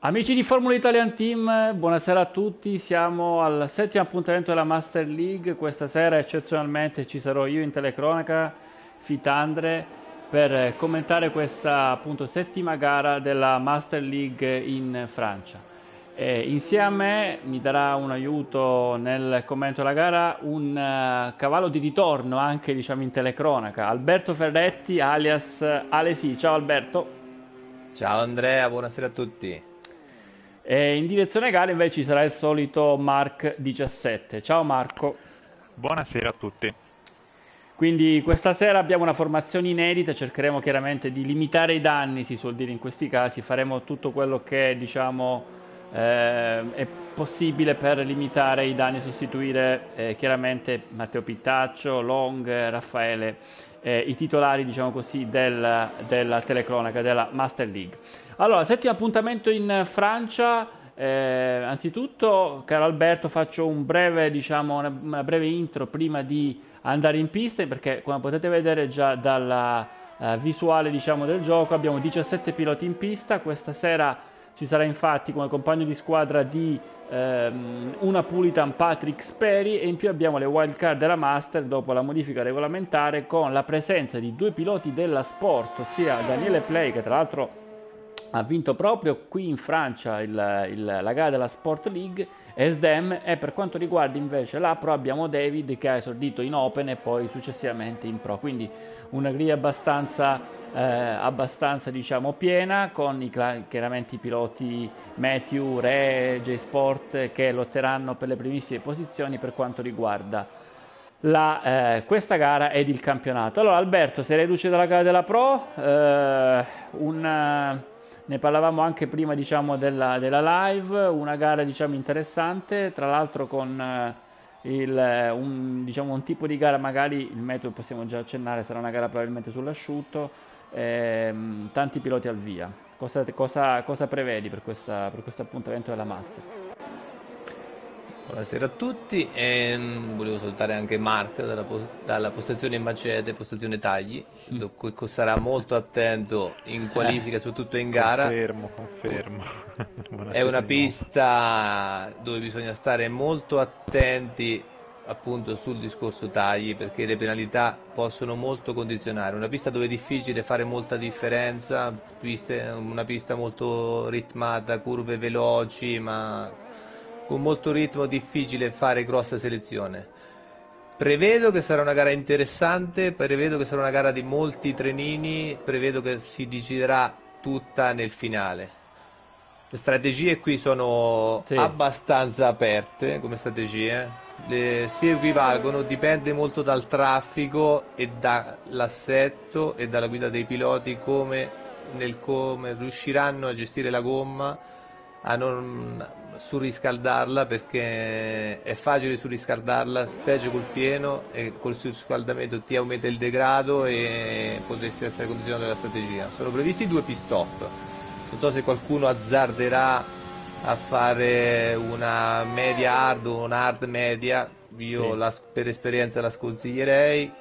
Amici di Formula Italian Team, buonasera a tutti, siamo al settimo appuntamento della Master League. Questa sera eccezionalmente ci sarò io in telecronaca, Fitandre, per commentare questa appunto settima gara della Master League in Francia. Insieme a me mi darà un aiuto nel commento della gara un cavallo di ritorno anche diciamo in telecronaca, Alberto Ferretti alias Alesi. Ciao Alberto. Ciao Andrea, buonasera a tutti. E in direzione gara invece ci sarà il solito Mark 17. Ciao Marco. Buonasera a tutti. Quindi questa sera abbiamo una formazione inedita, cercheremo chiaramente di limitare i danni, si suol dire in questi casi, faremo tutto quello che diciamo è possibile per limitare i danni e sostituire chiaramente Matteo Pittaccio, Long, Raffaele, i titolari diciamo così della telecronaca della Master League. Allora, settimo appuntamento in Francia. Anzitutto, caro Alberto, faccio un breve, diciamo, una breve intro prima di andare in pista, perché come potete vedere già dalla visuale, diciamo, del gioco, abbiamo 17 piloti in pista. Questa sera ci sarà infatti come compagno di squadra di una Pulitan Patrick Speri, e in più abbiamo le wildcard della Master dopo la modifica regolamentare, con la presenza di due piloti della Sport, ossia Daniele Play, che tra l'altro ha vinto proprio qui in Francia la gara della Sport League, SDM, e per quanto riguarda invece la Pro abbiamo David che ha esordito in Open e poi successivamente in Pro, quindi una griglia abbastanza diciamo piena, con chiaramente i piloti Matthew, Re, J-Sport che lotteranno per le primissime posizioni per quanto riguarda questa gara ed il campionato. Allora Alberto, sei reduce dalla gara della Pro, ne parlavamo anche prima diciamo della live, una gara diciamo interessante, tra l'altro con un tipo di gara, magari il metodo possiamo già accennare, sarà una gara probabilmente sull'asciutto, tanti piloti al via. Cosa prevedi per questo appuntamento della Master? Buonasera a tutti. Volevo salutare anche Mark dalla postazione Macete, postazione Tagli, cui sarà molto attento in qualifica, soprattutto in gara. Confermo. È una pista dove bisogna stare molto attenti appunto sul discorso tagli, perché le penalità possono molto condizionare. Una pista dove è difficile fare molta differenza, una pista molto ritmata, curve veloci, ma con molto ritmo, difficile fare grossa selezione. Prevedo che sarà una gara interessante, prevedo che sarà una gara di molti trenini, prevedo che si deciderà tutta nel finale. Le strategie qui sono abbastanza aperte come strategie, si equivalgono, dipende molto dal traffico e dall'assetto e dalla guida dei piloti, come riusciranno a gestire la gomma, a non surriscaldarla, perché è facile surriscaldarla, specie col pieno, e col surriscaldamento ti aumenta il degrado e potresti essere condizionato dalla strategia. Sono previsti due pit stop, non so se qualcuno azzarderà a fare una media hard o una hard media, io per esperienza la sconsiglierei.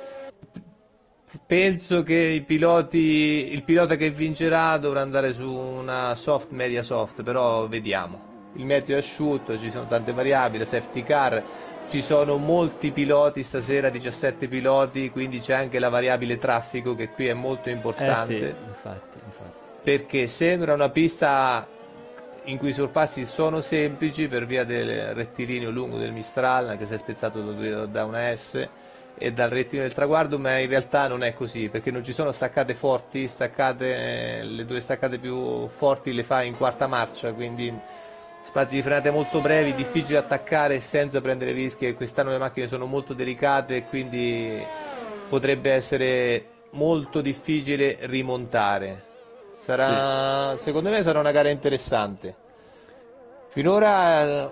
Penso che il pilota che vincerà dovrà andare su una soft, media soft, però vediamo. Il meteo è asciutto, ci sono tante variabili, safety car, ci sono molti piloti stasera, 17 piloti, quindi c'è anche la variabile traffico, che qui è molto importante. Infatti. Perché sembra una pista in cui i sorpassi sono semplici per via del rettilineo lungo del Mistral, che si è spezzato da una S, e dal rettilineo del traguardo, ma in realtà non è così, perché non ci sono staccate forti, le due staccate più forti le fa in quarta marcia, quindi spazi di frenate molto brevi, difficile attaccare senza prendere rischi, e quest'anno le macchine sono molto delicate e quindi potrebbe essere molto difficile rimontare. Secondo me sarà una gara interessante. Finora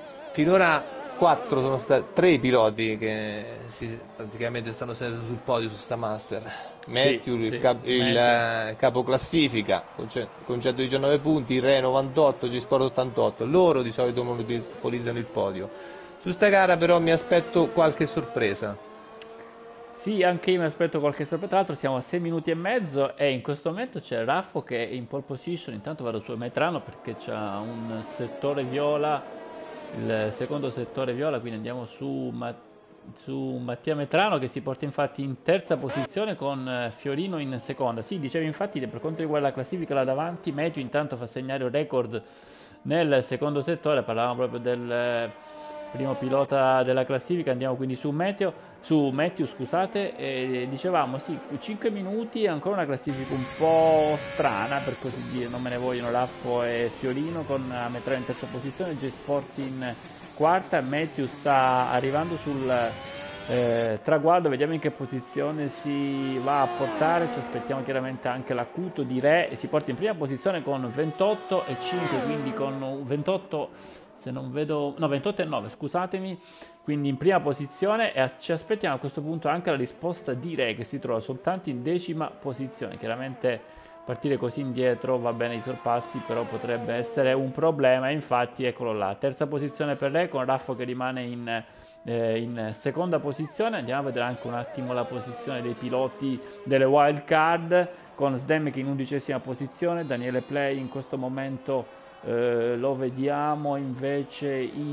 4 sono stati 3 i piloti che praticamente stanno sempre sul podio su sta Master. Matthew, il capoclassifica con 119 punti, il Re 98, G-Sport 88. Loro di solito monopolizzano il podio. Su sta gara però mi aspetto qualche sorpresa. Sì, anche io mi aspetto qualche sorpresa. Tra l'altro siamo a 6 minuti e mezzo e in questo momento c'è Raffo che è in pole position. Intanto vado su Metrano perché c'è un settore viola, il secondo settore viola, quindi andiamo su Mattia Metrano che si porta infatti in terza posizione con Fiorino in seconda. Sì, dicevi infatti per quanto riguarda la classifica là davanti, Matthew intanto fa segnare un record nel secondo settore, parlavamo proprio del primo pilota della classifica, andiamo quindi su Matthew, scusate, e dicevamo sì, 5 minuti è ancora una classifica un po' strana per così dire, non me ne vogliono Raffo e Fiorino con Metrano in terza posizione, J-Sport in quarta, Matthew sta arrivando sul traguardo, vediamo in che posizione si va a portare, ci aspettiamo chiaramente anche l'acuto di Re, e si porta in prima posizione con 28 e 5, quindi con 28, se non vedo, no 28 e 9, scusatemi, quindi in prima posizione e ci aspettiamo a questo punto anche la risposta di Re che si trova soltanto in decima posizione, chiaramente partire così indietro va bene i sorpassi, però potrebbe essere un problema, infatti eccolo là, terza posizione per Re con Raffo che rimane in seconda posizione. Andiamo a vedere anche un attimo la posizione dei piloti delle wild card con Sdemek in undicesima posizione, Daniele Play in questo momento lo vediamo invece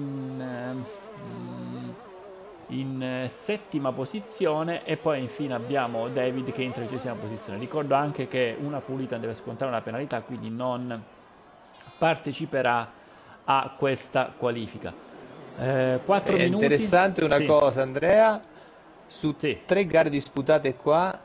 in settima posizione e poi infine abbiamo David che è in tredicesima posizione. Ricordo anche che una pulita deve scontare una penalità, quindi non parteciperà a questa qualifica. 4 È minuti. interessante una Sì, cosa, Andrea, su sì. 3 gare disputate qua,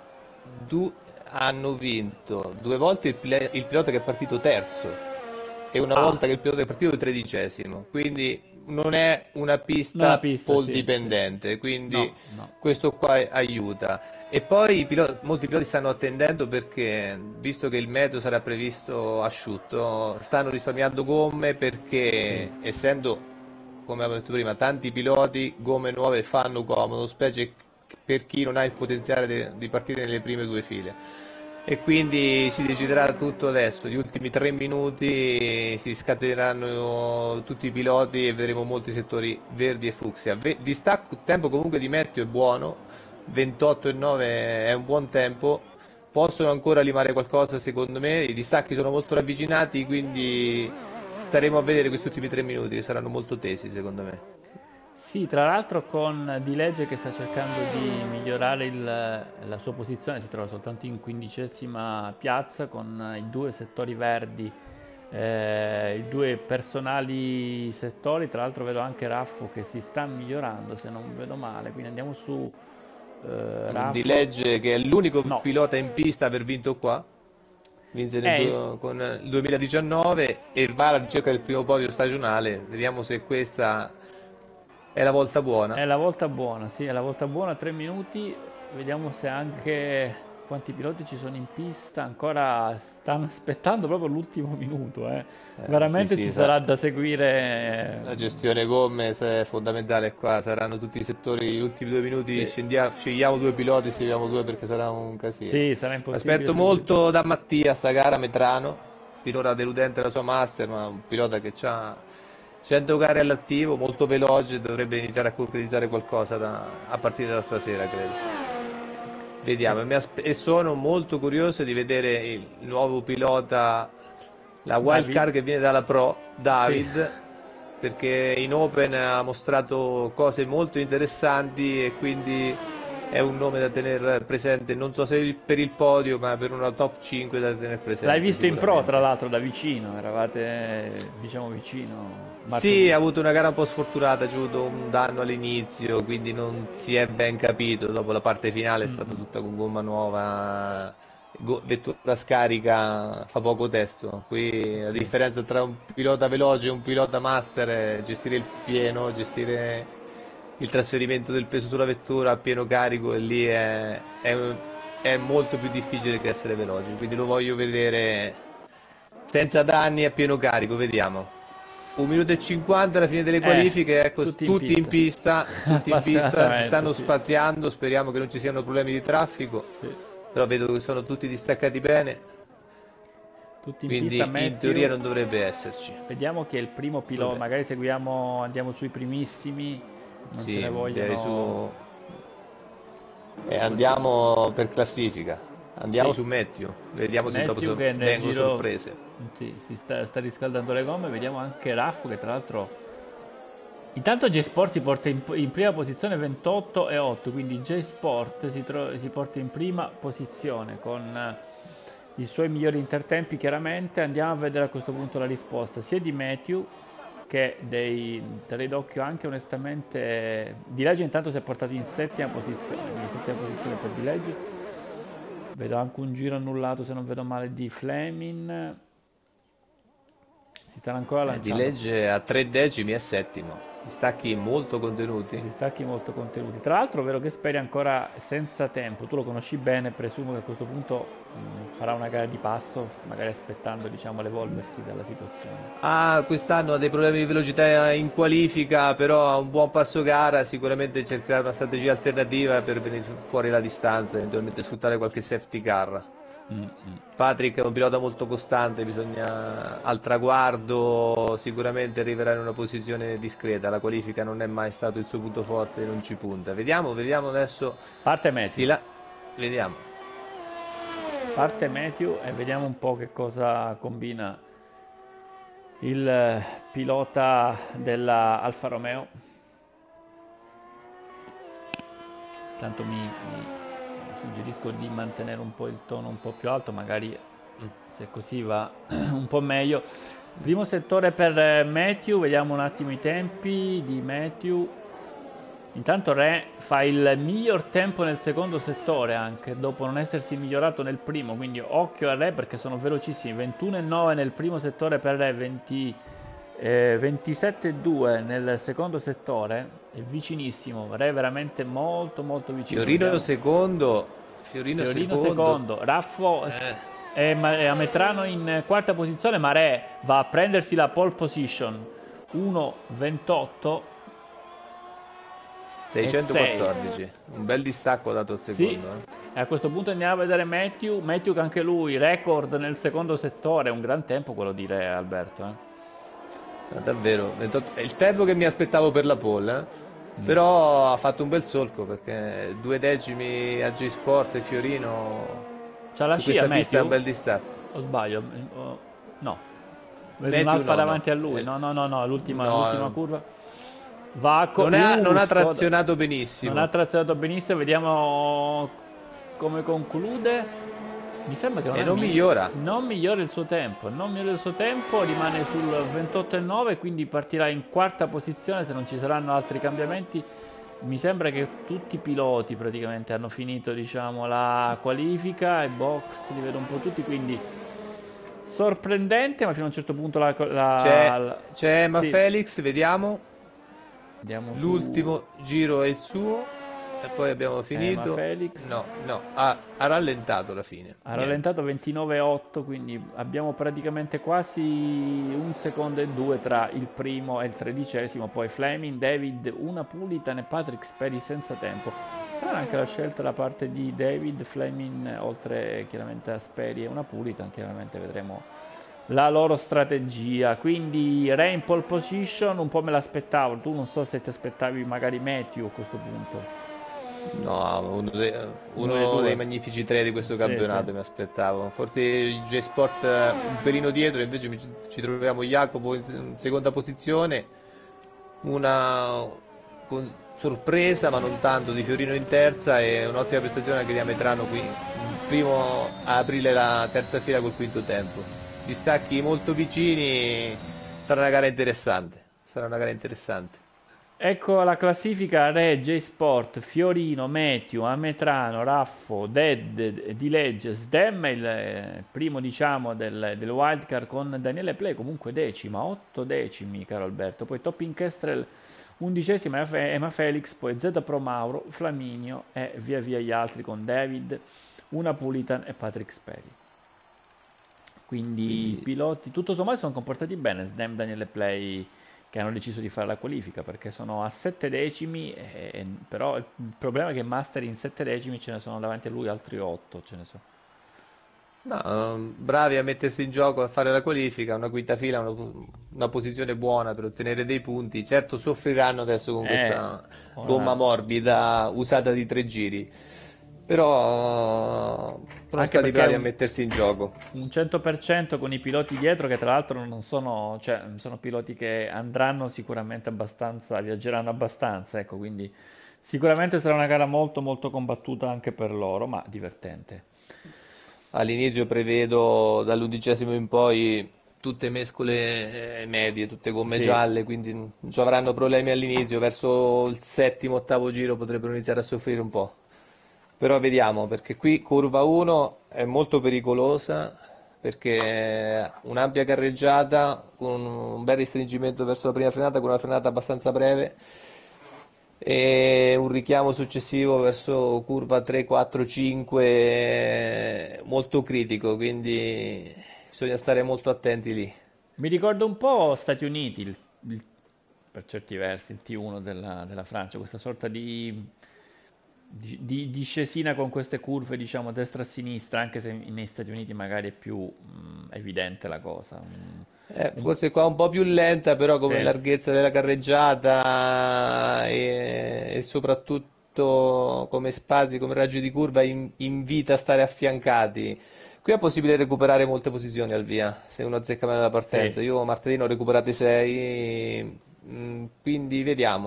hanno vinto 2 volte il pilota che è partito terzo e una Ah, volta che il pilota è partito tredicesimo, quindi non è una non la pista pista, pole sì, sì. dipendente, quindi No, no. questo qua aiuta. E poi molti piloti stanno attendendo perché, visto che il meteo sarà previsto asciutto, stanno risparmiando gomme perché, Sì. essendo, come avevo detto prima, tanti piloti, gomme nuove fanno comodo, specie per chi non ha il potenziale di partire nelle prime 2 file. E quindi si deciderà tutto adesso, gli ultimi 3 minuti si scateneranno tutti i piloti e vedremo molti settori verdi e fucsia. Distacco, il tempo comunque di Matteo è buono, 28,9 è un buon tempo, possono ancora limare qualcosa secondo me, i distacchi sono molto ravvicinati, quindi staremo a vedere questi ultimi 3 minuti che saranno molto tesi secondo me. Sì, tra l'altro con Di Legge che sta cercando di migliorare la sua posizione, si trova soltanto in quindicesima piazza con i due settori verdi, i due personali settori, tra l'altro vedo anche Raffo che si sta migliorando se non vedo male, quindi andiamo su Di Raffo, Legge che è l'unico no, pilota in pista a aver vinto qua, vinse è, con il 2019 e va alla ricerca del primo podio stagionale, vediamo se questa è la volta buona. È la volta buona, sì, è la volta buona, 3 minuti, vediamo se anche quanti piloti ci sono in pista, ancora stanno aspettando proprio l'ultimo minuto, eh. Sì, Veramente ci sì, sarà da seguire, la gestione gomme è fondamentale qua, saranno tutti i settori, gli ultimi 2 minuti sì, scegliamo 2 piloti, seguiamo 2 perché sarà un casino. sì, sarà impossibile Aspetto seguire tutto. molto da Mattia sta gara, Metrano, finora deludente la sua master, ma un pilota che ha 100 gare all'attivo, molto veloce, dovrebbe iniziare a concretizzare qualcosa a partire da stasera, credo. Vediamo, e sono molto curioso di vedere il nuovo pilota, la wild David? card che viene dalla Pro, Sì. David, perché in Open ha mostrato cose molto interessanti e quindi è un nome da tenere presente, non so se per il podio, ma per una top 5 da tenere L'hai presente visto in pro, tra sicuramente. l'altro, da vicino, eravate, diciamo, vicino Sì, martedì. ha avuto una gara un po' sfortunata, ha avuto un danno all'inizio, quindi non si è ben capito. Dopo la parte finale è Mm, stata mm. tutta con gomma nuova, vettura scarica, fa poco testo. Qui la Sì. differenza tra un pilota veloce e un pilota master è gestire il pieno, gestire il trasferimento del peso sulla vettura a pieno carico e lì è molto più difficile che essere veloce. Quindi lo voglio vedere senza danni a pieno carico, vediamo. 1 minuto e 50 alla fine delle Eh, qualifiche, ecco, tutti in pista. tutti in pista, si Appassionatamente, stanno sì. spaziando, speriamo che non ci siano problemi di traffico, Sì. però vedo che sono tutti distaccati bene, Tutti in pista, quindi in teoria Matthew. non dovrebbe esserci Vediamo chi è il primo pilota, problemi. magari seguiamo, andiamo sui primissimi, non ce ne Sì, direi vogliono. su E Così. andiamo per classifica. Andiamo Sì, su Matthew. Vediamo se dopo Matthew che nel vengono giro sorprese. sì, sta riscaldando le gomme, vediamo anche Raffo che tra l'altro intanto J-Sport si porta in prima posizione 28 e 8, quindi J-Sport si porta in prima posizione con i suoi migliori intertempi chiaramente. Andiamo a vedere a questo punto la risposta sia di Matthew che dei terrei d'occhio anche onestamente di Legge. Intanto si è portato in settima posizione, quindi settima posizione per di Legge. Vedo anche un giro annullato se non vedo male di Fleming. Si stanno ancora Di lanciando legge a 3 decimi è settimo. Distacchi molto contenuti. distacchi molto contenuti. Tra l'altro, vero che speri ancora senza tempo. Tu lo conosci bene, presumo che a questo punto farà una gara di passo, magari aspettando, diciamo, l'evolversi della situazione. Ah, quest'anno ha dei problemi di velocità in qualifica, però ha un buon passo gara, sicuramente cercherà una strategia alternativa per venire fuori la distanza, eventualmente sfruttare qualche safety car. Mm, mm. Patrick è un pilota molto costante, bisogna al traguardo sicuramente arriverà in una posizione discreta, la qualifica non è mai stato il suo punto forte, non ci punta. Vediamo adesso, Parte si Matthew. la... vediamo. Parte Matthew e vediamo un po' che cosa combina il pilota della Alfa Romeo. Tanto mi suggerisco di mantenere un po' il tono un po' più alto, magari se così va un po' meglio. Primo settore per Matthew, vediamo un attimo i tempi di Matthew. Intanto Re fa il miglior tempo nel secondo settore anche, dopo non essersi migliorato nel primo, quindi occhio a Re perché sono velocissimi, 21,9 nel primo settore per Re, 27,2 nel secondo settore, è vicinissimo, Re è veramente molto molto vicino. Fiorino Vediamo. secondo, Fiorino secondo, Raffo è a Metrano in quarta posizione, ma Re va a prendersi la pole position, 1,28 e 6. 614, un bel distacco dato al Sì, secondo. e a questo punto andiamo a vedere Matthew che anche lui, record nel secondo settore, un gran tempo quello di Re Alberto. Davvero, 28 è il tempo che mi aspettavo per la pole, però ha fatto un bel solco perché 2 decimi a G-Sport e Fiorino C'ha la su scia questa pista è un Matthew? bel distacco. O sbaglio? No, vedo un Matthew Alfa no, no, davanti a lui, no, l'ultima no, curva. Va non ha Skoda. trazionato Non ha benissimo trazionato benissimo, vediamo come conclude. Mi sembra che e non migliora. non migliora il suo tempo, non migliora il suo tempo, rimane sul 28,9, quindi partirà in quarta posizione se non ci saranno altri cambiamenti. Mi sembra che tutti i piloti praticamente hanno finito, diciamo, la qualifica, i box li vedo un po' tutti, quindi sorprendente, ma fino a un certo punto C'è Emma sì, Felix, vediamo. andiamo su L'ultimo giro è il suo e poi abbiamo Emma finito. Felix. No, ha rallentato alla fine. Ha Niente. rallentato 29,8, quindi abbiamo praticamente quasi un secondo e due tra il primo e il tredicesimo, poi Fleming, David, una Pulitan e Patrick Speri senza tempo. Strana anche la scelta da parte di David, Fleming, oltre chiaramente a Speri e una Pulitan, chiaramente vedremo la loro strategia. Quindi Re in pole position, un po' me l'aspettavo, tu non so se ti aspettavi magari Matthew a questo punto. No, Uno dei uno dei due. magnifici tre di questo Sì, sì. campionato mi aspettavo. Forse il J-Sport un pelino dietro, invece ci troviamo Jacopo in seconda posizione. Una sorpresa, ma non tanto, di Fiorino in terza e un'ottima prestazione anche di Ametrano qui. Il primo a aprire la terza fila col quinto tempo. Gli stacchi molto vicini, sarà una gara interessante. Sarà una gara interessante. Ecco la classifica: Re, J-Sport, Fiorino, Matthew, Ametrano, Raffo, Dead, Dilegge, Sdem, il primo diciamo del wildcard con Daniele Play, comunque decima, 8 decimi caro Alberto, poi Topping Kestrel undicesima, Emma Felix, poi Z Pro Mauro, Flaminio e via via gli altri con David, una Pulitan e Patrick Speri. Quindi i Quindi piloti tutto sommato sono comportati bene, Sdem, Daniele Play che hanno deciso di fare la qualifica perché sono a 7 decimi, però il problema è che Master in 7 decimi ce ne sono davanti a lui altri 8, ce ne sono. no, bravi a mettersi in gioco, a fare la qualifica, una quinta fila, una posizione buona per ottenere dei punti. Certo soffriranno adesso con questa gomma Ora morbida usata di 3 giri. però sono Anche stati perché bravi a mettersi in gioco. un 100% con i piloti dietro, che tra l'altro non sono, cioè, sono piloti che andranno sicuramente abbastanza, viaggeranno abbastanza, ecco, quindi sicuramente sarà una gara molto molto combattuta anche per loro, ma divertente. All'inizio prevedo dall'11° in poi tutte mescole medie, tutte gomme Sì. gialle, quindi non ci avranno problemi all'inizio, verso il settimo, ottavo giro potrebbero iniziare a soffrire un po'. Però vediamo, perché qui curva 1 è molto pericolosa, perché è un'ampia carreggiata con un bel restringimento verso la prima frenata, con una frenata abbastanza breve e un richiamo successivo verso curva 3, 4, 5 molto critico, quindi bisogna stare molto attenti lì. Mi ricordo un po' Stati Uniti, per certi versi, il T1 della Francia, questa sorta di discesina con queste curve, diciamo, destra e sinistra, anche se negli Stati Uniti magari è più evidente la cosa. Un- Forse qua un po' più lenta, però come sì, larghezza della carreggiata e soprattutto come spazi, come raggi di curva invita a stare affiancati. Qui è possibile recuperare molte posizioni al via, se uno azzecca bene la sì. partenza. Io martedì ne ho recuperate 6, quindi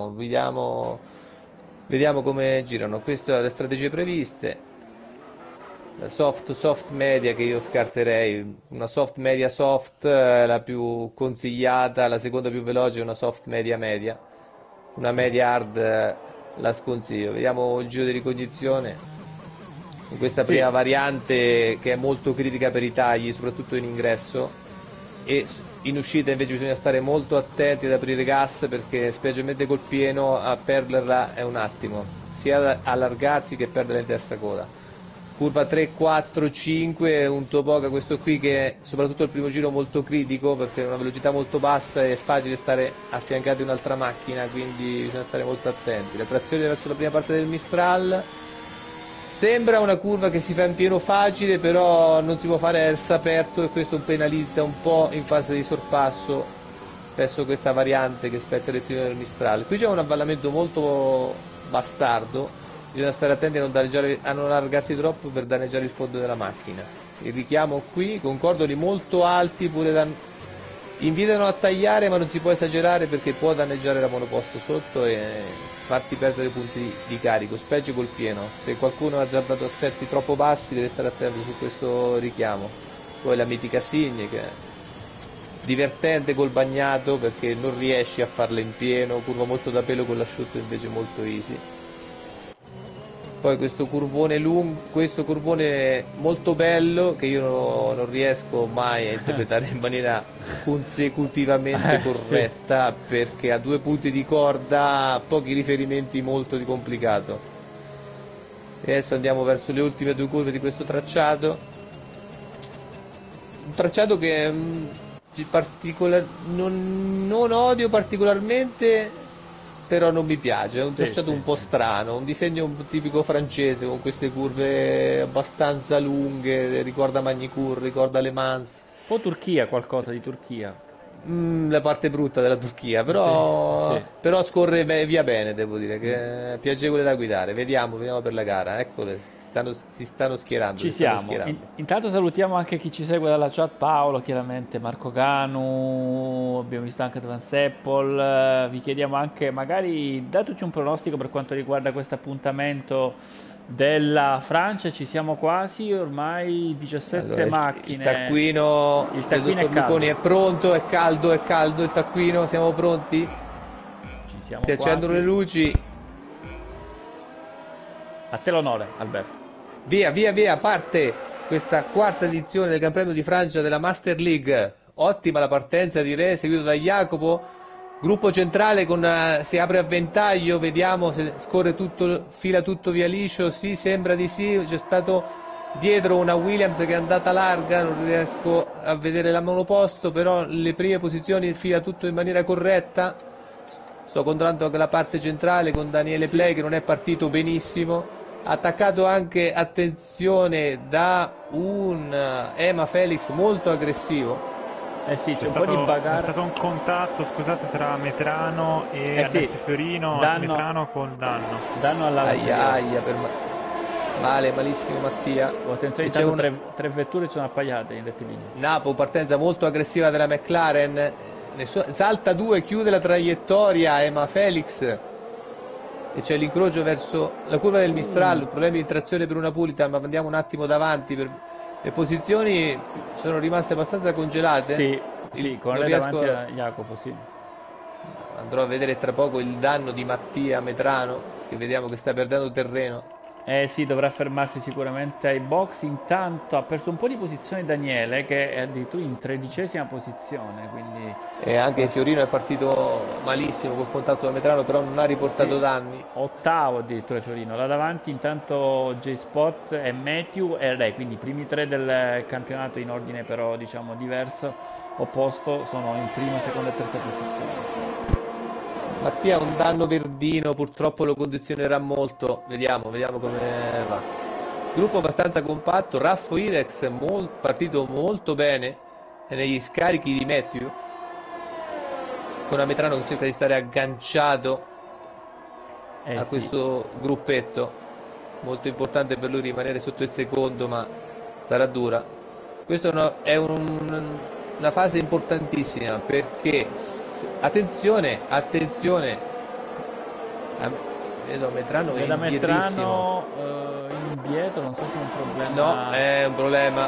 vediamo come girano. Queste sono le strategie previste. La soft media che io scarterei, una soft media soft è la più consigliata, la seconda più veloce è una soft media media, una Sì. media hard la sconsiglio. Vediamo il giro di ricognizione in questa Sì, prima variante che è molto critica per i tagli, soprattutto in ingresso, e in uscita invece bisogna stare molto attenti ad aprire gas perché specialmente col pieno a perderla è un attimo, sia ad allargarsi che perdere in terza coda. Curva 3, 4, 5, un topoga questo qui che soprattutto il primo giro molto critico perché è una velocità molto bassa e è facile stare affiancati a un'altra macchina, quindi bisogna stare molto attenti. La trazione verso la prima parte del Mistral sembra una curva che si fa in pieno facile, però non si può fare ersa aperto e questo penalizza un po' in fase di sorpasso verso questa variante che spezza il rettilineo del Mistral. Qui c'è un avvallamento molto bastardo, bisogna stare attenti a non allargarsi troppo per danneggiare il fondo della macchina. Il richiamo qui con cordoli molto alti invitano a tagliare ma non si può esagerare perché può danneggiare la monoposto sotto e farti perdere punti di carico, specie col pieno. Se qualcuno ha già dato assetti troppo bassi deve stare attento su questo richiamo. Poi la mitica Signe che è divertente col bagnato perché non riesci a farla in pieno, curva molto da pelo con l'asciutto invece molto easy. Poi questo curvone lungo, questo curvone molto bello che io non riesco mai a interpretare in maniera consecutivamente sì. corretta perché ha due punti di corda, pochi riferimenti, molto di complicato. E adesso andiamo verso le ultime due curve di questo tracciato. Un tracciato che non odio particolarmente, però non mi piace, è un Sì, tracciato sì, un po' sì. strano, un disegno un po' tipico francese con queste curve abbastanza lunghe, ricorda Magny-Cours, ricorda Le Mans. Un po' Turchia, qualcosa di Turchia. La parte brutta della Turchia, Sì, però, sì. però scorre via bene, devo dire, che è piacevole da guidare. Vediamo per la gara, eccole, si stanno schierando, Ci si stanno siamo. schierando. Intanto salutiamo anche chi ci segue dalla chat, Paolo, chiaramente Marco Ganu, abbiamo visto anche Van Seppel. Vi chiediamo anche, magari dateci un pronostico per quanto riguarda questo appuntamento della Francia. Ci siamo quasi, ormai 17 Allora, il macchine. taccuino Il del taccuino è dottor Luconi caldo. è pronto, è caldo il taccuino, siamo pronti? Ci siamo Si accendono le quasi. luci, A te l'onore, Alberto. via, parte questa quarta edizione del Gran Premio di Francia della Master League. Ottima la partenza di Re, seguito da Jacopo. Gruppo centrale si apre a ventaglio, vediamo se scorre tutto, fila tutto via liscio. Sì, sembra di sì. C'è stato dietro una Williams che è andata larga, non riesco a vedere la monoposto, però le prime posizioni fila tutto in maniera corretta. Sto controllando anche la parte centrale con Daniele Sì. Play che non è partito benissimo. Attaccato anche, attenzione, da un Ema Felix molto aggressivo. Eh sì, c'è un po' di C'è bagarre. stato un contatto, scusate, tra Metrano e Eh sì, Alessio Fiorino, danno, Metrano col danno. danno all'ala Aia, anteriore. aia, Male, malissimo Mattia. Oh, attenzione, E c'è intanto tre vetture sono appaiate in rettilineo. Napo, partenza molto aggressiva della McLaren, salta 2, chiude la traiettoria Emma Felix e c'è l'incrocio verso la curva del Mistral, problemi di trazione per una Pulita, ma andiamo un attimo davanti, le posizioni sono rimaste abbastanza congelate. Sì, con lei davanti a Jacopo, sì. Andrò a vedere tra poco il danno di Mattia Metrano, che vediamo che sta perdendo terreno. Sì, dovrà fermarsi sicuramente ai box. Intanto ha perso un po' di posizione Daniele, che è addirittura in 13ª posizione, quindi... E anche Fiorino è partito malissimo col contatto da Metrano, però non ha riportato danni. 8º addirittura Fiorino. Là davanti intanto J-Spot e Matthew e Re, quindi i primi 3 del campionato in ordine però diciamo diverso, opposto, sono in prima, seconda e terza posizione. Mattia ha un danno verdino, purtroppo lo condizionerà molto, vediamo come va. Gruppo abbastanza compatto, Raffo Irex partito molto bene negli scarichi di Matthew, con Ametrano che cerca di stare agganciato a questo gruppetto, molto importante per lui rimanere sotto il secondo, ma sarà dura. Questa è una fase importantissima, perché attenzione, vedo Metrano è indietrissimo. Indietro, non so se è un problema. No, è un problema,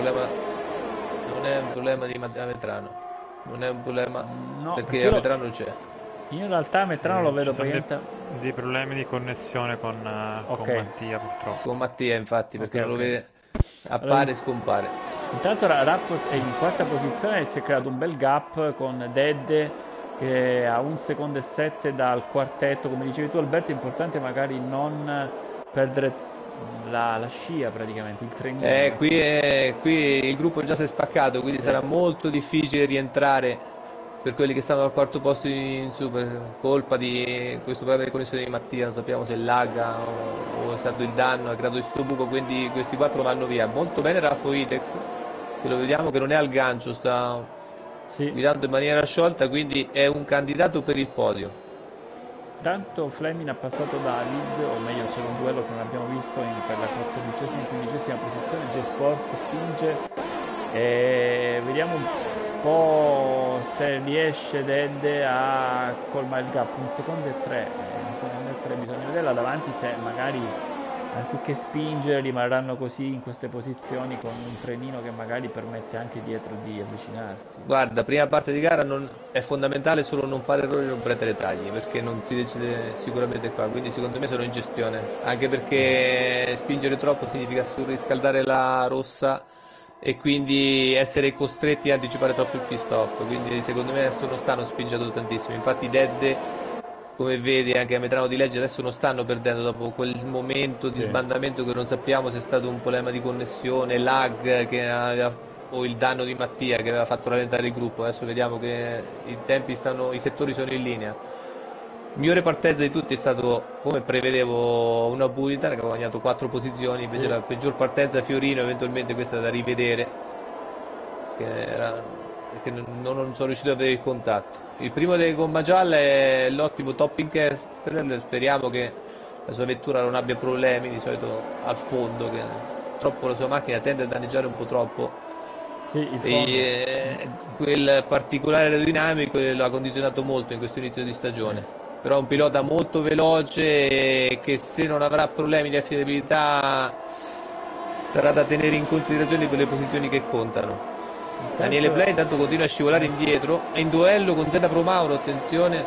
non è un problema di Metrano, non è un problema, no, perché Metrano c'è. Io in realtà Metrano lo vedo dei problemi di connessione con Mattia, purtroppo. Con Mattia, infatti, perché non lo vede, appare e scompare. Intanto Raffo è in quarta posizione e si è creato un bel gap con Dedde che a 1 secondo e 7 dal quartetto. Come dicevi tu Alberto, è importante magari non perdere la scia, praticamente il trenino. Qui il gruppo già si è spaccato, quindi sarà molto difficile rientrare per quelli che stanno al quarto posto in su, per colpa di questo problema di connessione di Mattia. Non sappiamo se lagga o è stato il danno, ha creato questo buco, quindi questi 4 vanno via. Molto bene Raffo Itex, che lo vediamo che non è al gancio, sta guidando in maniera sciolta, quindi è un candidato per il podio. Tanto Fleming ha passato da lead, o meglio c'era un duello che non abbiamo visto per la 14ª e 15ª posizione. J-Sport spinge e vediamo un po' se riesce Dedde a colmare il gap. 1 secondo e 3, bisogna vederla davanti, se magari anziché spingere rimarranno così in queste posizioni con un trenino che magari permette anche dietro di avvicinarsi. Guarda, prima parte di gara è fondamentale solo non fare errori e non prendere tagli, perché non si decide sicuramente qua, quindi secondo me sono in gestione, anche perché spingere troppo significa surriscaldare la rossa e quindi essere costretti a anticipare troppo il pit stop, quindi secondo me adesso non stanno spingendo tantissimo. Infatti Dedde, come vedi anche a Metrano di Legge, adesso non stanno perdendo dopo quel momento di sbandamento che non sappiamo se è stato un problema di connessione, lag o il danno di Mattia che aveva fatto rallentare il gruppo. Adesso vediamo che i settori sono in linea. Migliore partenza di tutti è stato, come prevedevo, una Pulita che ha guadagnato 4 posizioni, invece la peggior partenza Fiorino, eventualmente questa è da rivedere, perché non sono riuscito a vedere il contatto. Il primo delle gomma gialla è l'ottimo Topping Kessler, speriamo che la sua vettura non abbia problemi, di solito al fondo, che troppo la sua macchina tende a danneggiare un po' troppo. Quel particolare aerodinamico lo ha condizionato molto in questo inizio di stagione, però è un pilota molto veloce che se non avrà problemi di affidabilità sarà da tenere in considerazione per le posizioni che contano. Daniele Play intanto continua a scivolare indietro, è in duello con Zeta Pro Mauro, attenzione,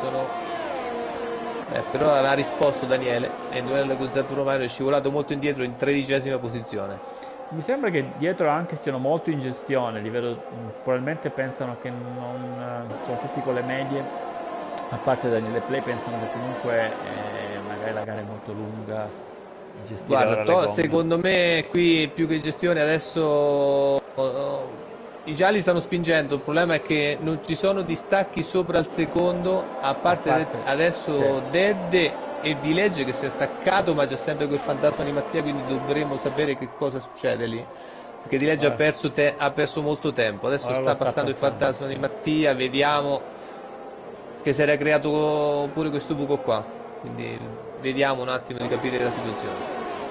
però ha risposto Daniele, è in duello con Zeta Pro Mauro, è scivolato molto indietro in 13ª posizione. Mi sembra che dietro anche stiano molto in gestione, probabilmente pensano che non sono tutti con le medie, a parte Daniele Play, pensano che comunque magari la gara è molto lunga. Guarda, secondo me qui più che gestione adesso i gialli stanno spingendo, il problema è che non ci sono distacchi sopra il secondo, a parte adesso Dedde e Di Legge che si è staccato, ma c'è sempre quel fantasma di Mattia, quindi dovremo sapere che cosa succede lì, perché Di Legge ha perso molto tempo, adesso sta passando il fantasma di Mattia, vediamo che si era creato pure questo buco qua, quindi vediamo un attimo di capire la situazione.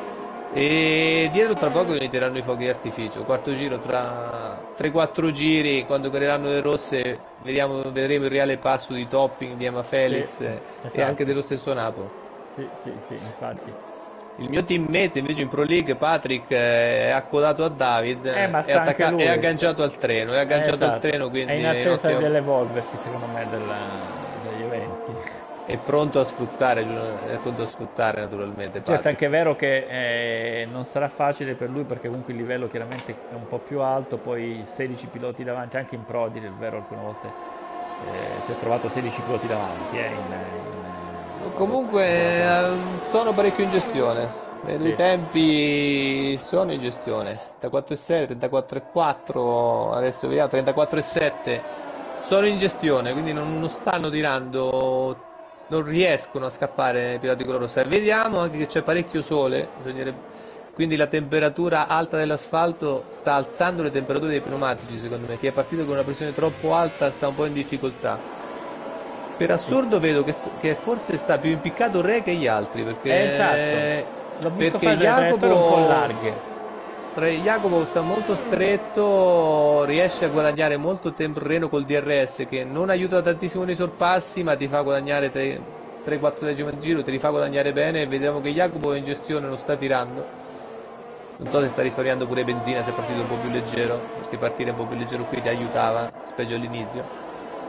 E dietro tra poco inizieranno i fuochi d'artificio. Quarto giro, tra 3-4 giri, quando caleranno le rosse, vedremo il reale passo di Topping, di Emma Felix Sì, e esatto. anche dello stesso Napo. Sì, infatti. Il mio teammate invece in Pro League, Patrick, è accodato a David, Ma sta anche lui. è agganciato al treno, Esatto. quindi È in attesa dell'evolversi, secondo me, degli eventi. è pronto a sfruttare, naturalmente. Certo, è Patrick. anche vero che non sarà facile per lui perché comunque il livello chiaramente è un po' più alto, poi 16 piloti davanti, anche in Pro, a dire il vero, alcune volte si è trovato 16 piloti davanti. Comunque sono parecchio in gestione, i tempi sono in gestione, 34,6, 34,4, adesso vediamo 34,7, sono in gestione, quindi non stanno tirando, non riescono a scappare i piloti color rossa. Vediamo anche che c'è parecchio sole, quindi la temperatura alta dell'asfalto sta alzando le temperature dei pneumatici, secondo me. Chi è partito con una pressione troppo alta sta un po' in difficoltà. Per assurdo vedo che forse sta più impiccato Re che gli altri, perché, esatto. L'ho visto perché fare un po' larghe. Jacopo sta molto stretto, riesce a guadagnare molto terreno col DRS, che non aiuta tantissimo nei sorpassi, ma ti fa guadagnare 3-4 decimi al giro, te li fa guadagnare bene. Vediamo che Jacopo in gestione lo sta tirando. Non so se sta risparmiando pure benzina, se è partito un po' più leggero, perché partire un po' più leggero qui ti aiutava, specie all'inizio.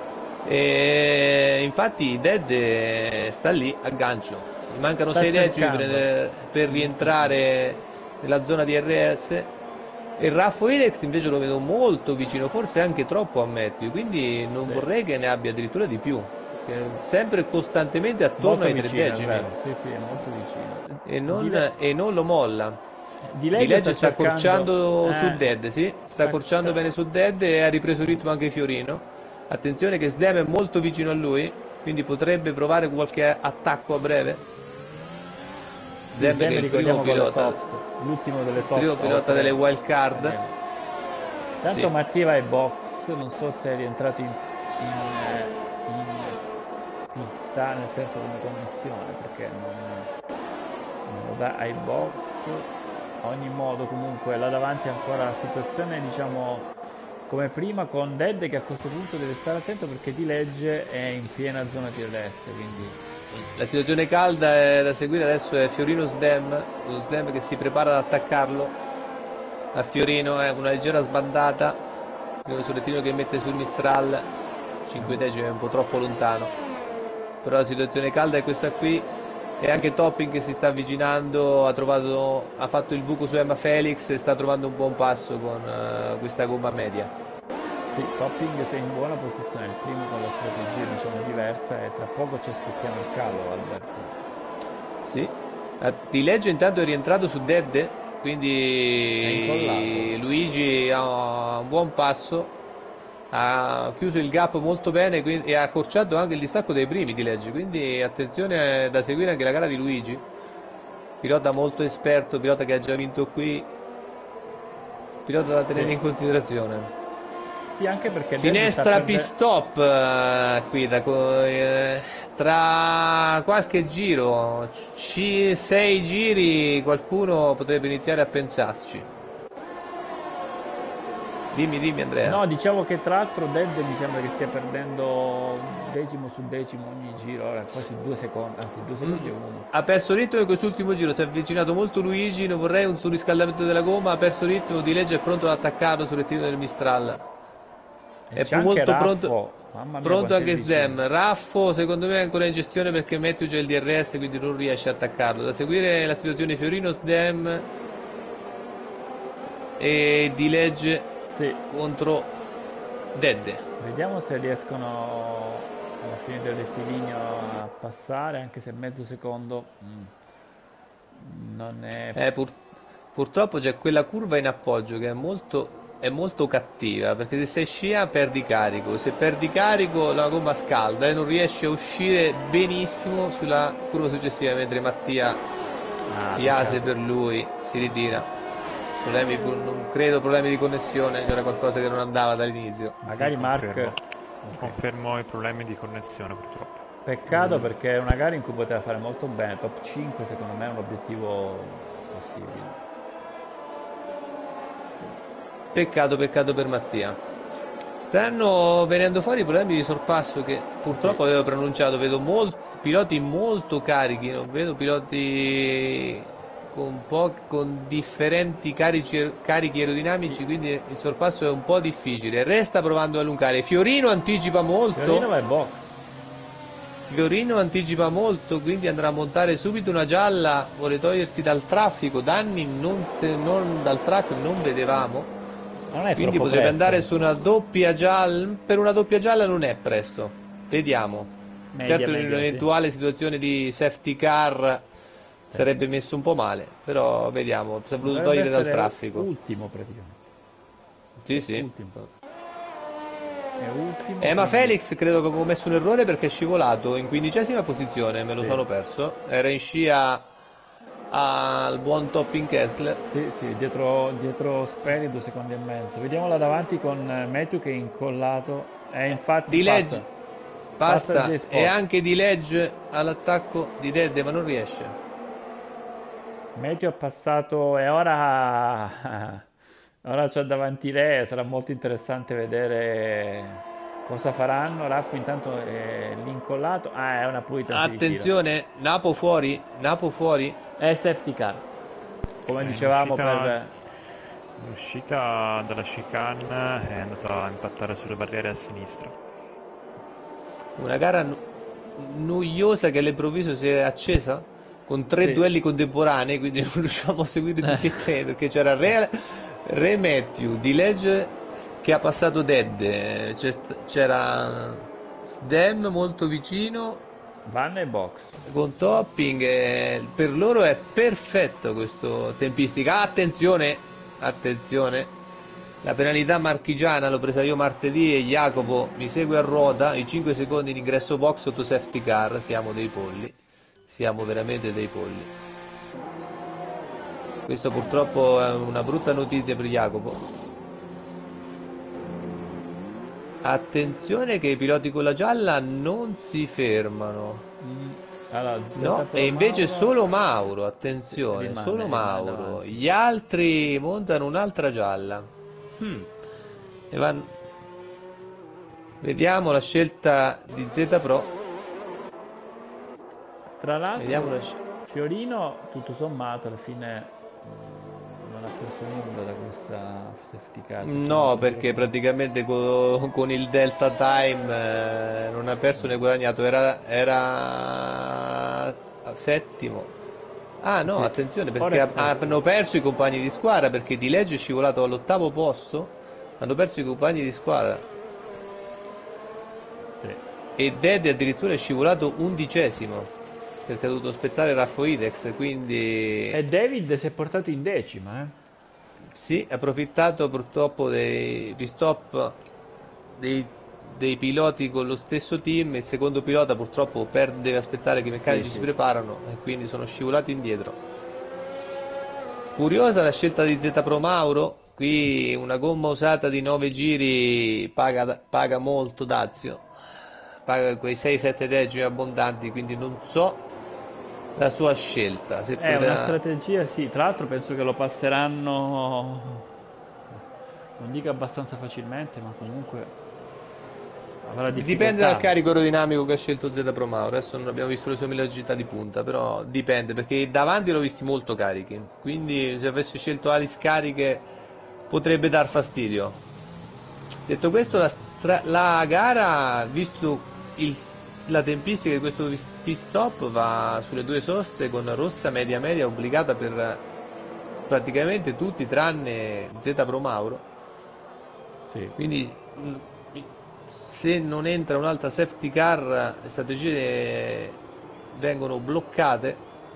E infatti Dead sta lì a gancio, gli mancano 6 decimi per rientrare nella zona di RS, e Raffo Elex invece lo vedo molto vicino, forse anche troppo a Matthew, quindi non vorrei che ne abbia addirittura di più, sempre costantemente attorno ai 3 decimi. Sì, è molto vicino. E non lo molla. Di Legge sta accorciando su Dead, sì, sta accorciando bene su Dead e ha ripreso il ritmo anche Fiorino. Attenzione che Sdem è molto vicino a lui, quindi potrebbe provare qualche attacco a breve. Sdem che è il primo pilota, l'ultimo delle soft, il primo pilota delle wild card. Tanto Mattia è box, non so se è rientrato in pista, nel senso come connessione, perché non lo dà ai box. A ogni modo comunque là davanti ancora la situazione, diciamo, come prima, con Dead che a questo punto deve stare attento perché Di Legge è in piena zona TLS, quindi la situazione calda da seguire adesso è Fiorino Sdem, lo Sdem che si prepara ad attaccarlo a Fiorino, è una leggera sbandata, il solettino che mette sul Mistral, 5 decimi è un po' troppo lontano, però la situazione calda è questa qui. E anche Topping che si sta avvicinando, ha fatto il buco su Emma Felix e sta trovando un buon passo con questa gomma media. Sì, Topping è in buona posizione, il primo con la strategia diciamo diversa, e tra poco ci aspettiamo il calo, Alberto. Sì, Di Legge intanto è rientrato su Dead, quindi Luigi ha un buon passo, ha chiuso il gap molto bene e ha accorciato anche il distacco dei primi Di Legge, quindi attenzione da seguire anche la gara di Luigi, pilota molto esperto, pilota che ha già vinto qui, pilota da tenere in considerazione. Sì, anche perché finestra pit stop qui tra qualche giro, 6 giri, qualcuno potrebbe iniziare a pensarci. Dimmi Andrea. No, diciamo che tra l'altro Dead mi sembra che stia perdendo decimo su decimo ogni giro, ora quasi 2 secondi, anzi 2 secondi e 1. Ha perso ritmo in quest'ultimo giro, si è avvicinato molto Luigi, non vorrei un surriscaldamento della gomma, ha perso ritmo, Di Legge è pronto ad attaccarlo sul rettilineo del Mistral. È molto pronto anche Sdem. Raffo secondo me è ancora in gestione perché Matthew c'è il DRS, quindi non riesce a attaccarlo. Da seguire la situazione Fiorino, Sdem e Di Legge contro Dead. Vediamo se riescono alla fine del rettilineo a passare, anche se mezzo secondo non è... Purtroppo c'è quella curva in appoggio che è molto cattiva, perché se sei scia perdi carico, se perdi carico la gomma scalda e non riesci a uscire benissimo sulla curva successiva, mentre Mattia piase per lui, si ritira. Non credo problemi di connessione, c'era qualcosa che non andava dall'inizio. Magari Mark confermo i problemi di connessione purtroppo. Peccato perché è una gara in cui poteva fare molto bene, top 5 secondo me è un obiettivo possibile. Peccato per Mattia. Stanno venendo fuori i problemi di sorpasso che purtroppo avevo pronunciato. Vedo piloti molto carichi, non vedo piloti con differenti carichi aerodinamici, quindi il sorpasso è un po' difficile. Resta provando a allungare. Fiorino anticipa molto. Fiorino va in box. Fiorino anticipa molto, quindi andrà a montare subito una gialla, vuole togliersi dal traffico, danni non dal track non vedevamo. Non è Quindi troppo potrebbe presto. andare su una doppia gialla. Per una doppia gialla non è presto. Vediamo. Certo, in un'eventuale situazione di safety car sarebbe messo un po' male, però vediamo. Si è voluto togliere dal traffico. Ultimo praticamente. Sì. Ultimo. È ultimo. Ma Felix credo che ho commesso un errore perché è scivolato in 15ª posizione, me lo sono perso. Era in scia al buon Topping Kessler. Sì, dietro Sperry 2 secondi e mezzo. Vediamo là davanti con Matthew che è incollato. Infatti Di Legge passa e anche Di Legge all'attacco di Dedde, ma non riesce. Matthew ha passato e ora c'è davanti lei. Sarà molto interessante vedere cosa faranno. Raffu intanto è l'incollato. È una pulita. Attenzione, Napo fuori. È safety car, come dicevamo. L'uscita dalla chicane è andata a impattare sulle barriere a sinistra. Una gara noiosa che all'improvviso si è accesa con 3 duelli contemporanei, quindi non riusciamo a seguire tutti e 3 perché c'era Re Matthew, Di Legge che ha passato Dead, c'era Sdem molto vicino, Vanno in box con Topping, per loro è perfetto questo tempistica. Attenzione, la penalità marchigiana l'ho presa io martedì e Jacopo mi segue a ruota, i 5 secondi in ingresso box sotto safety car. Siamo dei polli, siamo veramente dei polli. Questo purtroppo è una brutta notizia per Jacopo. Attenzione che i piloti con la gialla non si fermano. Allora, No, e invece solo Mauro, attenzione, solo Mauro. Gli altri montano un'altra gialla. E vediamo la scelta di Z Pro. Tra l'altro Fiorino tutto sommato alla fine non ha perso nulla da questa safety car. No, perché praticamente con il Delta Time non ha perso né guadagnato, era settimo. No, sì. Attenzione, perché hanno perso i compagni di squadra, perché Di Legge è scivolato all'8° posto, hanno perso i compagni di squadra. Sì. E Dede addirittura è scivolato 11° perché ha dovuto aspettare Raffoidex, quindi... E David si è portato in 10ª, Sì, ha approfittato purtroppo dei stop dei piloti con lo stesso team. Il secondo pilota purtroppo deve aspettare che i meccanici si preparano e quindi sono scivolati indietro. Curiosa la scelta di Z Pro Mauro. Qui una gomma usata di 9 giri paga molto dazio, paga quei 6-7 decimi abbondanti, quindi non so la sua scelta. Se è una strategia, sì. Tra l'altro penso che lo passeranno, non dico abbastanza facilmente, ma comunque avrà difficoltà. Dipende dal carico aerodinamico che ha scelto Z Pro Mauro. Adesso non abbiamo visto le sue velocità di punta, però dipende, perché davanti l'ho visti molto carichi, quindi se avessi scelto ali scariche potrebbe dar fastidio. Detto questo, la gara, visto la tempistica di questo pit stop, va sulle 2 soste con rossa media obbligata per praticamente tutti tranne Z Pro Mauro. Sì. Quindi se non entra un'altra safety car le strategie vengono bloccate.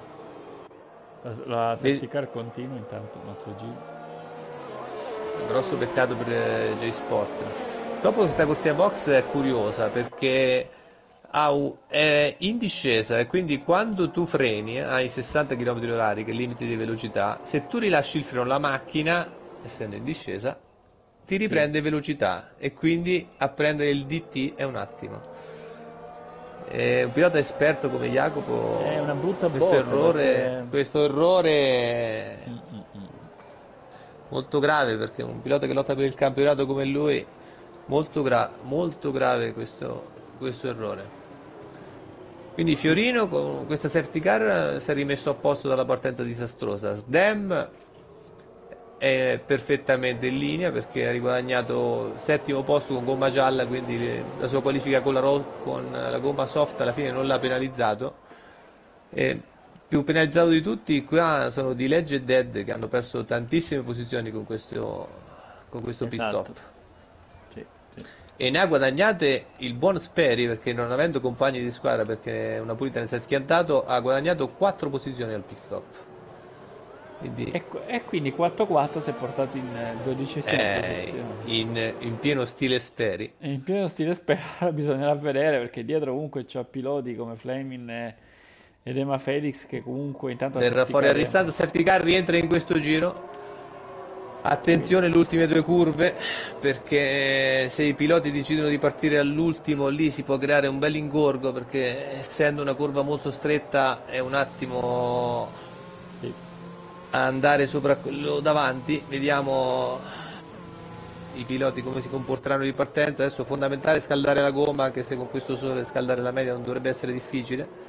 La safety car continua intanto un altro giro. Grosso peccato per J-Sport. Dopo questa corsia box è curiosa perché è in discesa e quindi quando tu freni ai 60 km/h, che è il limite di velocità, se tu rilasci il freno la macchina, essendo in discesa, ti riprende velocità e quindi a prendere il DT è un attimo. Un pilota esperto come Jacopo, è una brutta botta, questo errore molto grave, perché un pilota che lotta per il campionato come lui, molto grave questo errore. Quindi Fiorino con questa safety car si è rimesso a posto dalla partenza disastrosa. Sdem è perfettamente in linea perché ha riguadagnato 7° posto con gomma gialla, quindi la sua qualifica con la gomma soft alla fine non l'ha penalizzato. Più penalizzato di tutti qua sono Dilegge e Dead, che hanno perso tantissime posizioni con questo pit stop. Sì. E ne ha guadagnate il buon Speri, perché non avendo compagni di squadra, perché una pulita ne si è schiantato, ha guadagnato 4 posizioni al pit stop. Quindi... E quindi 4-4 si è portato in 12esima posizione. In pieno stile Speri. In pieno stile Speri, bisognerà vedere, perché dietro comunque c'ha piloti come Fleming ed Emma Felix che comunque intanto... Verrà fuori a distanza, safety car rientra in questo giro. Attenzione le ultime 2 curve, perché se i piloti decidono di partire all'ultimo lì si può creare un bel ingorgo, perché essendo una curva molto stretta è un attimo a andare sopra quello davanti. Vediamo i piloti come si comporteranno di partenza. Adesso è fondamentale scaldare la gomma, anche se con questo sole scaldare la media non dovrebbe essere difficile.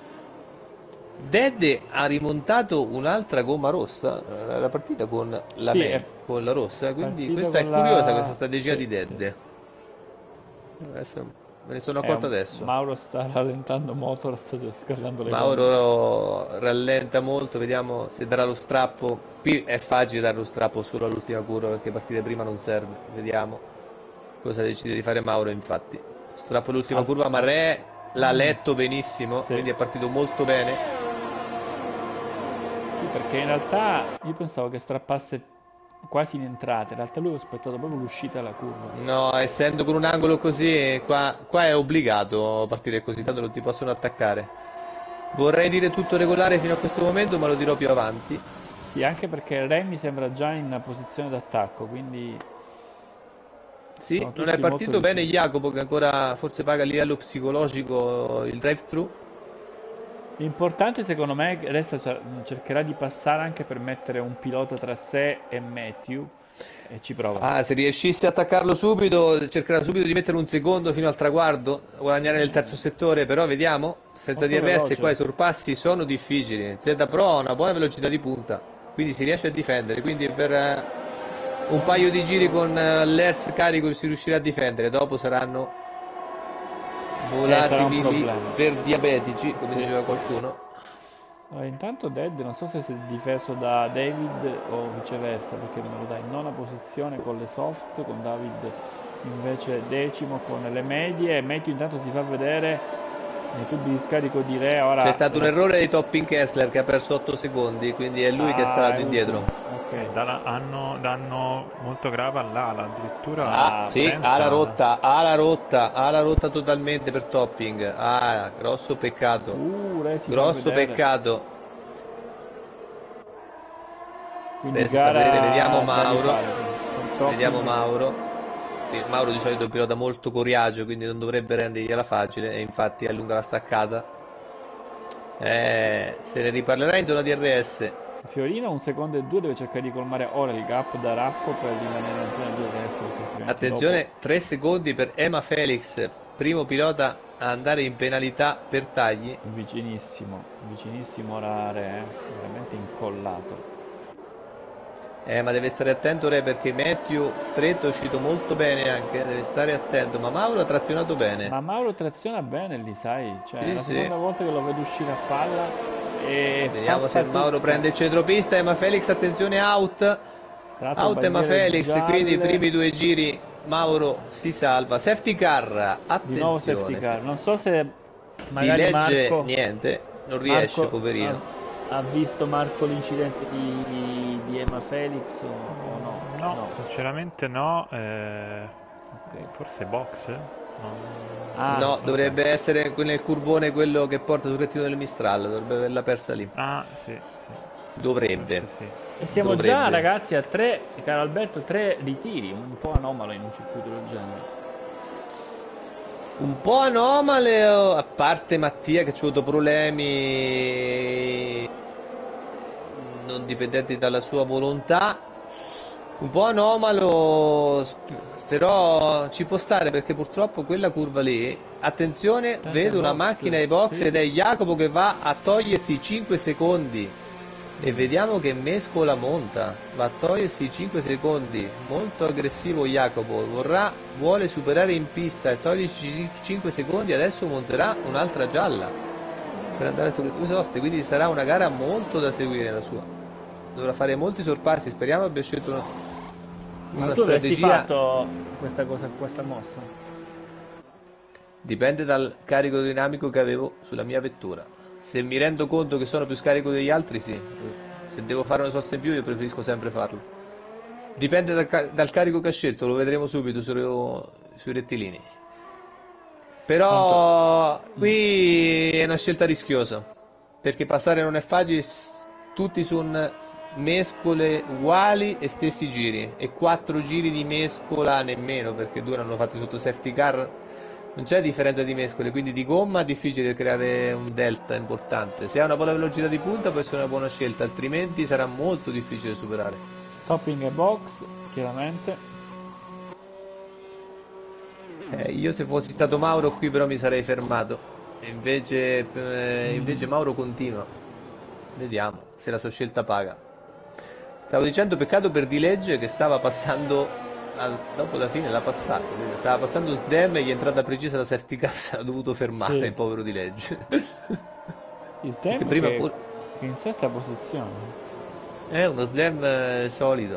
Dead ha rimontato un'altra gomma rossa, la partita con con la rossa, quindi questa è curiosa, questa strategia di Dead. Adesso me ne sono accorto adesso. Mauro sta rallentando motor, sta scaldando le Mauro rallenta molto, vediamo se darà lo strappo. Qui è facile dare lo strappo solo all'ultima curva, perché partire prima non serve. Vediamo cosa decide di fare Mauro. Infatti strappo all'ultima curva, ma Re l'ha letto benissimo, quindi è partito molto bene. Perché in realtà io pensavo che strappasse quasi in entrata, in realtà lui ha aspettato proprio l'uscita dalla curva. No, essendo con un angolo così, qua è obbligato a partire così, tanto non ti possono attaccare. Vorrei dire tutto regolare fino a questo momento, ma lo dirò più avanti. Sì, anche perché Re mi sembra già in una posizione d'attacco, quindi... Sì, non è partito bene Jacopo, che ancora forse paga a livello psicologico il drive-thru. L'importante secondo me adesso cercherà di passare anche per mettere un pilota tra sé e Matthew e ci prova. Se riuscisse a attaccarlo subito, cercherà subito di mettere un secondo fino al traguardo, guadagnare nel terzo settore, però vediamo, senza DRS qua i sorpassi sono difficili. Z Pro ha una buona velocità di punta, quindi si riesce a difendere, quindi per un paio di giri con l'ERS carico si riuscirà a difendere, dopo saranno volatili per diabetici, come diceva qualcuno. Intanto Dead non so se si è difeso da David o viceversa, perché me lo dà in 9ª posizione con le soft, con David invece 10° con le medie, e Matthew intanto si fa vedere nei tubi di scarico di Re. Ora c'è stato un errore di Topping Kessler che ha perso 8 secondi, quindi è lui che è scalato indietro. Danno molto grave all'ala, addirittura sì, ha la rotta totalmente per Topping. Grosso peccato. Grosso peccato. Vediamo Mauro. Vediamo Mauro. Mauro di solito è un pilota molto coriagio, quindi non dovrebbe rendergliela facile, e infatti allunga la staccata. Se ne riparlerà in zona DRS. Fiorino 1 secondo e 2 deve cercare di colmare ora il gap da Raffo per rimanere in zona DRS. Attenzione, 3 secondi per Emma Felix, primo pilota a andare in penalità per tagli. Vicinissimo ora Re, veramente incollato. Ma deve stare attento Re, perché Matthew stretto è uscito molto bene anche, deve stare attento, ma Mauro ha trazionato bene. Ma Mauro traziona bene lì, sai, cioè è la seconda volta che lo vedo uscire a palla. E vediamo se Mauro prende il centropista. Emma Felix, attenzione, out Emma Felix, quindi i primi 2 giri Mauro si salva. Safety car, attenzione. Di nuovo safety car, non so se magari Marco niente, non riesce, poverino. Ha visto Marco l'incidente di Emma Felix o no? No, sinceramente no, forse box? No, dovrebbe essere nel curbone quello che porta sul rettino del Mistral, dovrebbe averla persa lì. Sì. Dovrebbe. Sì. E siamo già ragazzi a 3, caro Alberto, 3 ritiri, un po' anomalo in un circuito del genere. Un po' anomale, a parte Mattia che ci ha avuto problemi non dipendenti dalla sua volontà, un po' anomalo, però ci può stare perché purtroppo quella curva lì, attenzione, vedo una macchina ai box ed è Jacopo che va a togliersi 5 secondi e vediamo che mescola monta, va a togliersi 5 secondi, molto aggressivo Jacopo, vuole superare in pista e togliersi 5 secondi, adesso monterà un'altra gialla per andare sulle due soste, quindi sarà una gara molto da seguire la sua, dovrà fare molti sorpassi, speriamo abbia scelto una tu avresti strategia. fatto questa mossa? Dipende dal carico dinamico che avevo sulla mia vettura. Se mi rendo conto che sono più scarico degli altri, sì. Se devo fare una sosta in più, io preferisco sempre farlo. Dipende dal carico che ha scelto, lo vedremo subito sui rettilini. Però qui è una scelta rischiosa, perché passare non è facile, tutti sono mescole uguali e stessi giri, e 4 giri di mescola nemmeno, perché 2 l'hanno fatti sotto safety car. Non c'è differenza di mescole, quindi di gomma è difficile creare un delta importante. Se ha una buona velocità di punta può essere una buona scelta, altrimenti sarà molto difficile superare. Topping e box, chiaramente. Io se fossi stato Mauro qui però mi sarei fermato. E invece Mauro continua. Vediamo se la sua scelta paga. Stavo dicendo peccato per Di Legge che stava passando... dopo la fine l'ha passato, quindi stava passando Sdem e gli è entrata precisa la safety car, si è dovuto fermare, il povero Di Legge. Il Sdem prima che in sesta posizione è uno Sdem solido.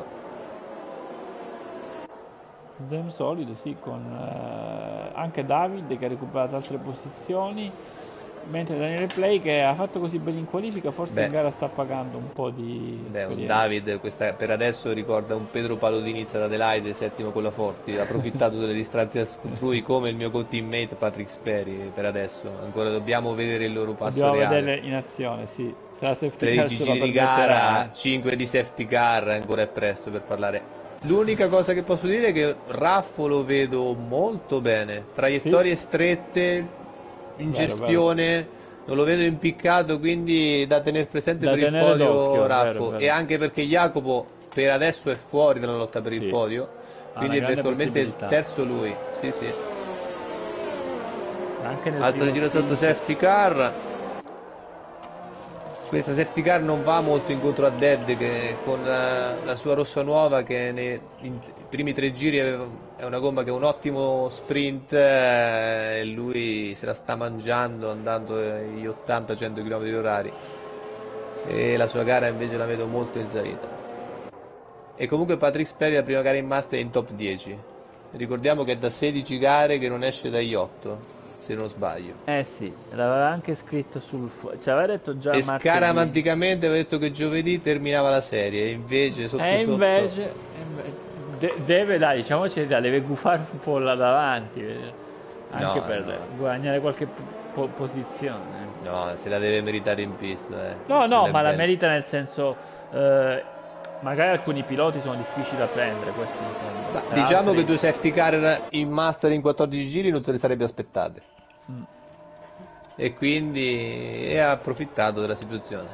Sdem solido, sì, con anche David che ha recuperato altre posizioni, mentre Daniele Play che ha fatto così bene in qualifica forse in gara sta pagando un po' di un David per adesso ricorda un Pedro Palodinizza da Adelaide, settimo con la Forti, ha approfittato delle distanze altrui come il mio co-teammate Patrick Speri. Per adesso ancora dobbiamo vedere il loro passo reale, dobbiamo vederle in azione, sì. Se la safety 13 giri di gara, 5 di safety car, ancora è presto per parlare. L'unica cosa che posso dire è che Raffo lo vedo molto bene, traiettorie strette, in gestione, non lo vedo impiccato, quindi da tenere presente per il podio Raffo, e anche perché Jacopo per adesso è fuori dalla lotta per il podio, quindi è virtualmente il terzo lui. Sì, sì. Altro giro sotto safety car. Questa safety car non va molto incontro a Dead, che con la sua rossa nuova, che nei primi 3 giri è una gomma che è un ottimo sprint, e lui se la sta mangiando andando agli 80-100 km/h, e la sua gara invece la vedo molto in salita. E comunque Patrick Speri la prima gara in Master è in top 10, ricordiamo che è da 16 gare che non esce dagli 8, se non sbaglio. Sì, l'aveva anche scritto ci aveva detto già e martedì. scaramanticamente aveva detto che giovedì terminava la serie, e invece invece deve, dai, diciamoci, deve gufare un po' là davanti, anche per guadagnare qualche posizione. No, se la deve meritare in pista. No, ma la merita nel senso, magari alcuni piloti sono difficili da prendere, questo diciamo che 2 safety car in Master in 14 giri non se le sarebbe aspettate. E quindi ha approfittato della situazione.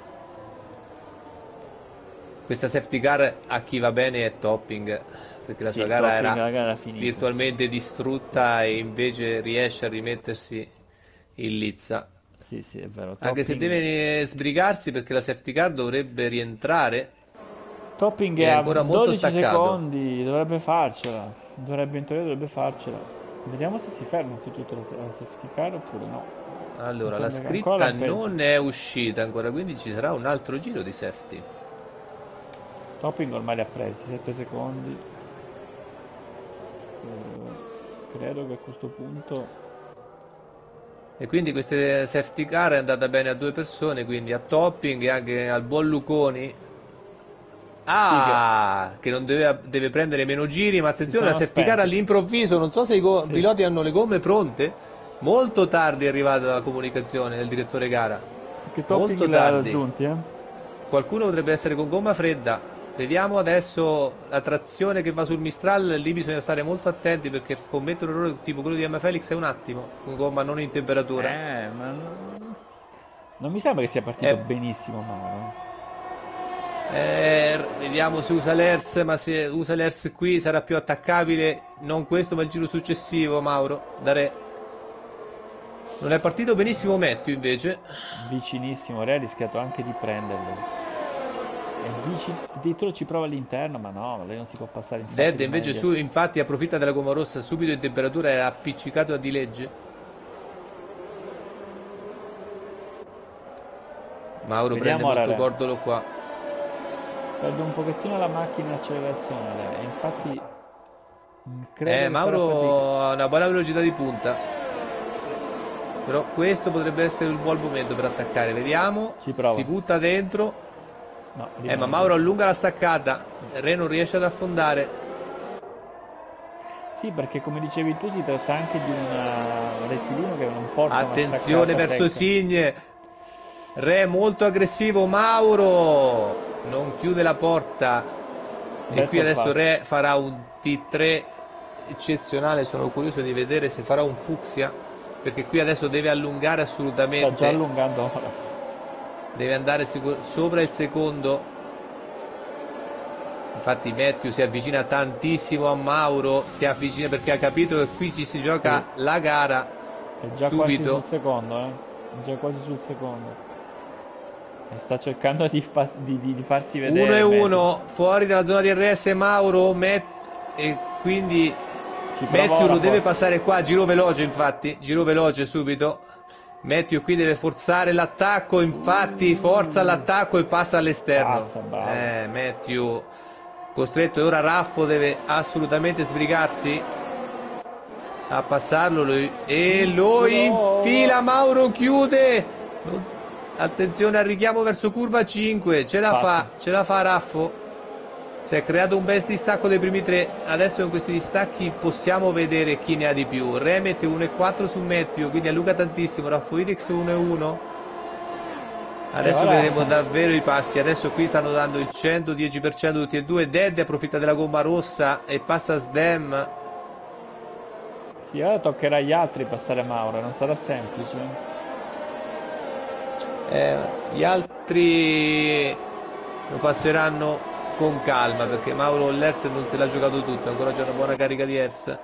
Questa safety car a chi va bene è Topping, perché la sua gara era virtualmente distrutta, e invece riesce a rimettersi in lizza. Sì, è vero. Anche se deve sbrigarsi, perché la safety car dovrebbe rientrare. Topping è ancora molto 12 staccato. Secondi, dovrebbe farcela. In teoria dovrebbe farcela. Vediamo se si ferma innanzitutto la safety car oppure no. Allora, la scritta non è uscita ancora, quindi ci sarà un altro giro di safety. Topping ormai li ha presi, 7 secondi. Credo che a questo punto... E quindi questa safety car è andata bene a 2 persone, quindi a Topping e anche al buon Luconi. Che non deve prendere meno giri, ma attenzione, la safety car all'improvviso, non so se i piloti hanno le gomme pronte, molto tardi è arrivata la comunicazione del direttore gara, perché molto tardi raggiunti, Qualcuno potrebbe essere con gomma fredda, Vediamo adesso la trazione che va sul Mistral, lì bisogna stare molto attenti perché commettere un errore tipo quello di M. Felix è un attimo, con gomma non in temperatura. Ma non mi sembra che sia partito benissimo Mauro. Vediamo se usa l'ERS, ma se usa l'ERS qui sarà più attaccabile, non questo ma il giro successivo, Mauro, da Re. Non è partito benissimo Matthew invece. Vicinissimo, Re ha rischiato anche di prenderlo. Addirittura ci prova all'interno, ma no, lei non si può passare in Dead invece infatti approfitta della gomma rossa subito in temperatura e ha appiccicato a dilegge. Mauro Vediamo prende molto cordolo qua. Perde un pochettino la macchina in accelerazione e infatti credo Mauro ha una buona velocità di punta, però questo potrebbe essere il buon momento per attaccare. Vediamo, si butta dentro. No, ma Mauro allunga la staccata, Re non riesce ad affondare. Sì, perché come dicevi tu si tratta anche di un rettilineo che non porta. Attenzione verso Signe, Re molto aggressivo, Mauro non chiude la porta e qui adesso Re farà un T3 eccezionale. Sono curioso di vedere se farà un fucsia, perché qui adesso deve allungare assolutamente. Sta già allungando ora. Deve andare sopra il secondo. Infatti Matthew si avvicina tantissimo a Mauro, si avvicina perché ha capito che qui ci si gioca la gara. È già subito. Quasi sul secondo, È già quasi sul secondo. E sta cercando di farsi vedere. 1-1 fuori dalla zona di RS Mauro, e quindi Matthew lo deve passare qua, giro veloce infatti, giro veloce subito. Matthew qui deve forzare l'attacco, infatti forza l'attacco e passa all'esterno. Matthew costretto, e ora Raffo deve assolutamente sbrigarsi a passarlo e lo infila. Mauro chiude, attenzione al richiamo verso curva 5, ce la fa Raffo. Si è creato un bel distacco dei primi tre. Adesso in questi distacchi possiamo vedere chi ne ha di più. Re mette 1,4 su Matthew, quindi allunga tantissimo. Raffoidex 1,1. Adesso vedremo davvero i passi. Adesso qui stanno dando il 110% tutti e due. Dead approfitta della gomma rossa e passa Sdem. Sì, ora toccherà agli altri passare Mauro, non sarà semplice. Gli altri lo passeranno con calma, perché Mauro l'Ers non se l'ha giocato tutto, ancora c'è una buona carica di Ers.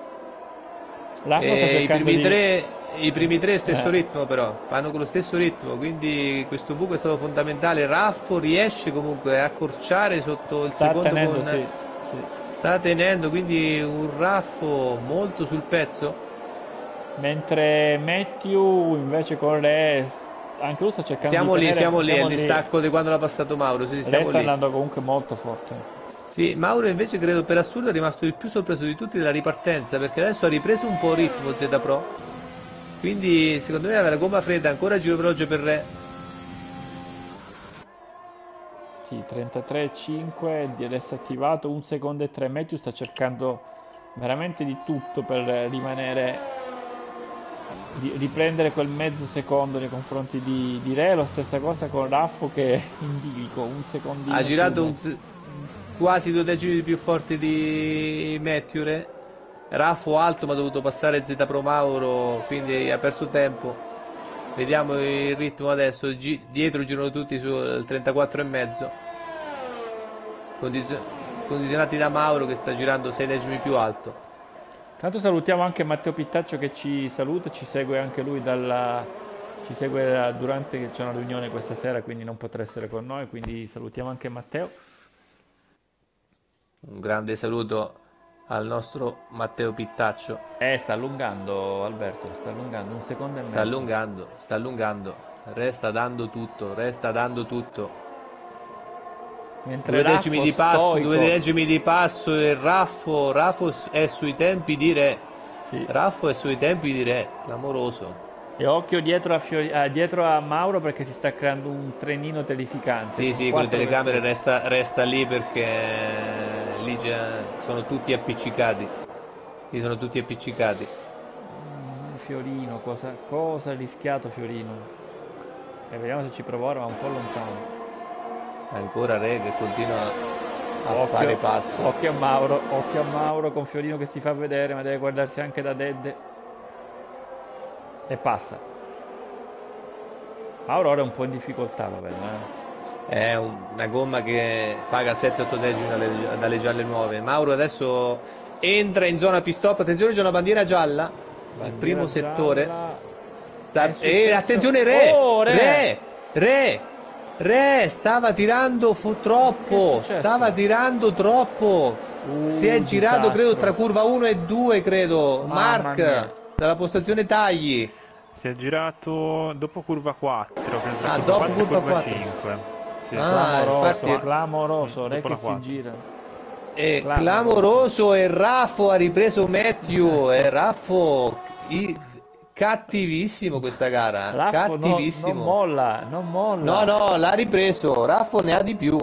I primi tre stesso ritmo, però fanno con lo stesso ritmo, quindi questo buco è stato fondamentale. Raffo riesce comunque a accorciare sotto il secondo sta tenendo, quindi un Raffo molto sul pezzo, mentre Matthew invece con Re anche lui sta cercando siamo lì, è il distacco di quando l'ha passato Mauro. Sta andando comunque molto forte. Sì, Mauro invece credo per assurdo è rimasto il più sorpreso di tutti della ripartenza, perché adesso ha ripreso un po' il ritmo Z Pro, quindi secondo me aveva la gomma fredda, ancora giro veloce per Re. Sì, 33,5 di adesso attivato, 1 secondo e 3. Matthew sta cercando veramente di tutto per rimanere, di riprendere quel mezzo secondo nei confronti di Re. Lo stessa cosa con Raffo che è in bilico, un secondino. Ha girato quasi 2 decimi più forti di Matthew Re. Raffo alto ma ha dovuto passare Z Pro Mauro, quindi ha perso tempo. Vediamo il ritmo adesso, dietro girano tutti sul 34,5, condizionati da Mauro che sta girando 6 decimi più alto. Tanto salutiamo anche Matteo Pittaccio che ci saluta, ci segue anche lui ci segue durante che c'è una riunione questa sera, quindi non potrà essere con noi, quindi salutiamo anche Matteo. Un grande saluto al nostro Matteo Pittaccio. Sta allungando Alberto, sta allungando 1 secondo e mezzo. Sta allungando, resta dando tutto. Mentre 2 decimi di passo, 2 decimi di passo e Raffo è sui tempi di Re. Sì. Raffo è sui tempi di Re, clamoroso. E occhio dietro a Mauro perché si sta creando un trenino terrificante. Sì, con le telecamere resta lì perché lì sono tutti appiccicati. Fiorino, cosa ha rischiato Fiorino? E vediamo se ci prova ora, ma un po' lontano. Ancora Re che continua a fare passo. Occhio a Mauro con Fiorino che si fa vedere, ma deve guardarsi anche da Dedde. E passa. Mauro ora è un po' in difficoltà, lo vedo, È una gomma che paga 7-8 decimi dalle gialle nuove. Mauro adesso entra in zona pit stop, attenzione, c'è una bandiera gialla, il primo settore. E attenzione Re stava tirando troppo, si è girato credo tra curva 1 e 2 credo, Mark dalla postazione tagli. Si è girato dopo curva 4, credo, dopo curva 4. 5. Sì. Clamoroso, Re che si gira. Clamoroso, e Raffo ha ripreso Matthew, e Raffo cattivissimo questa gara, Raffo cattivissimo. Non molla. No, l'ha ripreso, Raffo ne ha di più,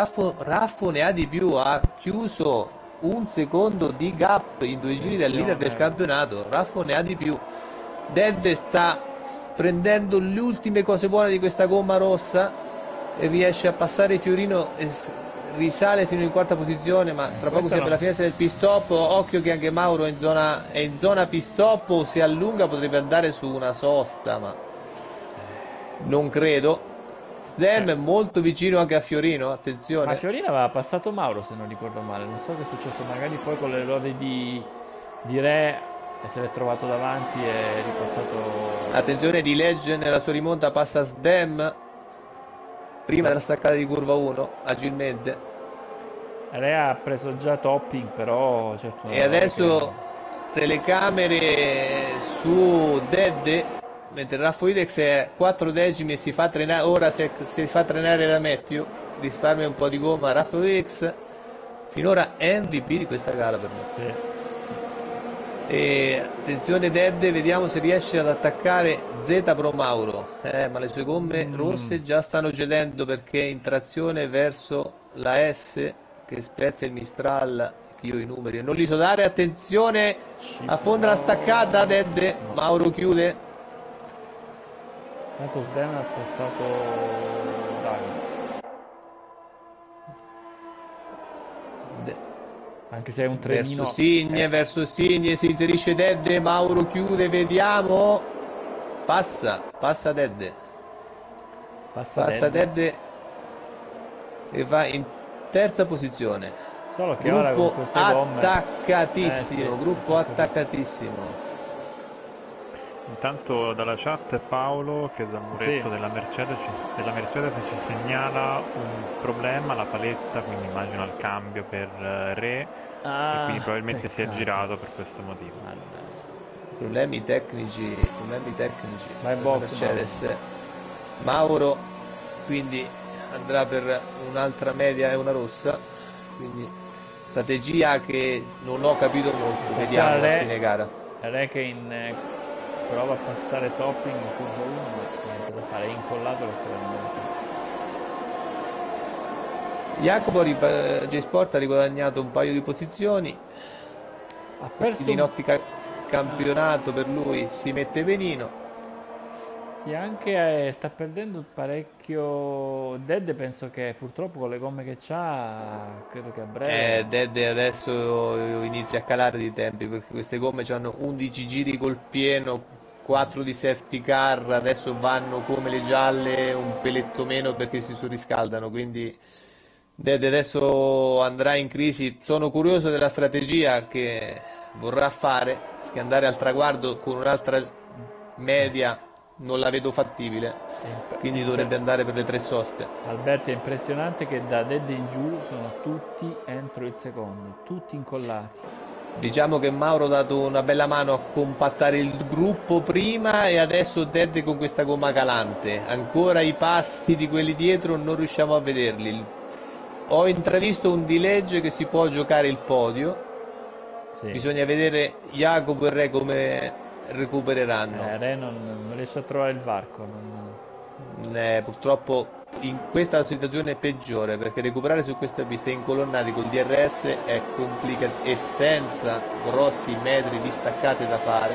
ha chiuso un secondo di gap in 2 giri dal leader del campionato, Raffo ne ha di più. Dedde sta prendendo le ultime cose buone di questa gomma rossa e riesce a passare Fiorino e risale fino in quarta posizione, ma tra poco si apre la finestra del pit stop. Occhio che anche Mauro è in zona pit stop, o se allunga potrebbe andare su una sosta, ma non credo. Sdem è molto vicino anche a Fiorino, attenzione. Ma Fiorino aveva passato Mauro, se non ricordo male, non so che è successo, magari poi con l'errore di Re e se l'è trovato davanti e è ripassato. Attenzione, di Legge nella sua rimonta passa Sdem prima della staccata di curva 1 agilmente. Re ha preso già topping, però certo. E adesso telecamere su Dedde, mentre Raffo Idex è 4 decimi e si fa trenare, ora si fa trenare da Matthew, risparmia un po' di gomma. Raffo Idex finora MVP di questa gara per me. Sì. E attenzione Dedde, vediamo se riesce ad attaccare Z Pro Mauro, ma le sue gomme rosse già stanno cedendo, perché in trazione verso la S che spezza il Mistral, che io i numeri non li so dare. Attenzione, affonda la staccata Dedde, Mauro chiude. Tanto Sdem ha passato Davide. Anche se è un trenino verso Signe si inserisce Dedde, Mauro chiude, vediamo, passa Dedde, passa Dedde e va in terza posizione. Solo che gruppo ora con queste gomme attaccatissimo, gruppo attaccatissimo. Intanto dalla chat Paolo, che dal muretto della Mercedes ci segnala un problema, la paletta, quindi immagino il cambio per Re, e quindi probabilmente si è girato per questo motivo. Problemi tecnici Vai Mercedes. Mauro quindi andrà per un'altra media e una rossa, quindi strategia che non ho capito molto, vediamo a fine gara. Re che prova a passare topping in curva 1, ma niente da fare, è incollato Jacopo J-Sport ha riguadagnato un paio di posizioni, ha perso in ottica campionato per lui si mette benino. Sì, anche sta perdendo parecchio Dedde, penso che purtroppo con le gomme che c'ha, credo che a breve Dedde adesso inizia a calare di tempi, perché queste gomme hanno 11 giri col pieno, 4 di safety car, adesso vanno come le gialle un peletto meno perché si surriscaldano, quindi Dedde adesso andrà in crisi. Sono curioso della strategia che vorrà fare, perché andare al traguardo con un'altra media non la vedo fattibile, quindi dovrebbe andare per le 3 soste. Alberto, è impressionante che da Dedde in giù sono tutti entro il secondo, tutti incollati. Diciamo che Mauro ha dato una bella mano a compattare il gruppo prima, e adesso Dedde con questa gomma calante, ancora i passi di quelli dietro non riusciamo a vederli. Ho intravisto un dilegge che si può giocare il podio, bisogna vedere Jacopo e Re come recupereranno. Re non riesce a trovare il varco, purtroppo in questa situazione è peggiore, perché recuperare su questa pista incolonnati col DRS è complicato e senza grossi metri di staccate da fare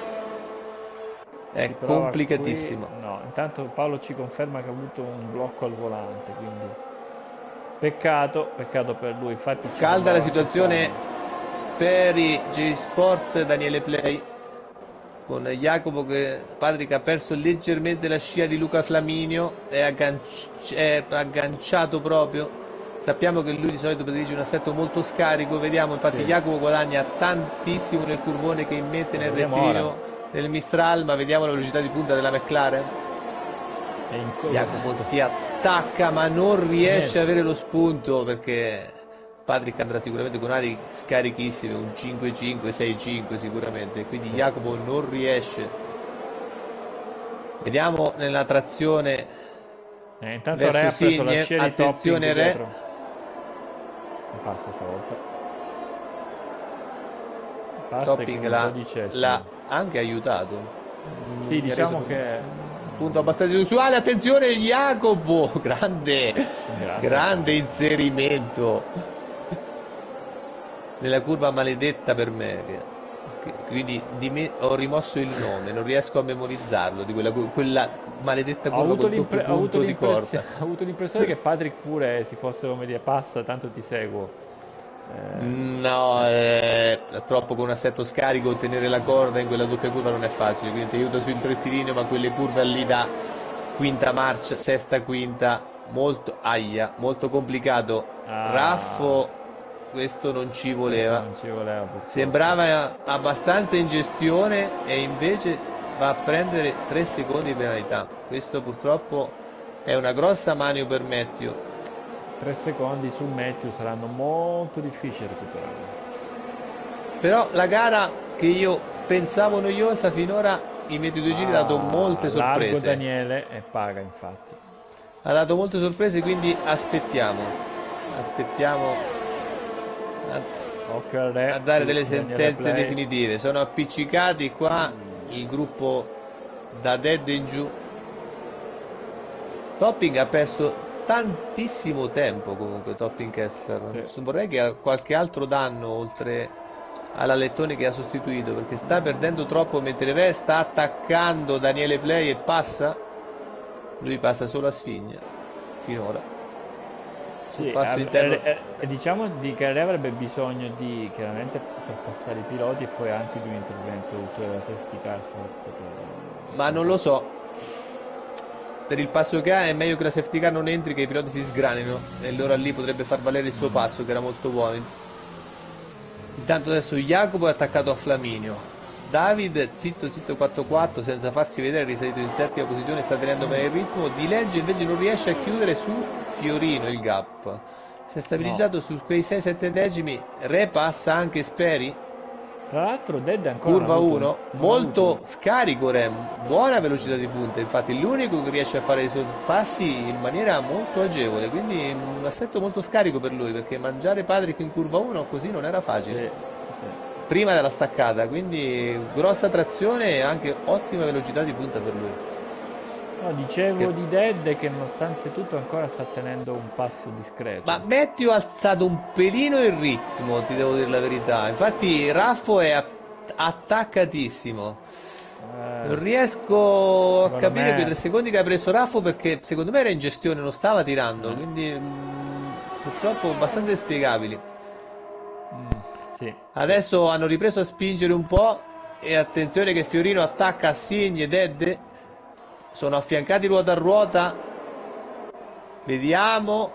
è complicatissimo. No, intanto Paolo ci conferma che ha avuto un blocco al volante, quindi Peccato per lui. Infatti calda la situazione. Speri, J-Sport, Daniele Play, con Jacopo che Patrick ha perso leggermente la scia di Luca Flaminio, è agganciato proprio. Sappiamo che lui di solito predilige un assetto molto scarico, vediamo infatti Jacopo guadagna tantissimo nel curvone che immette nel rettilineo del Mistral, ma vediamo la velocità di punta della McLaren. Jacopo si attacca ma non riesce a avere lo spunto, perché Patrick andrà sicuramente con ali scarichissime, un 5-5, 6-5 sicuramente, quindi Jacopo non riesce. Vediamo nella trazione intanto verso Re ha preso la Signe, scia di attenzione Topping Re. dietro. Passa stavolta. Topping l'ha anche aiutato. Sì, diciamo che punto abbastanza inusuale. Attenzione Jacopo, grande inserimento nella curva maledetta per me, quindi ho rimosso il nome, non riesco a memorizzarlo di quella maledetta curva col doppio punto di corda. Ho avuto l'impressione che Patrick pure si fosse, come dire, passa, tanto ti seguo. No, purtroppo con un assetto scarico ottenere la corda in quella doppia curva non è facile, quindi ti aiuta sul rettilineo, ma quelle curve lì da quinta marcia, sesta, quinta, molto complicato. Raffo, questo non ci voleva, sembrava abbastanza in gestione e invece va a prendere 3 secondi di penalità. Questo purtroppo è una grossa mano per Matthew. 3 secondi sul Matthew saranno molto difficili recuperare. Però la gara che io pensavo noiosa finora, i miei 2 giri ha dato molte sorprese. Largo Daniele e paga infatti. Ha dato molte sorprese, quindi aspettiamo a dare delle sentenze definitive. Sono appiccicati qua il gruppo da Dead in giù. Topping ha perso tantissimo tempo comunque, Topping Kessler. Vorrei che ha qualche altro danno oltre alla Lettone che ha sostituito, perché sta perdendo troppo mentre Re sta attaccando Daniele Play e passa. Lui passa solo a Signa finora. Sì, diciamo che Re avrebbe bisogno di chiaramente sorpassare i piloti e poi anche di un intervento ulteriore della safety car forse. Ma non lo so. Per il passo che ha è meglio che la safety car non entri, che i piloti si sgranino, e allora lì potrebbe far valere il suo passo che era molto buono. Intanto adesso Jacopo è attaccato a Flaminio, David zitto 4-4 senza farsi vedere, risalito in settima posizione, sta tenendo bene il ritmo. Di Legge invece non riesce a chiudere su Fiorino il gap, si è stabilizzato su quei 6-7 decimi. Re passa anche Speri. Tra l'altro Dead ancora curva 1, molto scarico Rem, buona velocità di punta, infatti l'unico che riesce a fare i sorpassi in maniera molto agevole, quindi un assetto molto scarico per lui, perché mangiare Patrick in curva 1 così non era facile, prima della staccata, quindi grossa trazione e anche ottima velocità di punta per lui. No, dicevo di Dead che nonostante tutto ancora sta tenendo un passo discreto. Ma Matthew ha alzato un pelino il ritmo, ti devo dire la verità. Infatti Raffo è attaccatissimo. Non riesco a capire quei 3 secondi che ha preso Raffo, perché secondo me era in gestione, non stava tirando, quindi purtroppo abbastanza inspiegabili. Sì. Adesso hanno ripreso a spingere un po' e attenzione che Fiorino attacca a Signe e Dead. Sono affiancati ruota a ruota, vediamo,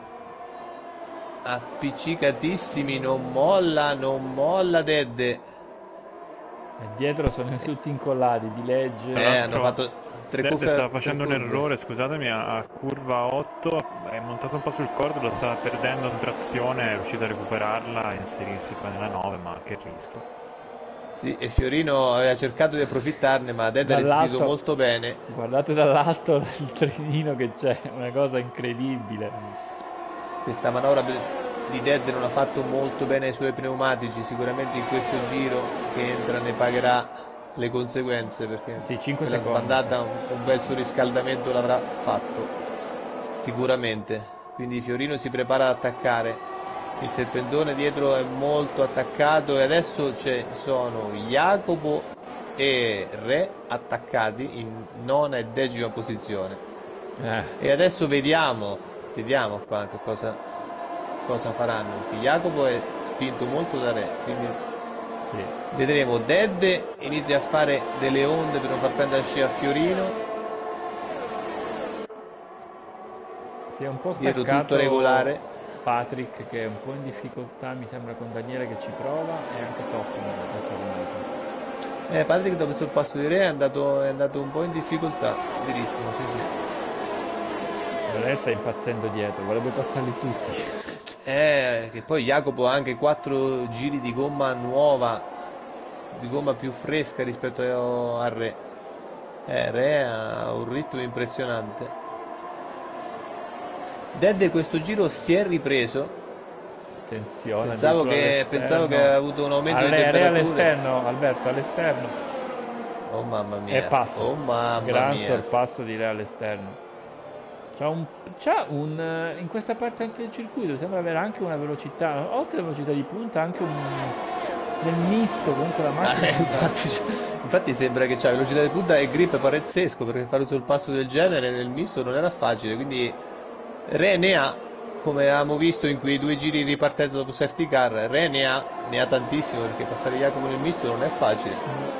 appiccicatissimi, non molla Dead. E dietro sono tutti incollati, Di Legge. Hanno fatto 3 curve. Stava facendo un errore, scusatemi, a curva 8, è montato un po' sul cordo, lo stava perdendo in trazione, è riuscito a recuperarla e inserirsi poi nella 9, ma che rischio. Sì, e Fiorino aveva cercato di approfittarne, ma Dead ha resistito molto bene. Guardate dall'alto il trenino che c'è, una cosa incredibile. Questa manovra di Dead non ha fatto molto bene ai suoi pneumatici, sicuramente in questo giro che entra ne pagherà le conseguenze, perché la sbandata un bel surriscaldamento l'avrà fatto sicuramente. Quindi Fiorino si prepara ad attaccare. Il serpentone dietro è molto attaccato e adesso sono Jacopo e Re attaccati in 9ª e 10ª posizione. E adesso vediamo vediamo qua che cosa faranno, perché Jacopo è spinto molto da Re, quindi sì. Vedremo. Dead inizia a fare delle onde per non far prendere scia a Fiorino. Si è un po' dietro staccato tutto regolare. Patrick, che è un po' in difficoltà, mi sembra, con Daniele che ci prova, e anche Topping. Patrick dopo sul passo di Re è andato un po' in difficoltà di ritmo, sì. Re sta impazzendo dietro, vorrebbe passarli tutti. Che poi Jacopo ha anche 4 giri di gomma nuova, di gomma più fresca rispetto a Re. Re ha un ritmo impressionante. Dead questo giro si è ripreso. Attenzione, pensavo che aveva avuto un aumento di temperature. All'esterno, Alberto, all'esterno. Oh mamma mia. E passa. Oh mamma Gran mia. sorpasso di Re all'esterno. In questa parte anche del circuito sembra avere anche una velocità, oltre alla velocità di punta, anche nel misto, comunque la macchina. Infatti sembra che c'ha velocità di punta e grip pazzesco, perché fare un sorpasso del genere nel misto non era facile, quindi Re ne ha, come avevamo visto in quei 2 giri di partenza dopo safety car. Re ne ha tantissimo, perché passare Jacopo nel misto non è facile.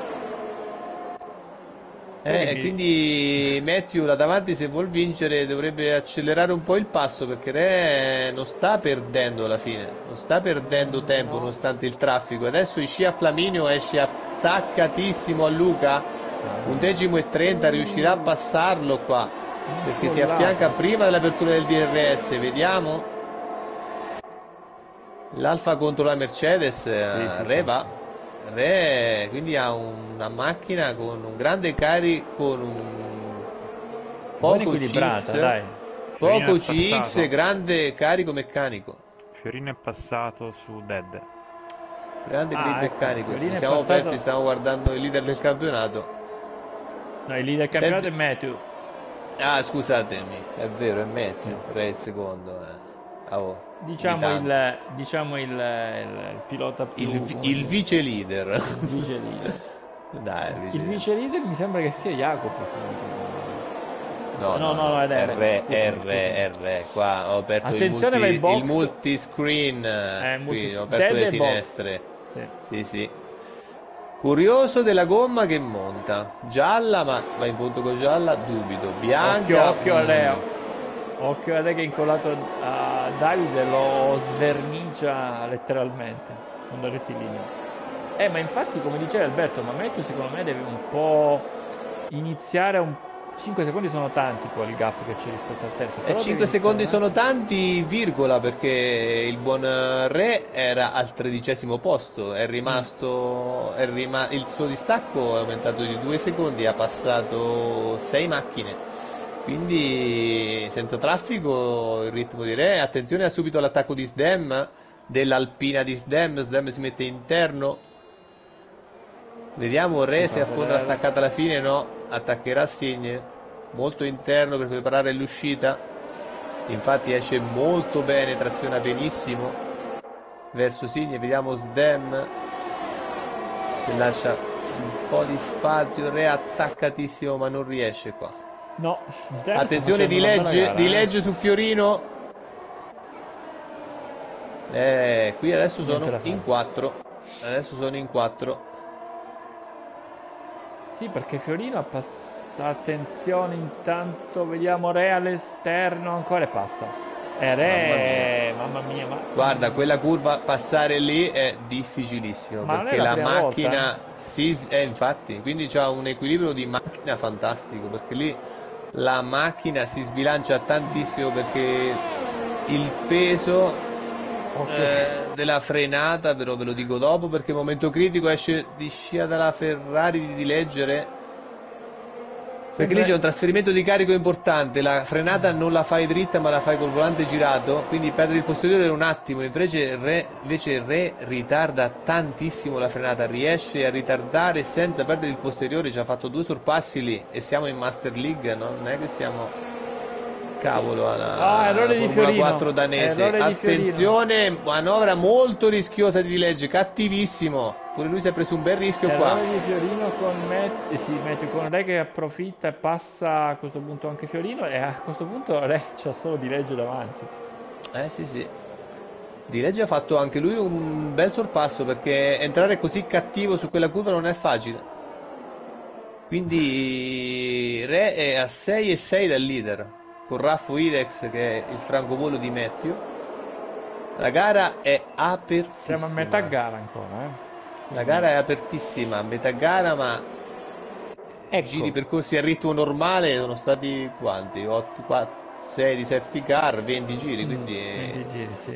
Quindi Matthew là davanti, se vuol vincere, dovrebbe accelerare un po' il passo, perché Re non sta perdendo alla fine, non sta perdendo tempo nonostante il traffico. Adesso esce a Flaminio, esce attaccatissimo a Luca, 11:30, riuscirà a passarlo qua, perché si affianca prima dell'apertura del DRS. Vediamo l'Alfa contro la Mercedes. Re va. Re quindi ha una macchina con un grande carico, con un poco CX, dai. Poco CX, grande carico meccanico. Fiorino è passato su Dead. Grande grip meccanico. Ci siamo persi, stiamo guardando il leader del campionato. No, il leader del campionato è Matthew. Scusatemi, è vero, è Matthew. Re il secondo. Diciamo il pilota più... Il vice leader. Dai, il vice leader mi sembra che sia Jacopo. No, è Re. Qua ho aperto il multiscreen, qui ho aperto le finestre. Sì. Curioso della gomma che monta. Gialla, ma va in punto con gialla, dubito. Bianca. Occhio a Leo. Occhio a lei che è incollato a Davide, lo svernicia letteralmente, sono rettilineo. Ma infatti, come diceva Alberto, Mametto secondo me deve un po' iniziare 5 secondi sono tanti poi il gap che c'è rispetto al terzo. 5 secondi sono tanti, virgola, perché il buon Re era al 13° posto, è rimasto, il suo distacco è aumentato di 2 secondi, ha passato 6 macchine. Quindi senza traffico il ritmo di Re. Attenzione subito all'attacco di Sdem, dell'Alpina di Sdem si mette interno. Vediamo Re se affonda la staccata alla fine. No, attaccherà Signe, molto interno per preparare l'uscita. Infatti esce molto bene, traziona benissimo verso Signe. Vediamo Sdem che lascia un po' di spazio. Re attaccatissimo ma non riesce qua. No, attenzione di legge su Fiorino. Qui adesso sono in 4. Sì, perché Fiorino ha passato. Attenzione, intanto vediamo Re all'esterno, ancora passa. Re, mamma mia. Guarda, quella curva, passare lì è difficilissimo, perché la macchina infatti, quindi c'ha un equilibrio di macchina fantastico, perché lì la macchina si sbilancia tantissimo, perché il peso della frenata, però ve lo dico dopo, perché momento critico, esce di scia dalla Ferrari di leggere, perché lì c'è un trasferimento di carico importante, la frenata non la fai dritta ma la fai col volante girato, quindi perdere il posteriore un attimo. Invece Re ritarda tantissimo la frenata, riesce a ritardare senza perdere il posteriore. Ci ha fatto 2 sorpassi lì, e siamo in Master League, no? Non è che siamo alla Formula 4 danese. Attenzione, manovra molto rischiosa di legge, cattivissimo. pure lui si è preso un bel rischio qua. Errore di Fiorino con Matthew con Re che approfitta e passa a questo punto anche Fiorino, e a questo punto Re c'ha solo Di Reggio davanti. Sì. Di Reggio ha fatto anche lui un bel sorpasso, perché entrare così cattivo su quella curva non è facile. Quindi Re è a 6,6 dal leader, con Raffo Idex che è il francobollo di Matthew. La gara è apertissima. Siamo a metà gara ancora, La gara è apertissima, a metà gara, ma ecco. Giri percorsi a ritmo normale sono stati quanti? 8, 4, 6 di safety car, 20 giri, quindi 20 giri, sì.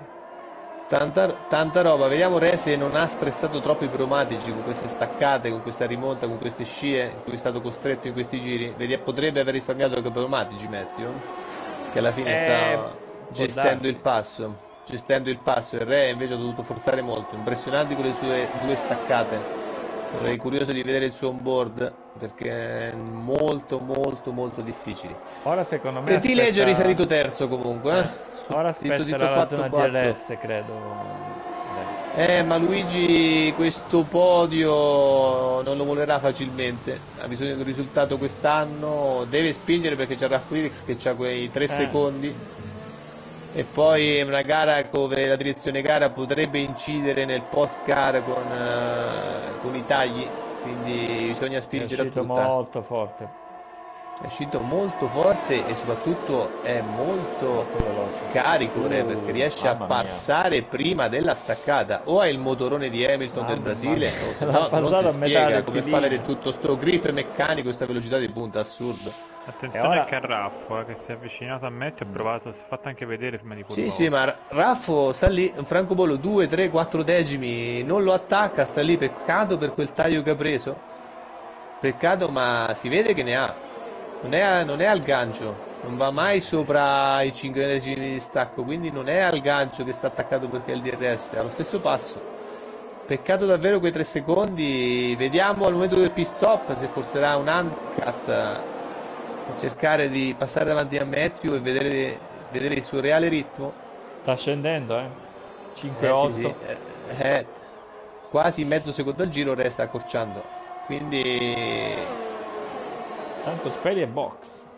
Tanta roba. Vediamo Re se non ha stressato troppo i pneumatici con queste staccate, con questa rimonta, con queste scie in cui è stato costretto in questi giri. Potrebbe aver risparmiato anche i pneumatici, Matthew, che alla fine sta gestendo il passo. Gestendo il passo, il Re invece ha dovuto forzare molto, impressionanti con le sue 2 staccate. Sarei curioso di vedere il suo onboard, perché è molto difficili. Ora secondo me Di Reggio è risalito terzo comunque, ora aspetterà la zona DRS, credo. Ma Luigi questo podio non lo volerà facilmente, ha bisogno di un risultato quest'anno, deve spingere perché c'è Raffaelix che ha quei 3 secondi. E poi una gara dove la direzione gara potrebbe incidere nel post gara con i tagli, quindi bisogna spingere a tutta. È uscito molto forte. È uscito molto forte e soprattutto è molto scarico, perché riesce a passare prima della staccata. O è il motorone di Hamilton del Brasile, o se no non si spiega come fa avere tutto sto grip meccanico, questa velocità di punta, assurdo. Attenzione anche a Raffo, che si è avvicinato a Matthew, ha provato, si è fatto anche vedere prima di curva. Sì, ma Raffo sta lì, un francobollo 2, 3, 4 decimi, non lo attacca, sta lì, peccato per quel taglio che ha preso. Peccato, ma si vede che ne ha. Non è al gancio, non va mai sopra i 5 decimi di stacco, quindi non è al gancio che sta attaccato perché è il DRS, ha lo stesso passo. Peccato davvero quei 3 secondi, vediamo al momento del pit stop se forzerà un undercut per cercare di passare davanti a Matthew e vedere il suo reale ritmo. Sta scendendo, 5-8. Sì. Quasi mezzo secondo al giro, resta accorciando, quindi tanto Speri è box.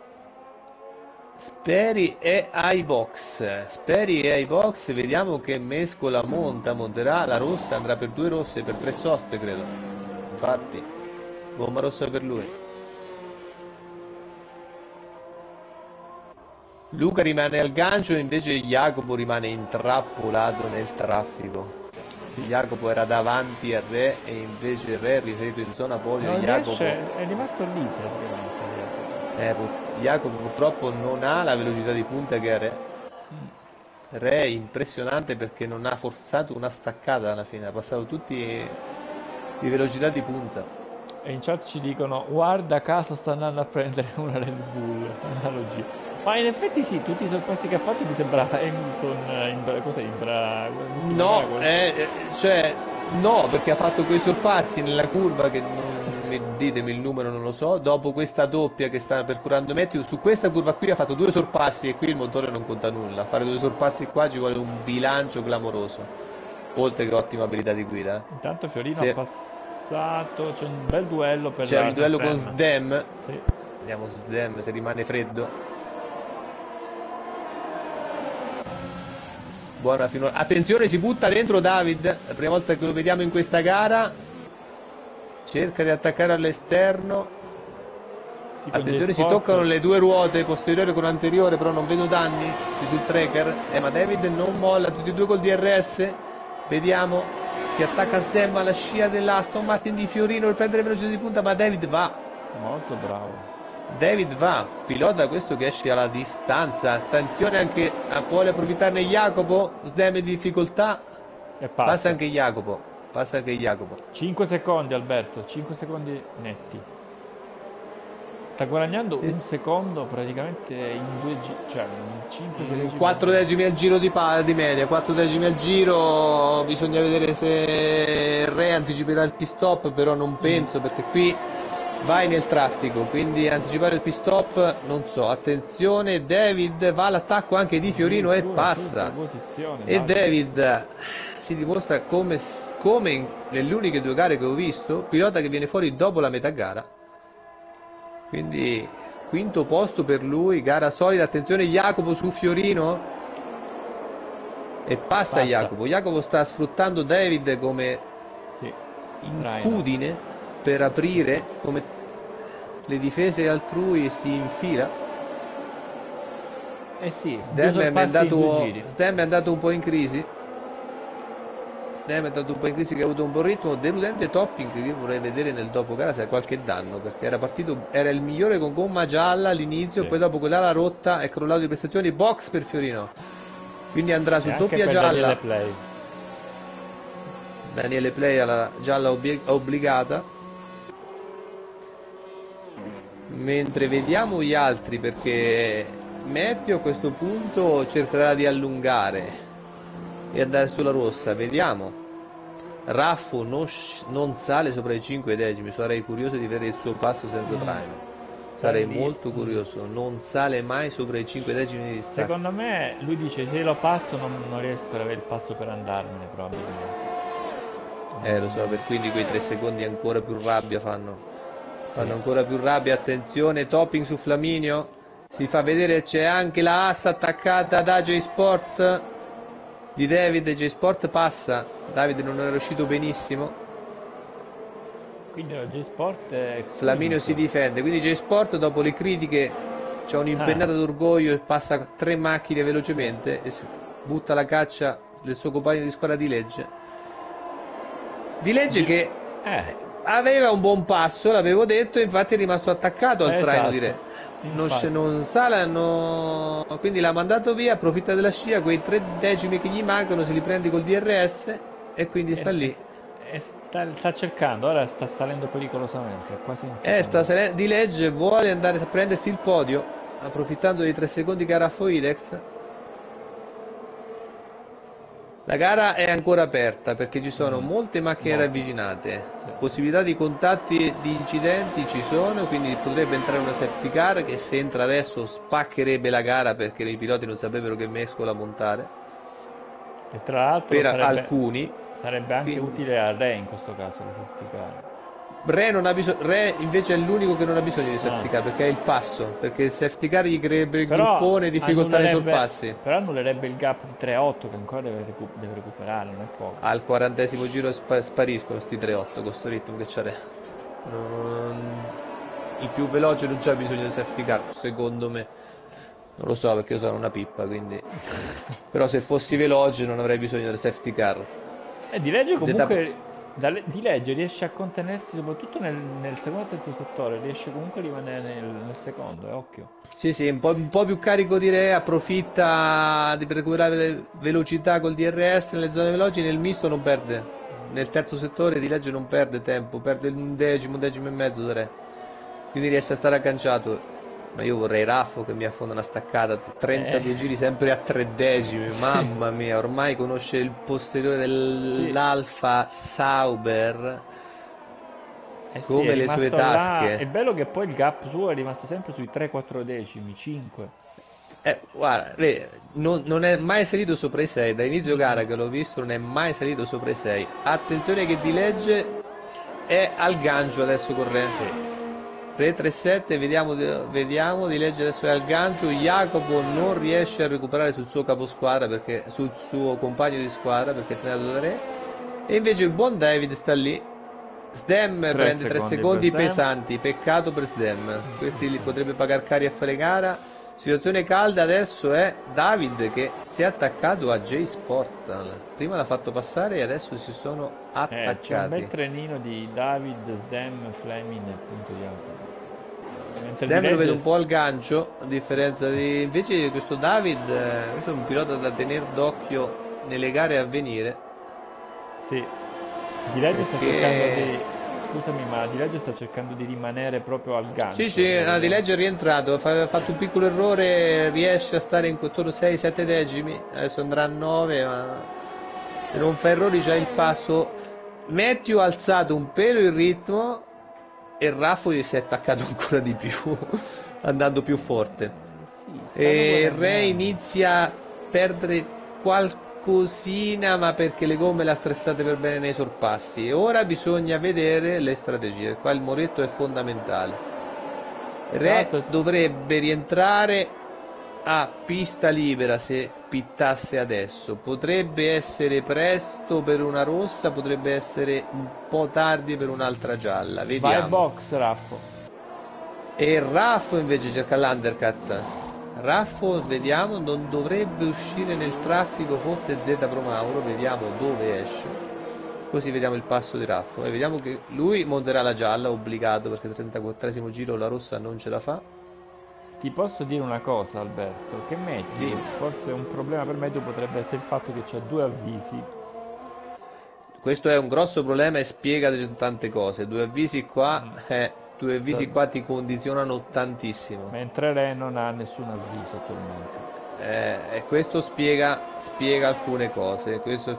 Speri è ai box, vediamo che mescola monterà la rossa, andrà per 2 rosse, per 3 soste credo, infatti gomma rossa per lui. Luca rimane al gancio, invece Jacopo rimane intrappolato nel traffico. Jacopo era davanti a Re e invece Re è risalito in zona podio. Jacopo è rimasto lì praticamente. Jacopo purtroppo non ha la velocità di punta che ha Re. Re è impressionante perché non ha forzato una staccata alla fine, ha passato tutti di velocità di punta. E in chat ci dicono guarda caso sta andando a prendere una Red Bull, analogia. Ma in effetti sì, tutti i sorpassi che ha fatto mi sembra Hamilton no, perché ha fatto quei sorpassi nella curva che ditemi il numero, non lo so, dopo questa doppia che sta percorrendo Matthew, su questa curva qui ha fatto 2 sorpassi e qui il motore non conta nulla, a fare 2 sorpassi qua ci vuole un bilancio clamoroso, oltre che ottima abilità di guida. Intanto Fiorino ha passato, c'è un bel duello per c'è un duello con Sdem, sì. Vediamo Sdem se rimane freddo. Buona finora. Attenzione, si butta dentro David, la prima volta che lo vediamo in questa gara, cerca di attaccare all'esterno. Attenzione, si toccano le 2 ruote posteriore con anteriore, però non vedo danni sul tracker, ma David non molla, tutti e 2 col DRS. Vediamo, si attacca Sdem alla scia dell'Aston Martin di Fiorino per prendere velocità di punta, ma David va, molto bravo. David va, pilota questo che esce alla distanza. Attenzione anche a vuole approfittarne Jacopo, Sdem in difficoltà e passa anche Jacopo. 5 secondi Alberto, 5 secondi netti. Sta guadagnando un secondo praticamente in 2 giri, cioè in 5 secondi. 4 decimi al giro di media, 4 decimi al giro, bisogna vedere se Re anticiperà il pit stop, però non penso perché qui vai nel traffico, quindi anticipare il pit stop non so. Attenzione, David va all'attacco anche di Fiorino e passa, e David si dimostra come come nelle uniche 2 gare che ho visto, pilota che viene fuori dopo la metà gara. Quindi quinto posto per lui, gara solida. Attenzione Jacopo su Fiorino, e passa. Jacopo sta sfruttando David come incudine per aprire, come le difese altrui, si infila. Sdem è andato un po' in crisi. Che ha avuto un buon ritmo. Deludente Topping, che io vorrei vedere nel dopo gara se ha qualche danno, perché era il migliore con gomma gialla all'inizio, poi dopo quell'ala rotta è crollato di prestazioni. Box per Fiorino, quindi andrà su doppia gialla. Daniele Play alla gialla obbligata, mentre vediamo gli altri, perché Matthew a questo punto cercherà di allungare e andare sulla rossa. Vediamo. Raffo non sale sopra i 5 decimi. Sarei curioso di vedere il suo passo senza traino. Sarei molto curioso. Non sale mai sopra i 5 decimi di distacco. Secondo me lui dice: se lo passo non riesco ad avere il passo per andarmene, probabilmente. Lo so, per quindi quei 3 secondi ancora più rabbia fanno ancora più rabbia. Attenzione, Topping su Flaminio. Si fa vedere, c'è anche la assa attaccata da J-Sport di David. J-Sport passa, David non è riuscito benissimo, quindi J-Sport Flaminio si difende. Quindi J-Sport, dopo le critiche, c'è un'impennata d'orgoglio e passa 3 macchine velocemente e butta la caccia del suo compagno di squadra Di Legge che aveva un buon passo, l'avevo detto, infatti è rimasto attaccato al traino di Re. Non sale, quindi l'ha mandato via, approfitta della scia, quei 3 decimi che gli mancano se li prendi col DRS, e quindi sta lì. Sta cercando, ora sta salendo pericolosamente, quasi in Di Legge vuole andare a prendersi il podio, approfittando dei 3 secondi che ha Raffoidex. La gara è ancora aperta perché ci sono molte macchine ravvicinate, possibilità di contatti, di incidenti ci sono, quindi potrebbe entrare una safety car che, se entra adesso, spaccherebbe la gara, perché i piloti non saprebbero che mescola montare. E tra l'altro per alcuni sarebbe anche utile a Re in questo caso la safety car. Re invece è l'unico che non ha bisogno di safety car, perché è il passo, perché il safety car gli creerebbe gruppone e difficoltà nei sorpassi. Però annullerebbe il gap di 3.8 che ancora deve recuperare, non è poco. Al 40° giro spariscono sti 3.8 con sto ritmo che c'è Re. Il più veloce non c'ha bisogno di safety car, secondo me. Non lo so, perché io sono una pippa, quindi però se fossi veloce non avrei bisogno del safety car. Di Legge comunque Di Legge riesce a contenersi, soprattutto nel secondo e terzo settore, riesce comunque a rimanere nel secondo, occhio. Sì, un po' più carico di Re, approfitta per recuperare velocità col DRS nelle zone veloci, nel misto non perde. Nel terzo settore Di Legge non perde tempo, perde un decimo e mezzo da Re, quindi riesce a stare agganciato. Ma io vorrei Raffo che mi affonda una staccata, 32 giri sempre a 3 decimi, mamma mia, ormai conosce il posteriore dell'Alfa Sauber come le sue tasche. È bello che poi il gap suo è rimasto sempre sui 3-4 decimi, 5. Guarda, non è mai salito sopra i 6, dall'inizio gara che l'ho visto non è mai salito sopra i 6. Attenzione che Di Legge è al gancio adesso corrente. 3-3-7, vediamo, Di Legge adesso è al gancio. Jacopo non riesce a recuperare sul suo caposquadra, perché sul suo compagno di squadra, perché è tenato da Re, e invece il buon David sta lì. Sdem prende 3 secondi pesanti, peccato per Sdem, questi li potrebbe pagare cari a fare gara. Situazione calda adesso è David che si è attaccato a J-Sport, prima l'ha fatto passare e adesso si sono attaccati. C'è un bel trenino di David, Sdem, Fleming e appunto Jacopo. Sdem lo vedo un po' al gancio, a differenza di invece questo David, questo è un pilota da tenere d'occhio nelle gare a venire. Sì, Di Legge sta cercando di... Scusami, ma Di Legge sta cercando di rimanere proprio al gancio. Sì, Di Legge è rientrato, ha fatto un piccolo errore, riesce a stare in intorno 6-7 decimi, adesso andrà a 9, ma se non fa errori c'ha il passo. Matthew ha alzato un pelo il ritmo e Raffo gli si è attaccato ancora di più, andando più forte. E Re inizia a perdere qualcosina, ma perché le gomme le ha stressate per bene nei sorpassi. E ora bisogna vedere le strategie. Qua il muretto è fondamentale. Re dovrebbe rientrare a pista libera se pittasse adesso. Potrebbe essere presto per una rossa, potrebbe essere un po' tardi per un'altra gialla. Vediamo. Vai box, Raffo. E Raffo invece cerca l'undercut. Raffo, vediamo, non dovrebbe uscire nel traffico, forse Z Pro Mauro, vediamo dove esce. Così vediamo il passo di Raffo e vediamo che lui monterà la gialla, obbligato, perché il 34esimo giro la rossa non ce la fa. Ti posso dire una cosa, Alberto, che Matthew, forse un problema per Matthew potrebbe essere il fatto che c'ha 2 avvisi. Questo è un grosso problema e spiega tante cose. 2 avvisi qua, 2 avvisi qua ti condizionano tantissimo. Mentre Re non ha nessun avviso attualmente. E questo spiega alcune cose.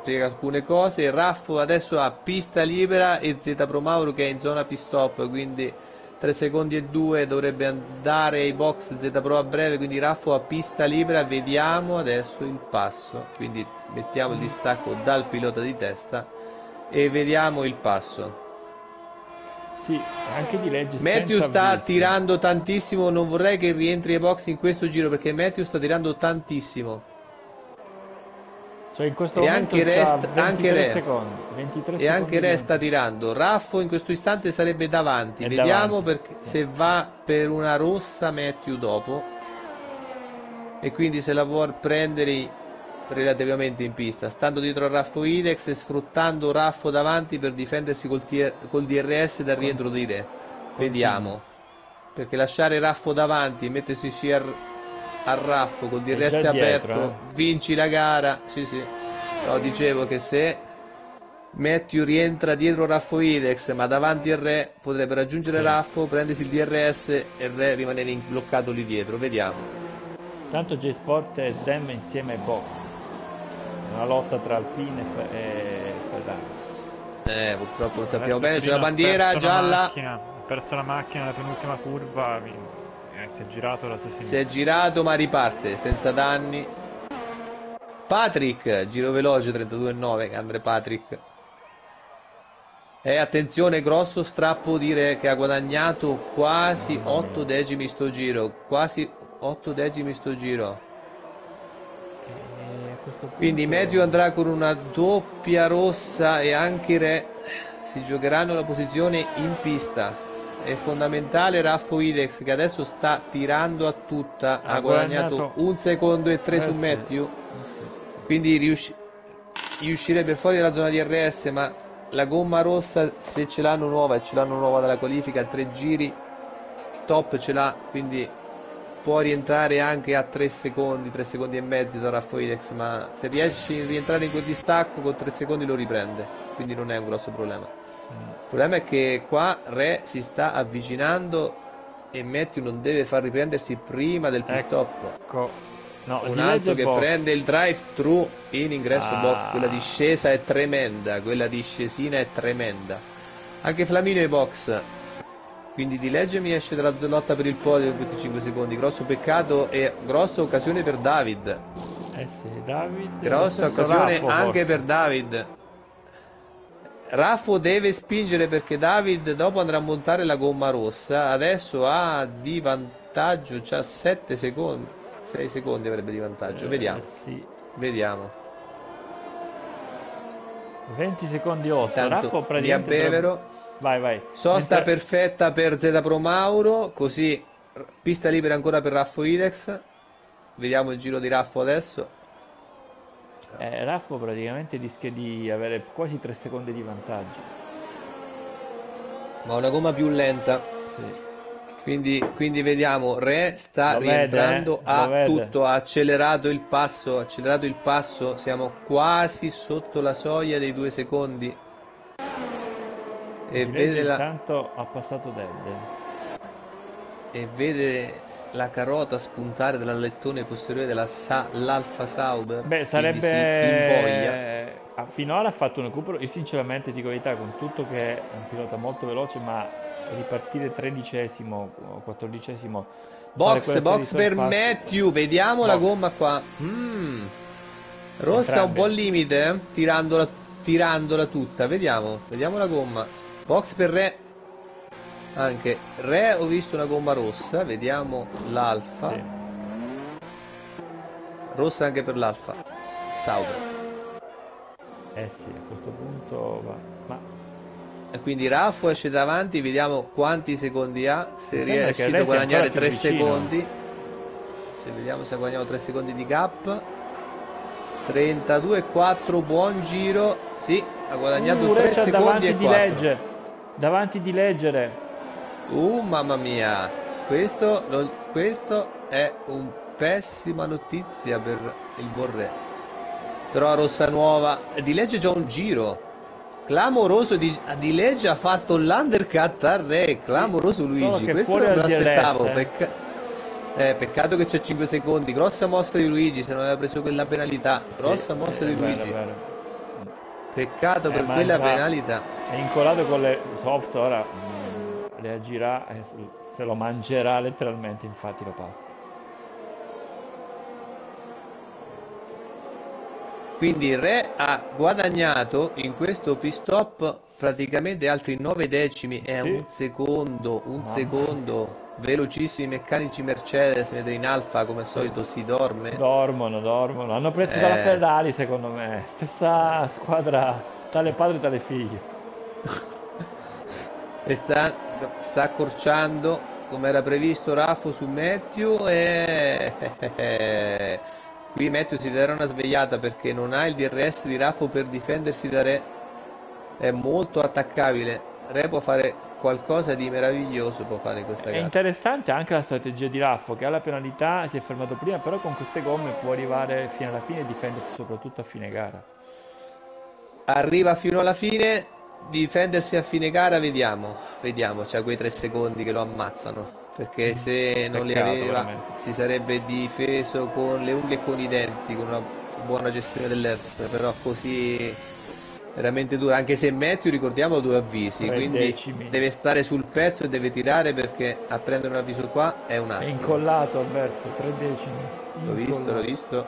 Raffo adesso ha pista libera e Z Pro Mauro che è in zona pit stop, quindi 3 secondi e 2 dovrebbe andare ai box Z Pro a breve, quindi Raffo a pista libera. Vediamo adesso il passo, quindi mettiamo il distacco dal pilota di testa e vediamo il passo. Sì, anche di legge. Matthew sta tirando tantissimo, non vorrei che rientri ai box in questo giro perché Matthew sta tirando tantissimo. Cioè in questo momento anche Re sta tirando. Raffo in questo istante sarebbe davanti. Vediamo perché se va per una rossa Matthew dopo. E quindi se la vuol prendere relativamente in pista, stando dietro a Raffo Idex e sfruttando Raffo davanti per difendersi col DRS dal rientro di Re. Vediamo, perché lasciare Raffo davanti e mettersi a Raffo col DRS aperto, vinci la gara. Sì. No, dicevo che se Matthew rientra dietro Raffo Idex ma davanti a Re, potrebbe raggiungere Raffo, prendersi il DRS e Re rimanere bloccato lì dietro. Vediamo. Tanto J-Sport e Dem insieme ai box, una lotta tra Alpine e Ferrari. Purtroppo lo sappiamo bene, c'è la bandiera gialla. Ha perso la macchina nella penultima curva, si è girato la sua sinistra. Si è girato ma riparte senza danni. Patrick, giro veloce 32,9, Andre Patrick. Attenzione, grosso strappo di Re che ha guadagnato quasi 8 decimi sto giro, quasi 8 decimi sto giro. Quindi Matthew andrà con una doppia rossa e anche Re si giocheranno la posizione in pista. È fondamentale Raffo Idex che adesso sta tirando a tutta, ha guadagnato 1 secondo e 3 su Matthew, quindi riuscirebbe fuori dalla zona di RS, ma la gomma rossa, se ce l'hanno nuova, e ce l'hanno nuova dalla qualifica, 3 giri top ce l'ha, quindi può rientrare anche a 3 secondi e mezzo da Raffo Idex, ma se riesci a rientrare in quel distacco con 3 secondi lo riprende, quindi non è un grosso problema. Il problema è che qua Re si sta avvicinando e Matthew non deve far riprendersi prima del pit stop. No, un altro che prende il drive thru in ingresso box, quella discesa è tremenda, quella discesina è tremenda. Anche Flamino è box, quindi Di Legge mi esce dalla lotta per il podio in questi 5 secondi. Grosso peccato e grossa occasione per David. David, grossa occasione anche per David. Raffo deve spingere perché David dopo andrà a montare la gomma rossa, adesso ha di vantaggio, c'ha 7 secondi, 6 secondi avrebbe di vantaggio, vediamo. 20 secondi 8, Tanto Raffo praticamente mi abbevero. Vai. Sosta perfetta per Z Pro Mauro, così pista libera ancora per Raffo Idex. Vediamo il giro di Raffo adesso. Raffo praticamente rischia di avere quasi 3 secondi di vantaggio. Ma una gomma più lenta. Sì. Quindi vediamo, Re sta rientrando tutto, ha accelerato il passo, siamo quasi sotto la soglia dei 2 secondi. E vede intanto ha passato Dead. E vede la carota spuntare dall'alettone posteriore dell'Alfa Sauber. Beh, sarebbe finora ha fatto un recupero. Io sinceramente dico la verità, con tutto che è un pilota molto veloce, ma ripartire 13esimo o 14esimo box per Matthew, vediamo la gomma qua. Rossa un po' al limite, tirandola tutta. Vediamo la gomma. Box per Re. Anche Re ho visto una gomma rossa. Vediamo l'Alfa. Sì. Rossa anche per l'Alfa. Sauber. Sì, a questo punto va. Ma E quindi Raffo esce davanti, vediamo quanti secondi ha, se mi sembra che riesce lei a sia guadagnare ancora più 3 vicino. secondi. Se vediamo se ha guadagnato 3 secondi di gap. 32,4, buon giro. Sì, ha guadagnato 3 Reccia secondi e 4. Davanti di leggere. Mamma mia. Questo è un pessima notizia per il Borré. Però Rossa Nuova di legge già un giro. Clamoroso di legge, ha fatto l'undercut a Re. Clamoroso Luigi. Questo non me l'aspettavo. Peccato che c'è 5 secondi. Grossa mossa di Luigi, se non aveva preso quella penalità. Grossa mossa di Luigi. Vero. Peccato per quella penalità. È incollato con le soft, ora reagirà e se lo mangerà letteralmente, infatti lo passa. Quindi Re ha guadagnato in questo pit stop praticamente altri 9 decimi e un secondo. Velocissimi meccanici Mercedes, mentre in Alfa come al solito si dorme. Dormono. Hanno preso dalla Ferrari, secondo me. Stessa squadra, tale padre, tale figlio. E sta accorciando come era previsto Raffo su Matthew e qui Matthew si darà una svegliata perché non ha il DRS di Raffo per difendersi da Re. È molto attaccabile. Re può fare qualcosa di meraviglioso, può fare in questa gara. È interessante anche la strategia di Raffo, che ha la penalità, si è fermato prima, però con queste gomme può arrivare fino alla fine e difendersi soprattutto a fine gara. Arriva fino alla fine, difendersi a fine gara, vediamo, c'ha quei 3 secondi che lo ammazzano, perché se non li aveva veramente si sarebbe difeso con le unghie e con i denti, con una buona gestione dell'ERS, però così veramente dura, anche se Matthew, ricordiamo, ha 2 avvisi, quindi decimi. Deve stare sul pezzo e deve tirare, perché a prendere un avviso qua è un attimo. È incollato, Alberto, 3 decimi. L'ho visto.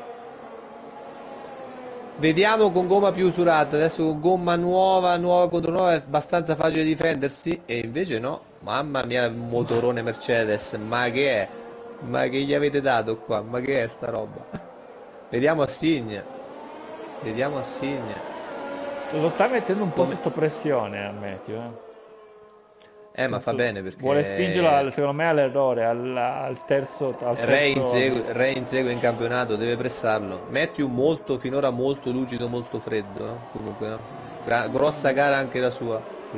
Vediamo con gomma più usurata, adesso con gomma nuova contro nuova è abbastanza facile difendersi, e invece no. Mamma mia, motorone Mercedes, ma che è? Ma che gli avete dato qua? Ma che è sta roba? Vediamo Assigna. Lo sta mettendo un po' sotto pressione a Matthew, ma fa bene, perché vuole spingerlo, secondo me, all'errore, al terzo. Re insegue in campionato, deve pressarlo. Matthew finora molto lucido, molto freddo, comunque, grossa gara anche la sua. Sì.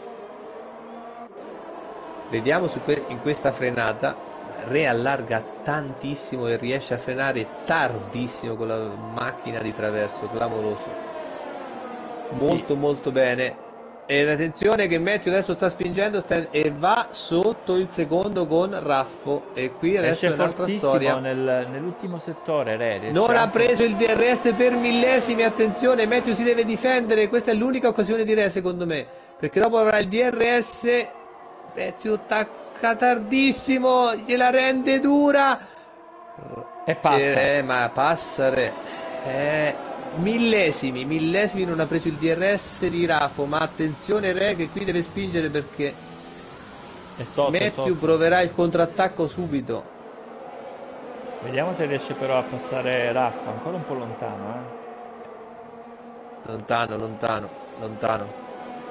Vediamo in questa frenata. Re allarga tantissimo e riesce a frenare tardissimo con la macchina di traverso, clamoroso. Molto bene. E attenzione che Matthew adesso sta spingendo e va sotto il secondo con Raffo, e qui adesso è un'altra storia. Nell'ultimo settore Re non ha preso il DRS per millesimi, attenzione, Matthew si deve difendere, questa è l'unica occasione di Re secondo me, perché dopo avrà il DRS. Matthew attacca tardissimo, gliela rende dura e passa. Ma passa Re. Millesimi non ha preso il DRS di Raffo, ma attenzione Re che qui deve spingere, perché Matthew proverà il contrattacco subito. Vediamo se riesce però a passare Raffo, ancora un po' lontano, lontano.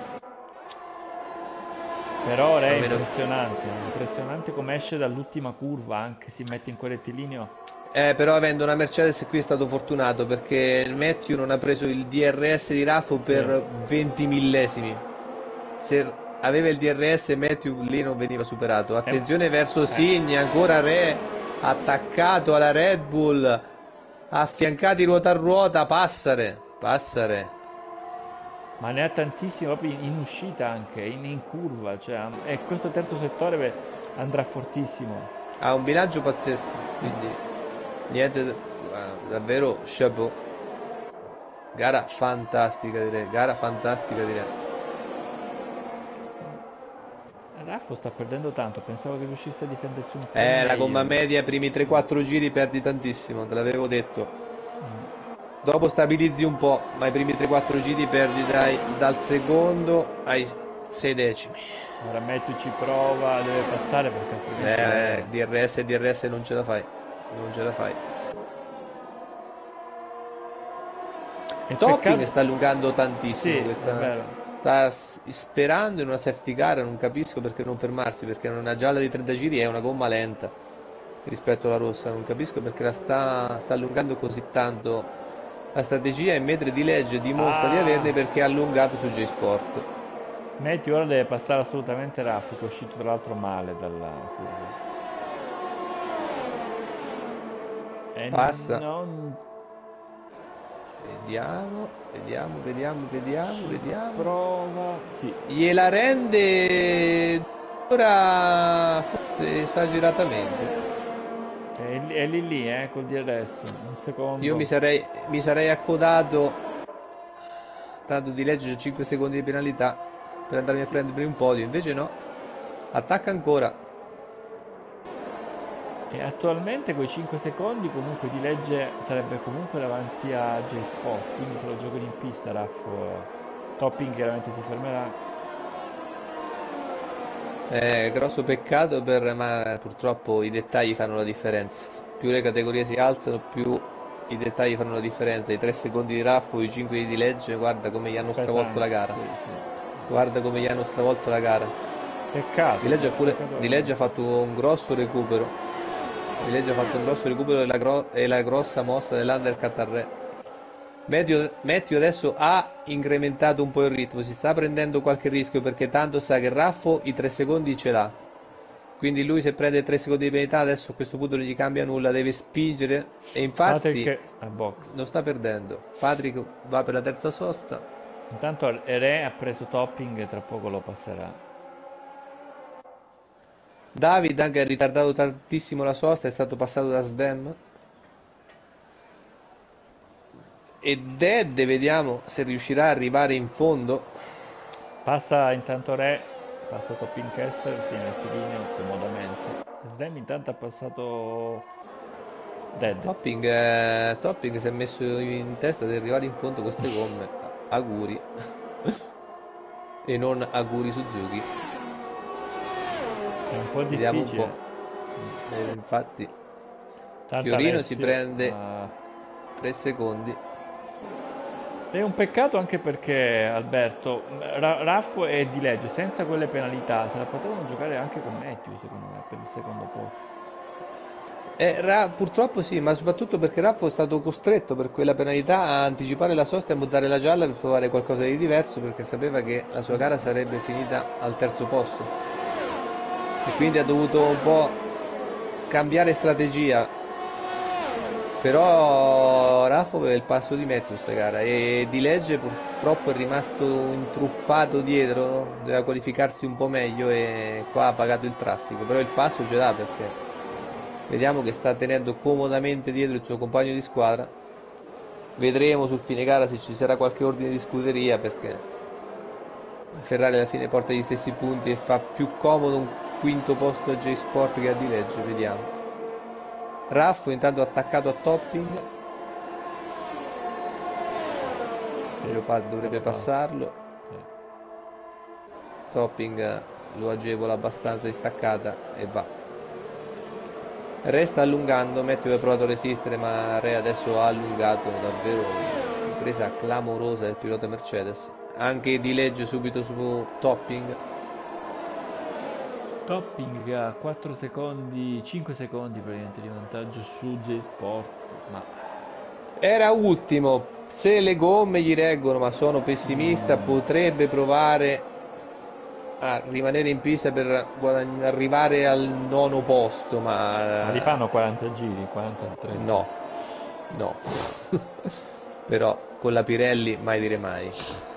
Però Re è impressionante come esce dall'ultima curva, anche si mette in quel rettilineo. Però avendo una Mercedes qui è stato fortunato, perché il Matthew non ha preso il DRS di Raffo per 20 millesimi. Se aveva il DRS Matthew lì non veniva superato. Attenzione verso Signy, ancora Re attaccato alla Red Bull, affiancati ruota a ruota, passare. Ma ne ha tantissimo proprio in uscita, anche in curva, cioè, e questo terzo settore andrà fortissimo. Ha un bilancio pazzesco, quindi niente, davvero chapeau. Gara fantastica direi. Raffo sta perdendo tanto, pensavo che riuscisse a difendersi un po'. La gomma media, primi 3-4 giri perdi tantissimo, te l'avevo detto. Dopo stabilizzi un po', ma i primi 3-4 giri perdi dal secondo ai 6 decimi. Ora Matthew ci prova, deve passare perché altrimenti... DRS non ce la fai. Non ce la fai. Topping sta allungando tantissimo, sì, sta sperando in una safety car, non capisco perché non fermarsi, perché una gialla di 30 giri è una gomma lenta rispetto alla rossa, non capisco perché la sta allungando così tanto. La strategia in metri di legge dimostra di averne perché ha allungato su J-Sport. Matthew ora deve passare assolutamente Raff, che è uscito tra l'altro male dalla curva. Passa. Non... Vediamo. Prova. Sì. Gliela rende ora forse esageratamente. È lì col DRS. Un secondo. Io mi sarei accodato, tanto di legge 5 secondi di penalità per andarmi a prendere un podio, invece no. Attacca ancora. E attualmente quei 5 secondi comunque di legge sarebbe comunque davanti a J-Sport, quindi se lo giocano in pista Raff, Topping chiaramente si fermerà. Grosso peccato ma purtroppo i dettagli fanno la differenza. Più le categorie si alzano, più i dettagli fanno la differenza. I 3 secondi di Raffo, i 5 di legge, guarda come gli hanno stravolto la gara. Sì. Guarda come gli hanno stravolto la gara. Peccato. Di legge ha fatto un grosso recupero. Di legge ha fatto un grosso recupero e la grossa mossa dell'undercut al re. Matthew adesso ha incrementato un po' il ritmo, si sta prendendo qualche rischio perché tanto sa che Raffo i 3 secondi ce l'ha. Quindi lui se prende 3 secondi di penalità adesso a questo punto non gli cambia nulla, deve spingere e infatti non sta perdendo. Patrick va per la terza sosta. Intanto Re ha preso Topping e tra poco lo passerà. David anche ha ritardato tantissimo la sosta, è stato passato da Sdem. E Dead vediamo se riuscirà a arrivare in fondo. Passa intanto Re, passa Topping Kester, fine rettilineo comodamente. Sdem intanto ha passato Dead. Topping si è messo in testa di arrivare in fondo con queste gomme. Auguri. E non auguri Suzuki. È un po' difficile. Vediamo un po'. Infatti Fiorino si prende 3 secondi. È un peccato anche perché Alberto Raffo è di legge, senza quelle penalità se la potevano giocare anche con Matthew secondo me per il secondo posto. Purtroppo sì, ma soprattutto perché Raffo è stato costretto per quella penalità a anticipare la sosta e a montare la gialla per provare qualcosa di diverso, perché sapeva che la sua gara sarebbe finita al terzo posto e quindi ha dovuto un po' cambiare strategia. Però Raffo aveva il passo di Matthew questa gara e Di Legge purtroppo è rimasto intruppato dietro, doveva qualificarsi un po' meglio e qua ha pagato il traffico, però il passo ce l'ha perché vediamo che sta tenendo comodamente dietro il suo compagno di squadra. Vedremo sul fine gara se ci sarà qualche ordine di scuderia, perché Ferrari alla fine porta gli stessi punti e fa più comodo un quinto posto a J-Sport che a Di Legge, vediamo. Raffo intanto attaccato a Topping. Leopardo dovrebbe passarlo. Topping lo agevola abbastanza in staccata e va. Re sta allungando, Matthew ha provato a resistere ma Re adesso ha allungato davvero, impresa clamorosa del pilota Mercedes. Anche Di Legge subito su Topping. Topping ha 4 secondi, 5 secondi praticamente di vantaggio su J-Sport, ma era ultimo, se le gomme gli reggono, ma sono pessimista, potrebbe provare a rimanere in pista per arrivare al nono posto, ma li fanno 40 giri, 43. No. Però con la Pirelli mai dire mai.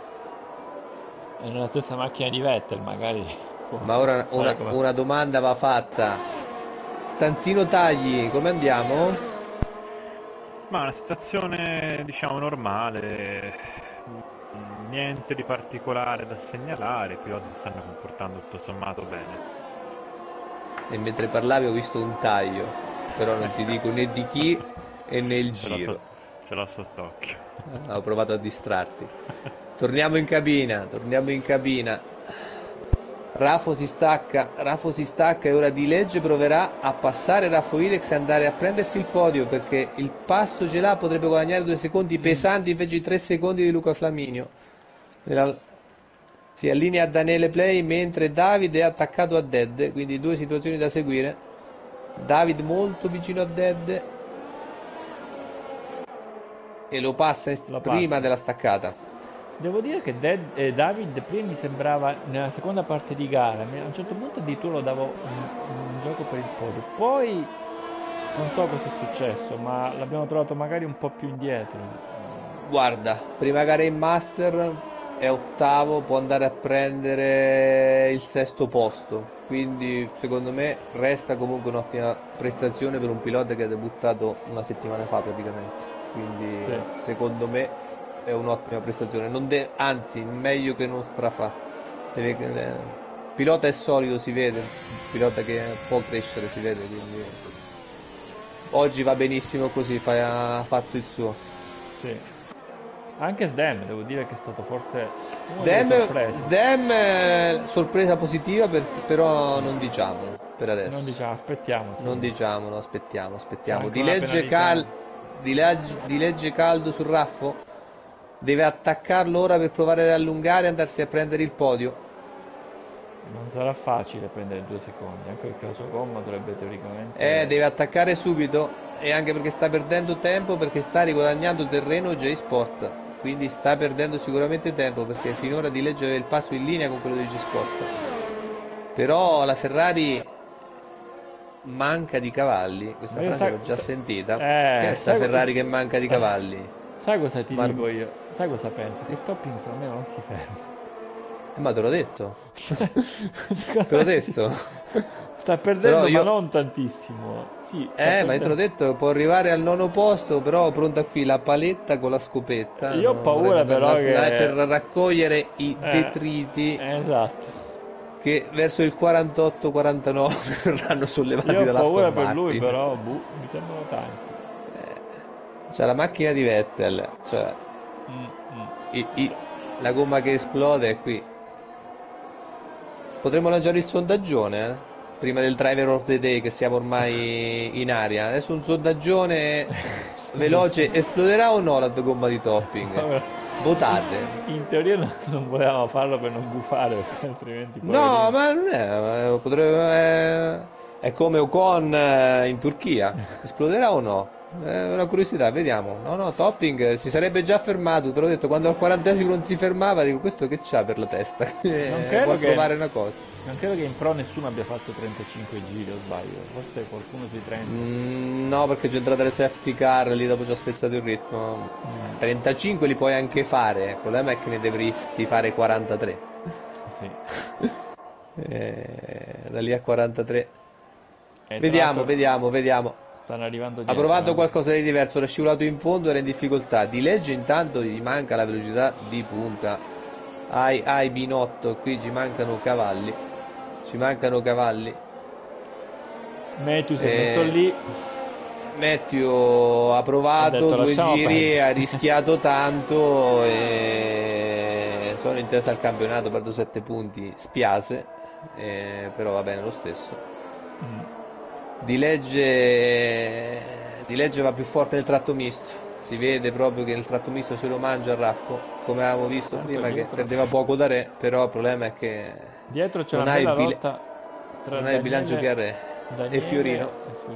È nella stessa macchina di Vettel magari. Ma ora una domanda va fatta. Stanzino Tagli, come andiamo? Ma una situazione diciamo normale, niente di particolare da segnalare, i piloti si stanno comportando tutto sommato bene. E mentre parlavi ho visto un taglio, però non ti dico né di chi e né il giro. ce l'ho sott'occhio. Ho provato a distrarti. Torniamo in cabina. Rafo si stacca e ora Di Legge proverà a passare Raffo Ilex e andare a prendersi il podio, perché il passo ce l'ha, potrebbe guadagnare 2 secondi pesanti invece di 3 secondi di Luca Flaminio. Si allinea a Daniele Play mentre David è attaccato a Dead, quindi 2 situazioni da seguire. David molto vicino a Dead e lo passa prima della staccata. Devo dire che David prima mi sembrava, nella seconda parte di gara, a un certo punto addirittura lo davo un gioco per il podio, poi non so cosa è successo, ma l'abbiamo trovato magari un po' più indietro. Guarda, prima gara in Master è ottavo, può andare a prendere il 6° posto, quindi secondo me resta comunque un'ottima prestazione per un pilota che ha debuttato una settimana fa praticamente, quindi sì. Secondo me è un'ottima prestazione, anzi meglio che non strafà. Il pilota è solido, si vede, il pilota che può crescere, si vede, quindi oggi va benissimo così, ha fatto il suo. Sì. Anche Sdem, devo dire che è stato forse Sdem sorpresa positiva, però non diciamolo per adesso. Non diciamo, aspettiamo. Sì. Non diciamolo, aspettiamo. Di legge caldo sul Raffo. Deve attaccarlo ora per provare ad allungare e andarsi a prendere il podio. Non sarà facile prendere 2 secondi, anche perché la sua gomma dovrebbe teoricamente... Deve attaccare subito, e anche perché sta perdendo tempo, perché sta riguadagnando terreno J-Sport. Quindi sta perdendo sicuramente tempo, perché finora Di Legge aveva il passo in linea con quello di J-Sport. Però la Ferrari manca di cavalli, questa frase l'ho già sentita. Che è sta Ferrari che manca di cavalli? Sai cosa ti dico io? Sai cosa penso? Che Topping almeno non si ferma. Ma te l'ho detto. Te l'ho detto. Sta perdendo, ma non tantissimo. Sì, ma io te l'ho detto, può arrivare al 9° posto, però pronta qui la paletta con la scopetta. Io ho paura però per raccogliere i detriti. Esatto. Che verso il 48-49 verranno sollevati dalla Aston Martin. Io ho paura per Martin. lui, però mi sembrano tanti. C'è la macchina di Vettel, cioè la gomma che esplode è qui. Potremmo lanciare il sondaggione, prima del driver of the day, che siamo ormai in aria. Adesso un sondaggione veloce: esploderà o no la gomma di Topping? Votate. In teoria non volevamo farlo per non gufare, perché altrimenti no, ma non è, è come Ocon in Turchia. Esploderà o no? Una curiosità, vediamo. No, Topping si sarebbe già fermato, te l'ho detto, quando al 40° non si fermava, dico, questo che c'ha per la testa? Può provare una cosa. Non credo che in pro nessuno abbia fatto 35 giri, o sbaglio, forse qualcuno sui 30. No, perché c'è entrata le safety car, lì dopo ci ha spezzato il ritmo. 35 li puoi anche fare, il problema è che ne dovresti fare 43. Sì. Da lì a 43. Vediamo. Stanno arrivando dietro. Ha provato qualcosa di diverso, era scivolato in fondo, era in difficoltà. Di Legge intanto gli manca la velocità di punta. Ai Binotto, qui ci mancano cavalli. Matthew si è messo lì. Matthew ha provato 2 giri, ha rischiato tanto e sono in testa al campionato, perdo 7 punti, spiace, però va bene lo stesso. Di legge va più forte nel tratto misto, si vede proprio che nel tratto misto se lo mangia il Raffo, come avevamo visto prima, che perdeva poco da Re, però il problema è che dietro c'è una bella lotta tra non hai il bilancio che ha Re e Fiorino.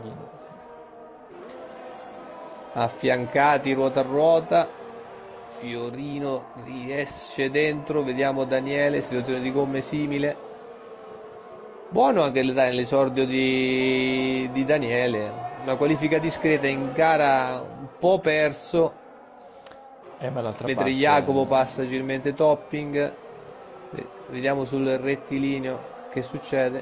Affiancati ruota a ruota, Fiorino riesce dentro, vediamo Daniele, situazione di gomme simile. Buono anche l'esordio di Daniele, una qualifica discreta in gara un po' perso, mentre Jacopo passa agilmente Topping. Vediamo sul rettilineo che succede.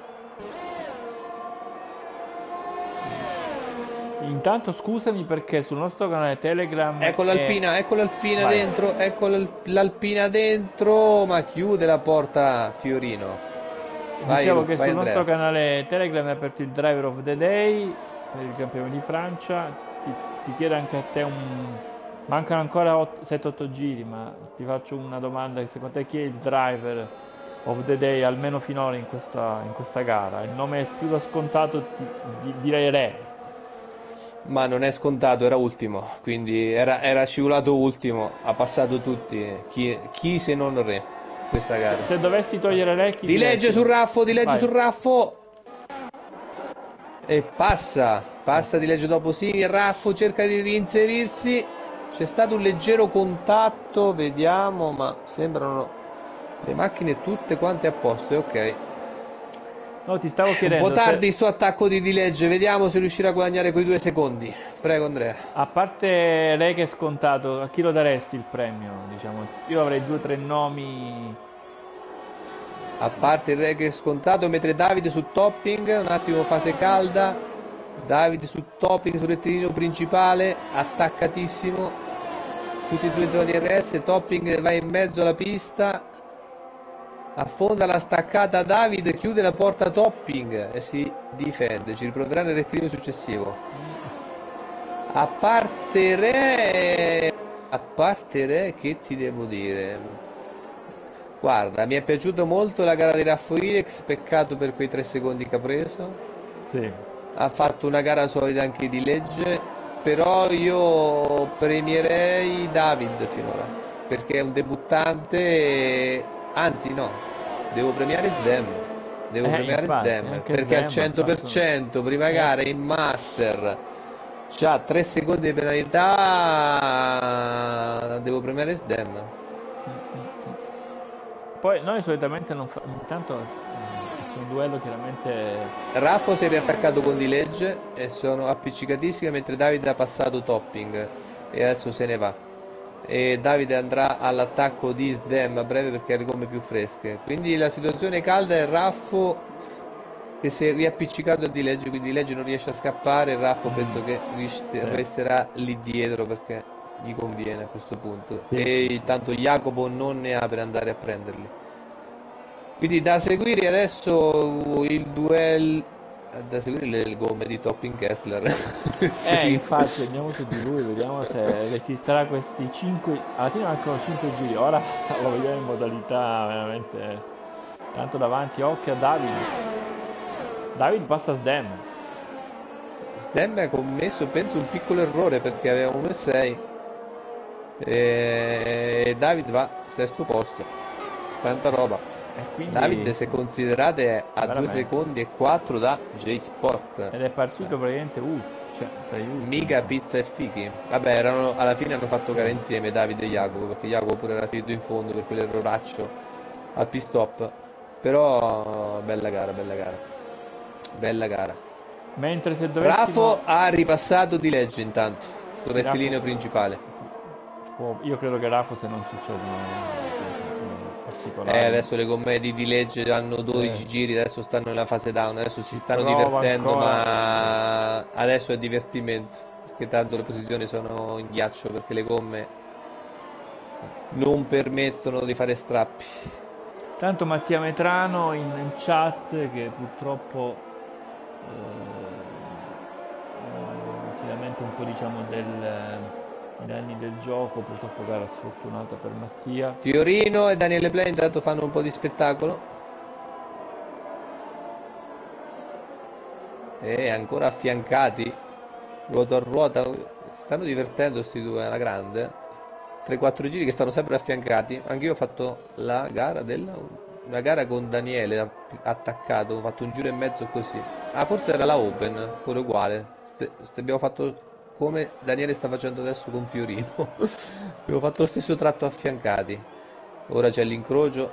Intanto scusami, perché sul nostro canale Telegram ecco l'Alpina dentro, l'Alpina dentro, ma chiude la porta Fiorino. Dicevo che sul nostro canale Telegram è aperto il Driver of the Day per il campione di Francia. ti chiedo anche a te mancano ancora 7-8 giri, ma ti faccio una domanda: che secondo te chi è il driver of the day, almeno finora in questa gara? Il nome più scontato direi Re. Ma non è scontato, era ultimo, quindi era scivolato ultimo, ha passato tutti. Chi se non Re questa gara? Se dovessi togliere Re, chi dilegge sul raffo, Vai. sul raffo e passa dilegge dopo sì, il raffo cerca di reinserirsi, c'è stato un leggero contatto, vediamo, ma sembrano le macchine tutte quante a posto, ok. No, ti stavo chiedendo. Un po' tardi sto attacco di dilegge, vediamo se riuscirà a guadagnare quei 2 secondi. Prego Andrea. A parte lei che è scontato, a chi lo daresti il premio? Diciamo, io avrei 2-3 nomi. A parte il re che è scontato, mentre Davide su topping, un attimo fase calda. Davide su topping, sul rettilineo principale, attaccatissimo. Tutti e due in zona di RS, topping va in mezzo alla pista. Affonda la staccata David, chiude la porta topping e si difende, ci riproverà nel rettilineo successivo. A parte Re, che ti devo dire? Guarda, mi è piaciuto molto la gara di Raffo Ilex, peccato per quei 3 secondi che ha preso. Sì. Ha fatto una gara solida anche di legge, però io premierei David finora, perché è un debuttante, anzi no, devo premiare Sdem, perché al 100%, prima gara in Master, c'ha 3 secondi di penalità, devo premiare Sdem. Poi noi solitamente non fa... intanto c'è un duello chiaramente. Raffo si è riattaccato con dilegge e sono appiccicatissimi, mentre Davide ha passato topping e adesso se ne va. E Davide andrà all'attacco di Sdem a breve perché ha le gomme più fresche. Quindi la situazione calda è Raffo che si è riappiccicato a dilegge, quindi dilegge non riesce a scappare. Raffo penso che resterà lì dietro perché gli conviene a questo punto, e tanto Jacopo non ne ha per andare a prenderli. Quindi da seguire adesso il duello, da seguire le gomme di Topping Kessler. Infatti andiamo su di lui, vediamo se resisterà questi 5, alla fine mancano 5 giri, ora lo vediamo in modalità veramente tanto davanti. Occhio a David passa Sdem ha commesso penso un piccolo errore perché aveva 1,6 e David va sesto posto, tanta roba. Quindi... David, se considerate, è a 2 secondi e 4 da J-Sport ed è partito praticamente mica pizza e fichi. Vabbè, alla fine hanno fatto gara insieme David e Jacopo, perché Jacopo pure era finito in fondo per quell'erroraccio al pit stop. Però bella gara. Mentre se dovessimo... Raffo ha ripassato di legge intanto sul rettilineo principale. Io credo che Raffo, se non succedono particolari, adesso le gomme di legge hanno 12 giri, adesso stanno nella fase down, adesso si stanno divertendo ancora. Ma adesso è divertimento, perché tanto le posizioni sono in ghiaccio, perché le gomme non permettono di fare strappi. Tanto Mattia Metrano in chat, che purtroppo ci lamenta un po', diciamo, dei danni del gioco, purtroppo gara sfortunata per Mattia. Fiorino e Daniele Play intanto fanno un po' di spettacolo e ancora affiancati ruota a ruota, stanno divertendo questi due alla grande. 3-4 giri che stanno sempre affiancati. Anch'io ho fatto una gara con Daniele attaccato, ho fatto un giro e mezzo così. Forse era la Open, pure uguale. Abbiamo fatto come Daniele sta facendo adesso con Fiorino. Abbiamo fatto lo stesso tratto affiancati. Ora c'è l'incrocio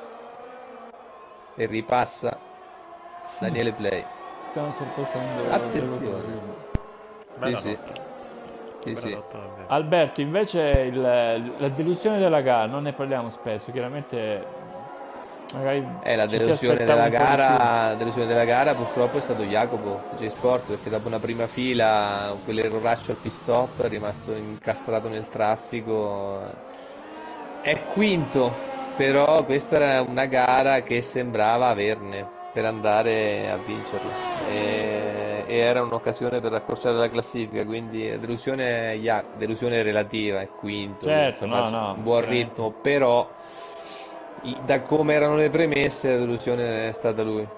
e ripassa Daniele Play. Stanno sorpassando. Attenzione. Sì. Alberto, invece la delusione della gara, non ne parliamo spesso, chiaramente magari la delusione della gara purtroppo è stato Jacopo J-Sport, perché dopo una prima fila quell'erroraccio al pit stop è rimasto incastrato nel traffico, è quinto, però questa era una gara che sembrava averne per andare a vincerla e era un'occasione per accorciare la classifica, quindi delusione relativa, è quinto, certo, un buon ritmo, però da come erano le premesse la delusione è stata lui.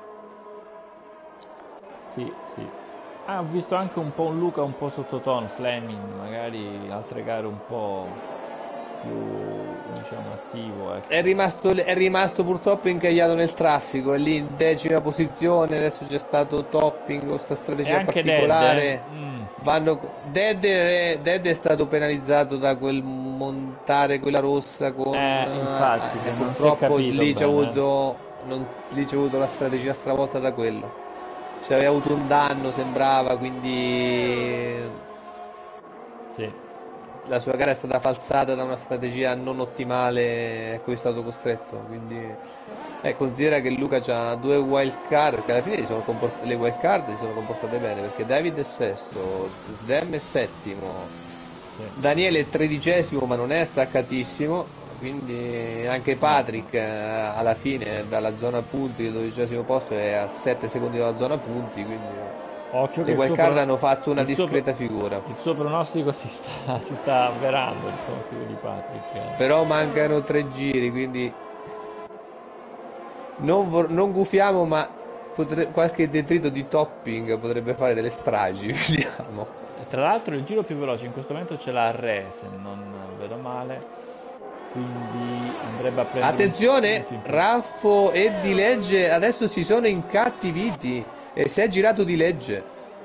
Sì. Ho visto anche un po' un Luca un po' sottotono, Fleming, magari altre gare un po' più, diciamo, attivo, ecco. È rimasto purtroppo incagliato nel traffico, è lì in 10ª posizione, adesso c'è stato Topping con questa strategia particolare. Dead è stato penalizzato da quel montare quella rossa con infatti, che purtroppo lì c'è bene, avuto la strategia stravolta da quello. Cioè aveva avuto un danno, sembrava, quindi sì. la sua gara è stata falsata da una strategia non ottimale a cui è stato costretto, quindi considera che Luca ha 2 wild card che alla fine le wild card si sono comportate bene, perché David è sesto, Sdem è settimo, sì. Daniele è 13° ma non è staccatissimo, quindi anche Patrick alla fine dalla zona punti, il 12° posto, è a 7 secondi dalla zona punti, quindi occhio le wild card hanno fatto una discreta figura. Il suo pronostico si sta avverando, il pronostico di Patrick. Però mancano 3 giri, quindi non gufiamo, ma qualche detrito di Topping potrebbe fare delle stragi, vediamo. Tra l'altro il giro più veloce in questo momento ce l'ha Re, se non vedo male, quindi andrebbe a prendere. Attenzione, Raffo e Di Legge adesso si sono incattiviti e si è girato Di Legge.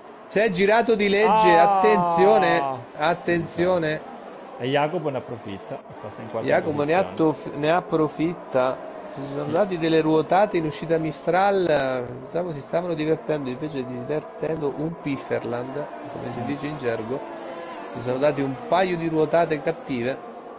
Attenzione. E Jacopo ne approfitta. Jacopo ne approfitta. Si sono dati delle ruotate in uscita Mistral, si stavano divertendo, invece di divertendo un Pifferland, come si dice in gergo. Si sono dati un paio di ruotate cattive.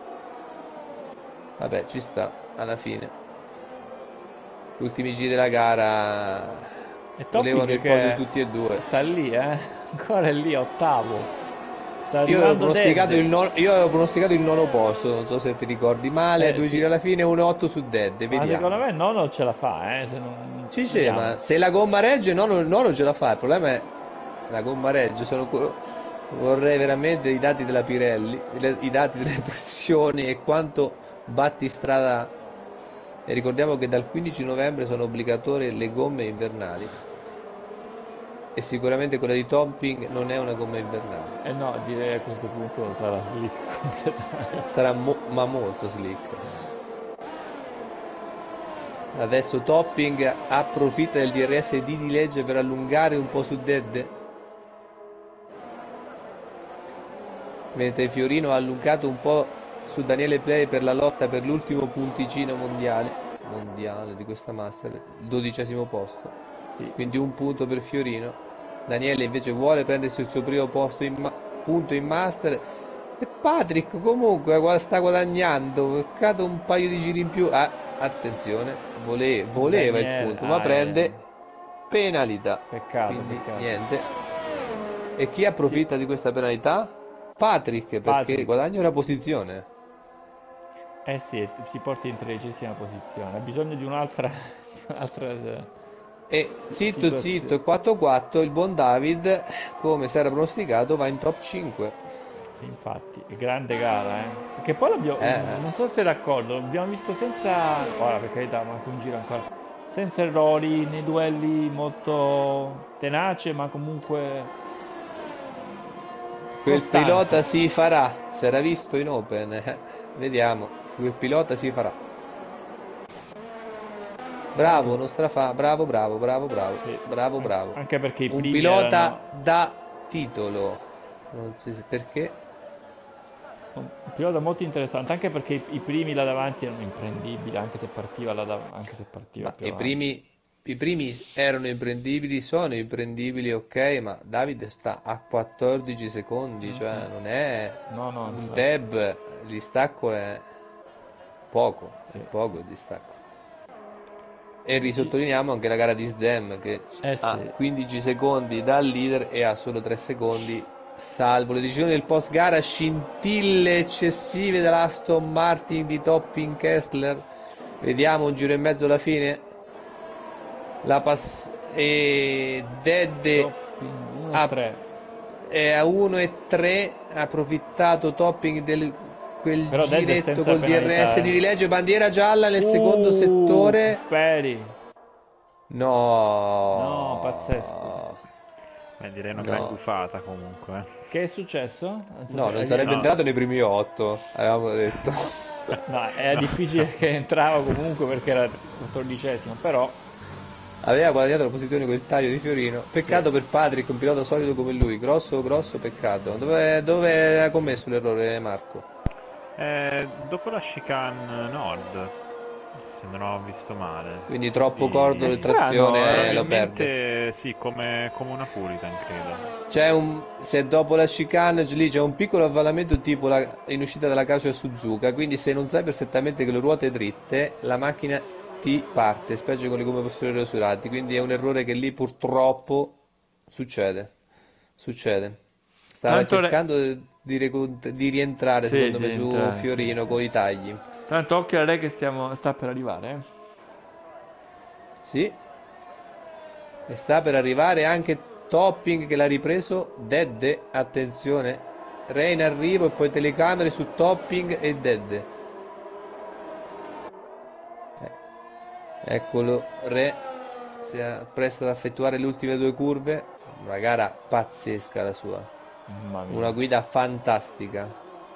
Vabbè, ci sta, alla fine. Gli ultimi giri della gara volevano il podio tutti e due. Sta lì, ancora è lì, ottavo. Io avevo pronosticato il nono posto, non so se ti ricordi male, 2 giri alla fine, 1-8 su Dead, vediamo. Ma secondo me il nono ce la fa, se non... Sì, ma se la gomma regge, il nono ce la fa, il problema è la gomma regge, vorrei veramente i dati della Pirelli, i dati delle pressioni e quanto battistrada, e ricordiamo che dal 15 novembre sono obbligatorie le gomme invernali. E sicuramente quella di Topping non è una gomma invernale. No, direi a questo punto sarà slick completamente. Sarà ma molto slick. Adesso Topping approfitta del DRS di Legge per allungare un po' su Dead. Mentre Fiorino ha allungato un po' su Daniele Play per la lotta per l'ultimo punticino mondiale di questa Master, il 12° posto. Sì. Quindi un punto per Fiorino. Daniele invece vuole prendersi il suo primo posto punto in Master, e Patrick comunque sta guadagnando, peccato un paio di giri in più. Attenzione, voleva il punto, ma prende penalità. Peccato. Niente. E chi approfitta di questa penalità? Patrick, perché guadagna una posizione. Sì, si porta in 13ª posizione, ha bisogno di un'altra e zitto, 4-4, il buon David, come si era pronosticato, va in top 5. Infatti, grande gara, perché poi non so se d'accordo, l'abbiamo visto senza, ora per carità, manca un giro ancora, senza errori, nei duelli molto tenace, ma comunque quel pilota si farà, si era visto in Open, vediamo, quel pilota si farà. Bravo, Nostrafa, bravo. Sì. Bravo. Anche perché i primi un pilota da titolo, non so perché. Un pilota molto interessante, anche perché i primi là davanti erano imprendibili, anche se partiva più avanti. I primi erano imprendibili, sono imprendibili, ok, ma David sta a 14 secondi, cioè non è un deb, il distacco è poco, è poco il distacco. E risottolineiamo anche la gara di Sdem che ha 15 secondi dal leader e ha solo 3 secondi salvo le decisioni del post gara, scintille eccessive dall'Aston Martin di Topping Kessler. Vediamo un giro e mezzo alla fine, e Dead e 3. È a 1 e 3, ha approfittato Topping quel Però Dead è giretto senza col penalità, DRS di rilegge, bandiera gialla nel secondo settore. Speri. No, No, pazzesco. Direi una gran gufata comunque. Che è successo? Non sarebbe entrato nei primi 8, avevamo detto. No, era difficile che entrava comunque perché era 14esimo, però aveva guadagnato la posizione con il taglio di Fiorino. Peccato per Patrick, un pilota solido come lui, grosso peccato. Dove ha commesso l'errore, Marco? Dopo la chicane nord, se non ho visto male. Quindi troppo corto di trazione, lo perde. Sì, come una Puritan credo. Se dopo la chicane lì c'è un piccolo avvallamento tipo in uscita dalla Casio Suzuka, quindi se non sai perfettamente che le ruote dritte, la macchina ti parte, specie con le gomme posteriori usurati, quindi è un errore che lì purtroppo succede. Stava cercando di rientrare, secondo me, su Fiorino con i tagli. Tanto occhio a lei che sta per arrivare. Sì. E sta per arrivare anche Topping che l'ha ripreso. Dead, attenzione. Re in arrivo e poi telecamere su Topping e Dead. Eccolo, Re si appresta ad effettuare le ultime 2 curve. Una gara pazzesca la sua. Una guida fantastica.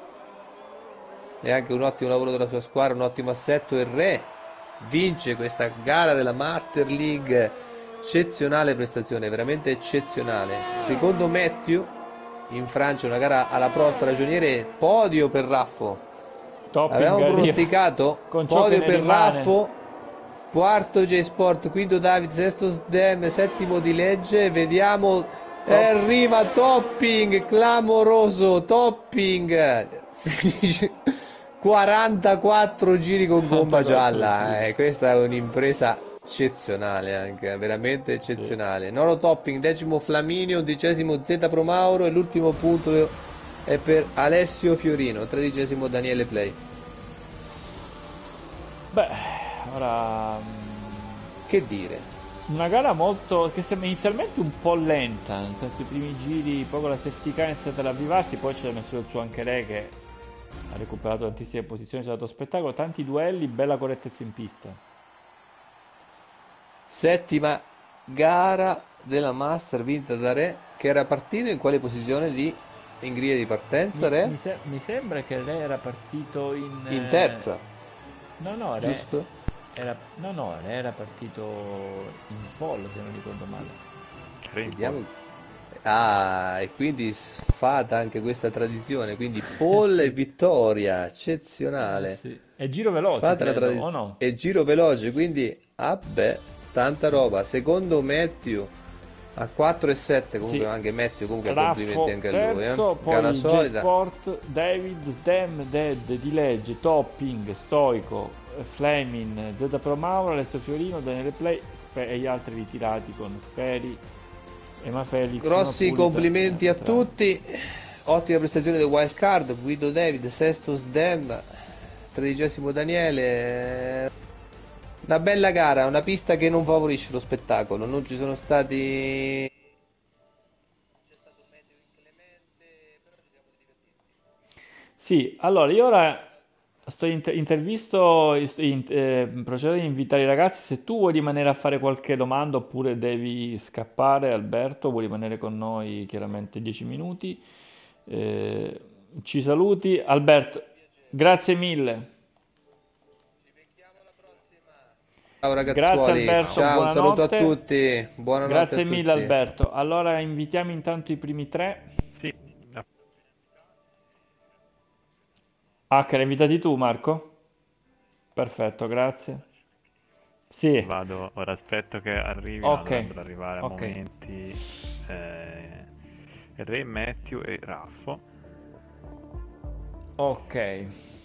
E anche un ottimo lavoro della sua squadra, un ottimo assetto. E Re vince questa gara della Master League. Eccezionale prestazione, veramente eccezionale. Secondo Matthew in Francia, una gara alla Prost ragioniere, podio per Raffo. Avevamo pronosticato podio per Raffo. Quarto J-Sport, quinto David, sesto Sdem, settimo di Legge. Vediamo, arriva Topping, clamoroso Topping. 44 giri con gomma gialla. Questa è un'impresa eccezionale, anche veramente eccezionale. Sì. Nono Topping, 10° Flaminio, 11° Z Pro Mauro e l'ultimo punto è per Alessio Fiorino, 13° Daniele Play. Beh, ora che dire, una gara molto che sembra inizialmente un po' lenta, nel senso i primi giri, poi con la safety car è iniziata ad avvivarsi, poi ci ha messo il suo anche lei che ha recuperato tantissime posizioni, ci ha dato spettacolo, tanti duelli, bella correttezza in pista. Settima gara della Master vinta da Re, che era partito in quale posizione in griglia di partenza? Re? Mi sembra che Re era partito in terza. No, Re giusto? Re era partito in pole, se non ricordo male. Vediamo. E quindi sfata anche questa tradizione, quindi pole e vittoria, eccezionale. Sì. E giro veloce, credo, o no? E giro veloce, quindi tanta roba. Secondo Matthew a 4 e 7, comunque sì. Anche Matthew, comunque complimenti anche a lui. Poi J-Sport, David, Sdem, Dead, Di Legge, Topping, Stoico, Fleming, Z Pro Mauro, Alessio Fiorino, Daniele Play e gli altri ritirati con Speri, Emma Felix. Grossi complimenti a tutti. Ottima prestazione del wild card. Guido David, sesto Sdem, 13° Daniele. Una bella gara, una pista che non favorisce lo spettacolo, non ci sono stati. C'è stato un meteo inclemente, però ci siamo divertiti. Sì, allora io ora procedo ad invitare i ragazzi. Se tu vuoi rimanere a fare qualche domanda oppure devi scappare, Alberto, vuoi rimanere con noi chiaramente 10 minuti. Ci saluti, Alberto, grazie mille. Ciao ragazzuoli, grazie Alberto, ciao, un saluto a tutti, buonanotte. Grazie mille Alberto. Allora invitiamo intanto i primi 3. Sì. Che l'hai invitati tu, Marco? Perfetto, grazie. Sì. Vado, ora aspetto che arrivino, dovrebbero arrivare a momenti Re, Matthew e Raffo. Ok.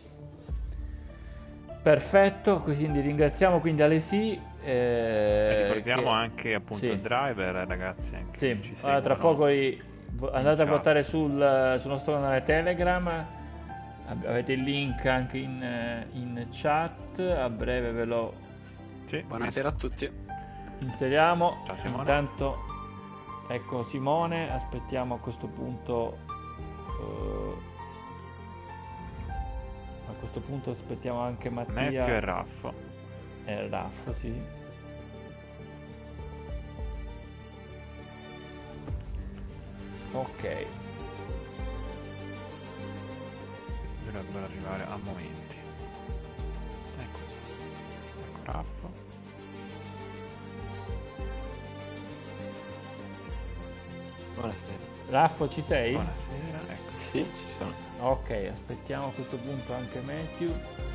Perfetto, quindi ringraziamo quindi Alessi. Ricordiamo anche appunto il driver, ragazzi. Anche sì, ci allora, tra poco andate a votare sul nostro canale Telegram, avete il link anche in chat, a breve ve lo buonasera a tutti. Inseriamo. Ciao, intanto ecco Simone, aspettiamo a questo punto. A questo punto aspettiamo anche Mattia. Matthew e Raffo. Raffo, sì. Ok. Dovrebbero arrivare a momenti. Ecco Raffo. Buonasera. Raffo, ci sei? Buonasera, ecco. Sì, ci sono. Ok, aspettiamo a questo punto anche Matthew.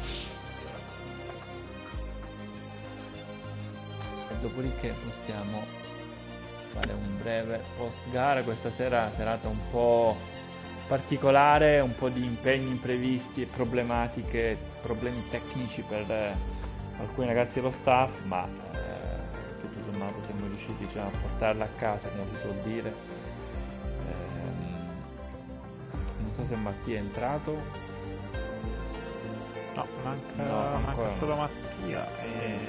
E dopodiché possiamo fare un breve post gara. Questa sera serata un po' particolare, un po' di impegni imprevisti e problematiche, problemi tecnici per alcuni ragazzi dello staff, ma tutto sommato siamo riusciti, diciamo, a portarla a casa, come si suol dire. Non so se Mattia è entrato. No, manca solo Mattia e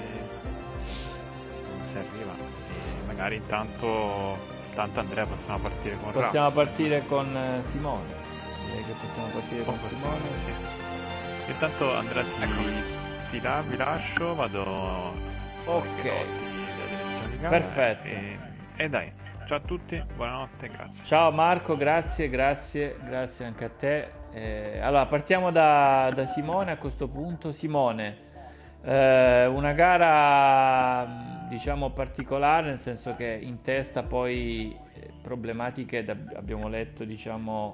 se arriva. E magari intanto Andrea possiamo partire con Raffo. Possiamo partire con Simone. Direi che possiamo partire con Simone. Sì. Intanto Andrea vi lascio, vado. Ok. Gara, perfetto. E dai. Ciao a tutti, buonanotte, grazie. Ciao Marco, grazie anche a te. Allora, partiamo da Simone a questo punto. Simone, una gara diciamo particolare, nel senso che in testa poi problematiche abbiamo letto, diciamo,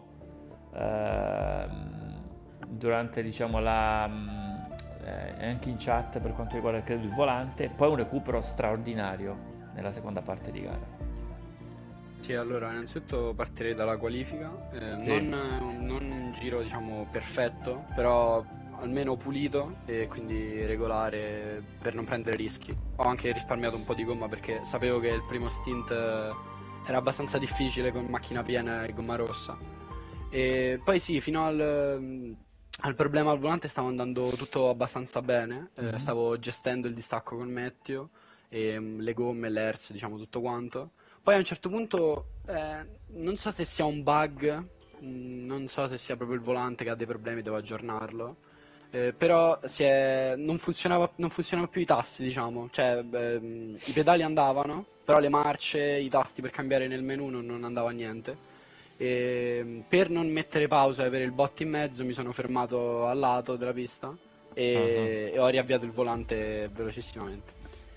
durante, diciamo, anche in chat per quanto riguarda credo il volante, poi un recupero straordinario nella seconda parte di gara. Sì, allora innanzitutto partirei dalla qualifica, Sì. non un giro diciamo perfetto, però almeno pulito e quindi regolare per non prendere rischi. Ho anche risparmiato un po' di gomma perché sapevo che il primo stint era abbastanza difficile con macchina piena e gomma rossa. E poi sì, fino al problema al volante stavo andando tutto abbastanza bene, stavo gestendo il distacco con Matteo e le gomme, l'ERS, diciamo tutto quanto. Poi a un certo punto, non so se sia un bug, non so se sia proprio il volante che ha dei problemi, devo aggiornarlo, però non funzionavano più i tasti, diciamo, cioè i pedali andavano, però le marce, i tasti per cambiare nel menu non andava niente. E per non mettere pausa e avere il bot in mezzo mi sono fermato al lato della pista e ho riavviato il volante velocissimamente.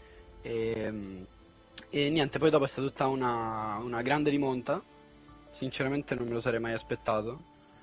E niente, poi dopo è stata tutta una grande rimonta, sinceramente non me lo sarei mai aspettato,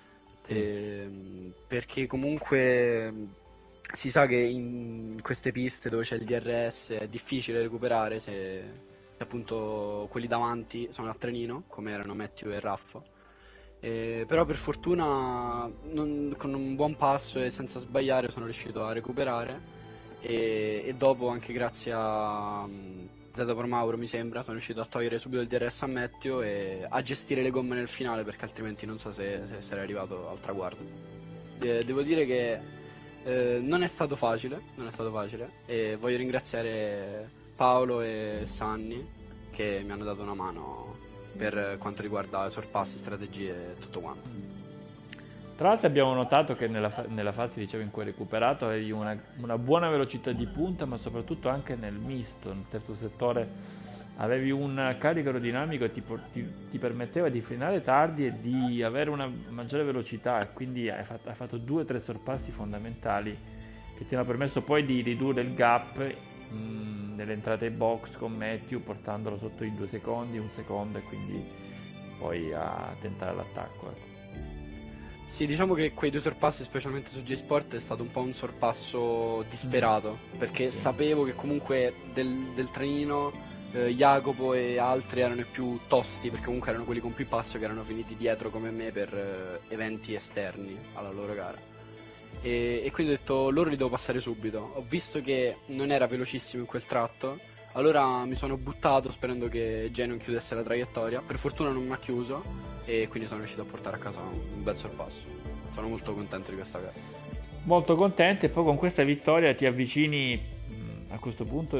perché comunque si sa che in queste piste dove c'è il DRS è difficile recuperare se appunto quelli davanti sono a trenino, come erano Matthew e Raffo. Però per fortuna con un buon passo e senza sbagliare sono riuscito a recuperare e dopo anche grazie a Zeta por Mauro mi sembra sono riuscito a togliere subito il DRS a Matteo e a gestire le gomme nel finale, perché altrimenti non so se sarei arrivato al traguardo. Devo dire che non è stato facile e voglio ringraziare Paolo e Sanni che mi hanno dato una mano per quanto riguarda sorpassi, strategie e tutto quanto. Tra l'altro abbiamo notato che nella fase, dicevo, in cui hai recuperato avevi una buona velocità di punta, ma soprattutto anche nel misto, nel terzo settore avevi un carico aerodinamico che ti permetteva di frenare tardi e di avere una maggiore velocità, e quindi hai fatto 2 o 3 sorpassi fondamentali che ti hanno permesso poi di ridurre il gap nell'entrata in box con Matthew, portandolo sotto i 2 secondi, 1 secondo, e quindi poi a tentare l'attacco, ecco. Sì, diciamo che quei 2 sorpassi, specialmente su J-Sport, è stato un po' un sorpasso disperato, perché sapevo che comunque del trenino Jacopo e altri erano i più tosti, perché comunque erano quelli con più passo che erano finiti dietro come me per eventi esterni alla loro gara. E quindi ho detto, loro li devo passare subito. Ho visto che non era velocissimo in quel tratto, allora mi sono buttato sperando che Jay non chiudesse la traiettoria. Per fortuna non mi ha chiuso e quindi sono riuscito a portare a casa un bel sorpasso. Sono molto contento di questa gara. Molto contento, e poi con questa vittoria ti avvicini a questo punto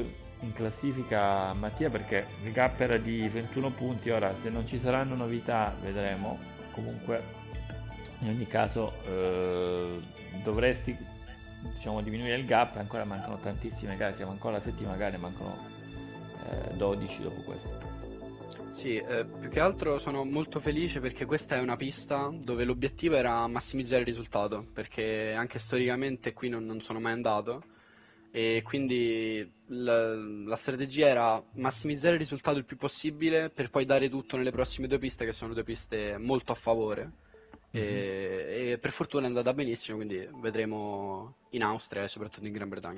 in classifica Mattia, perché il gap era di 21 punti. Ora, se non ci saranno novità, vedremo. Comunque, in ogni caso, dovresti, diciamo, diminuire il gap. Ancora mancano tantissime gare, siamo ancora alla settima gara, mancano 12 dopo questo. Sì, più che altro sono molto felice perché questa è una pista dove l'obiettivo era massimizzare il risultato, perché anche storicamente qui non sono mai andato e quindi la strategia era massimizzare il risultato il più possibile per poi dare tutto nelle prossime due piste, che sono due piste molto a favore. E per fortuna è andata benissimo, quindi vedremo in Austria e soprattutto in Gran Bretagna.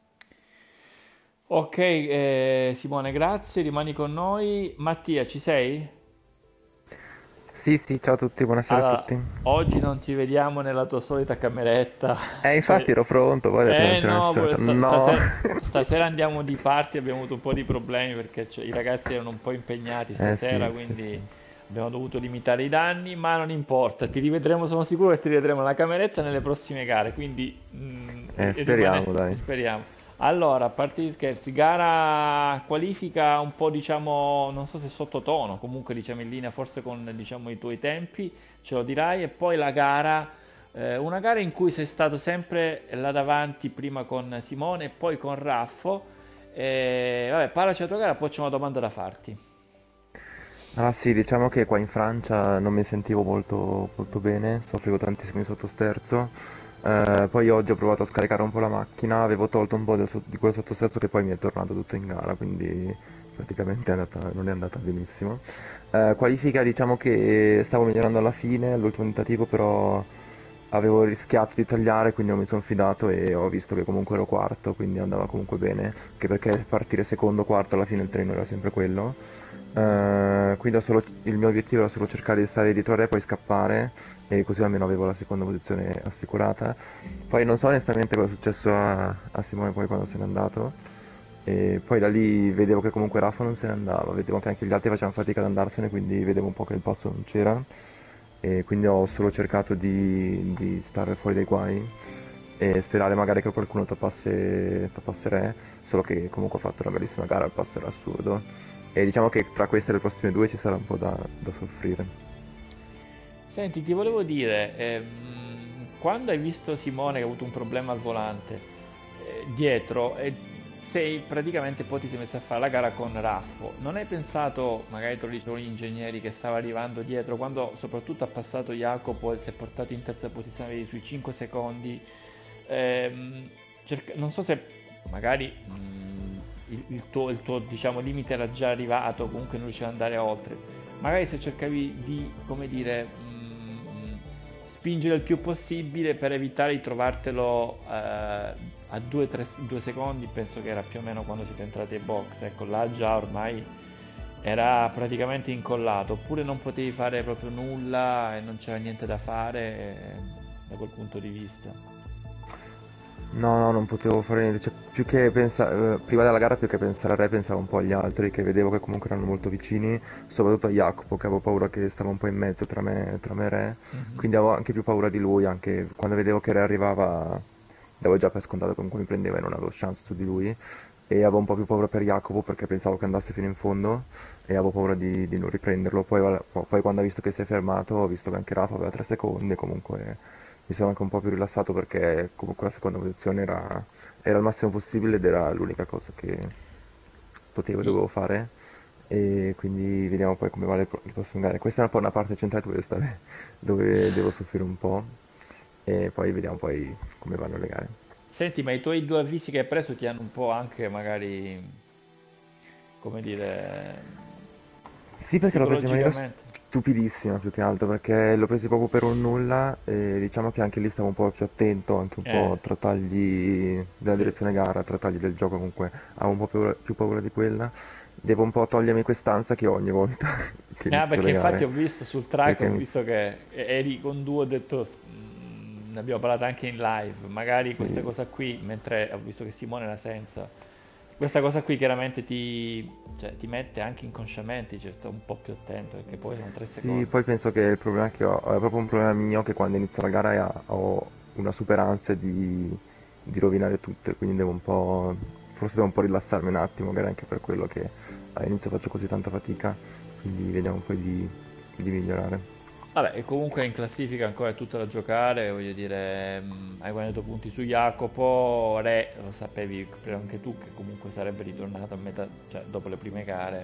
Ok, Simone, grazie, rimani con noi. Mattia, ci sei? Sì, sì, ciao a tutti, buonasera a Allora, tutti. oggi non ci vediamo nella tua solita cameretta. Infatti ero pronto, poi ho detto non c'è No, nessuno. No. stasera andiamo di party, abbiamo avuto un po' di problemi perché i ragazzi erano un po' impegnati stasera, Sì, sì, quindi sì. abbiamo dovuto limitare i danni, ma non importa, ti rivedremo, sono sicuro che ti rivedremo nella cameretta nelle prossime gare, quindi Speriamo, dai. speriamo. Allora, a parte gli scherzi, gara qualifica un po', diciamo, non so se sottotono, comunque diciamo in linea forse con, diciamo, i tuoi tempi, ce lo dirai, e poi la gara, una gara in cui sei stato sempre là davanti, prima con Simone e poi con Raffo. Vabbè, parlaci della tua gara, poi c'è una domanda da farti. Ah sì, diciamo che qua in Francia non mi sentivo molto, molto bene, soffrivo tantissimo di sottosterzo. Poi oggi ho provato a scaricare un po' la macchina, avevo tolto un po' di quel sottosterzo che poi mi è tornato tutto in gara, quindi praticamente non è andata benissimo. Qualifica, diciamo che stavo migliorando alla fine, all'ultimo tentativo, però avevo rischiato di tagliare, quindi non mi sono fidato e ho visto che comunque ero quarto, quindi andava comunque bene, anche perché partire secondo, quarto alla fine il treno era sempre quello. Quindi il mio obiettivo era solo cercare di stare dietro a Re, poi scappare e così almeno avevo la seconda posizione assicurata. Poi non so onestamente cosa è successo a Simone poi quando se n'è andato. E poi da lì vedevo che comunque Rafa non se ne andava, vedevo che anche gli altri facevano fatica ad andarsene, quindi vedevo un po' che il passo non c'era e quindi ho solo cercato di stare fuori dai guai e sperare magari che qualcuno tappasse Re, solo che comunque ho fatto una bellissima gara, il passo era assurdo e diciamo che tra queste e le prossime due ci sarà un po' da soffrire. Senti, ti volevo dire, quando hai visto Simone che ha avuto un problema al volante dietro e sei praticamente poi ti sei messo a fare la gara con Raffo, non hai pensato, magari te lo dicevano gli ingegneri, che stava arrivando dietro, quando soprattutto ha passato Jacopo e si è portato in terza posizione vedi, sui 5 secondi, non so se magari il tuo diciamo, limite era già arrivato, comunque non riusciva ad andare oltre, magari se cercavi di, come dire, spingere il più possibile per evitare di trovartelo a 2 secondi, penso che era più o meno quando siete entrati ai box, ecco là già ormai era praticamente incollato, oppure non potevi fare proprio nulla e non c'era niente da fare da quel punto di vista. No, no, non potevo fare niente, cioè, prima della gara più che pensare a Re pensavo un po' agli altri che vedevo che comunque erano molto vicini, soprattutto a Jacopo che avevo paura che stava un po' in mezzo tra me e Re, Mhm. quindi avevo anche più paura di lui, anche quando vedevo che Re arrivava davo già per scontato che comunque mi prendeva e non avevo chance su di lui e avevo un po' più paura per Jacopo perché pensavo che andasse fino in fondo e avevo paura di non riprenderlo, poi quando ho visto che si è fermato ho visto che anche Rafa aveva 3 secondi e comunque mi sono anche un po' più rilassato perché comunque la seconda posizione era il massimo possibile ed era l'unica cosa che potevo e I- dovevo fare e quindi vediamo poi come va le prossime gare. Questa è un po' una parte centrale dove devo soffrire un po' e poi vediamo poi come vanno le gare. Senti, ma i tuoi due avvisi che hai preso ti hanno un po' anche magari, come dire, Sì, perché l'ho preso in maniera psicologicamente? stupidissima più che altro, perché l'ho preso proprio per un nulla e diciamo che anche lì stavo un po' più attento, anche un po' Eh, tra tagli della sì, direzione sì. gara, tra tagli del gioco, comunque avevo un po' più paura di quella. Devo un po' togliermi quest'ansia che ho ogni volta che Ah, inizio perché le infatti gare, ho visto sul track, ho perché mi... visto che eri con due, ho detto, ne abbiamo parlato anche in live, magari questa Sì, cosa qui, mentre ho visto che Simone era senza, questa cosa qui chiaramente cioè, ti mette anche inconsciamente, cioè, sto un po' più attento, perché poi sono 3 sì, secondi. poi penso che il problema che ho è proprio un problema mio che quando inizio la gara ho una super ansia di rovinare tutto e quindi devo un po' forse devo un po' rilassarmi un attimo, magari anche per quello che all'inizio faccio così tanta fatica, quindi vediamo un po' di migliorare. Vabbè, e comunque in classifica ancora è tutto da giocare, voglio dire, hai guadagnato punti su Jacopo, Re, lo sapevi anche tu che comunque sarebbe ritornato a metà, cioè dopo le prime gare,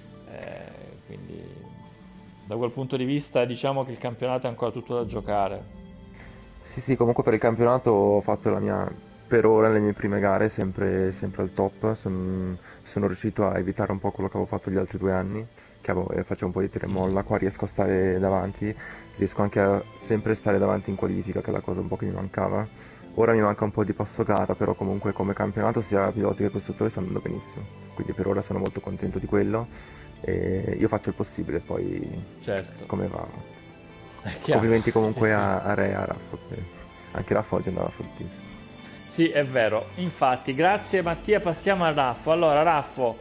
quindi da quel punto di vista diciamo che il campionato è ancora tutto da giocare. Sì, sì, comunque per il campionato ho fatto la mia, per ora, le mie prime gare, sempre al top. Sono riuscito a evitare un po' quello che avevo fatto gli altri 2 anni, che facevo un po' di tira e molla. Qua riesco a stare davanti, riesco anche a sempre stare davanti in qualifica, che è la cosa un po' che mi mancava. Ora mi manca un po' di passo gara, però comunque come campionato sia piloti che costruttori stanno andando benissimo. Quindi per ora sono molto contento di quello e io faccio il possibile, poi Certo, come va. è chiaro. Complimenti Sì, comunque sì. a Re e a Raffo, che anche Raffo oggi andava fortissimo. Sì, è vero. Infatti, grazie Mattia, passiamo a Raffo. Allora, Raffo,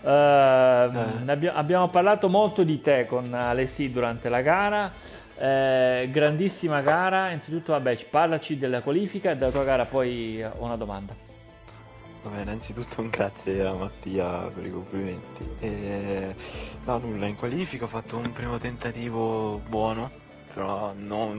abbiamo parlato molto di te con Alessi durante la gara. Grandissima gara. Innanzitutto, vabbè, parlaci della qualifica e della tua gara, poi ho una domanda. Vabbè, innanzitutto un grazie a Mattia per i complimenti. No, nulla, in qualifica ho fatto un primo tentativo buono, però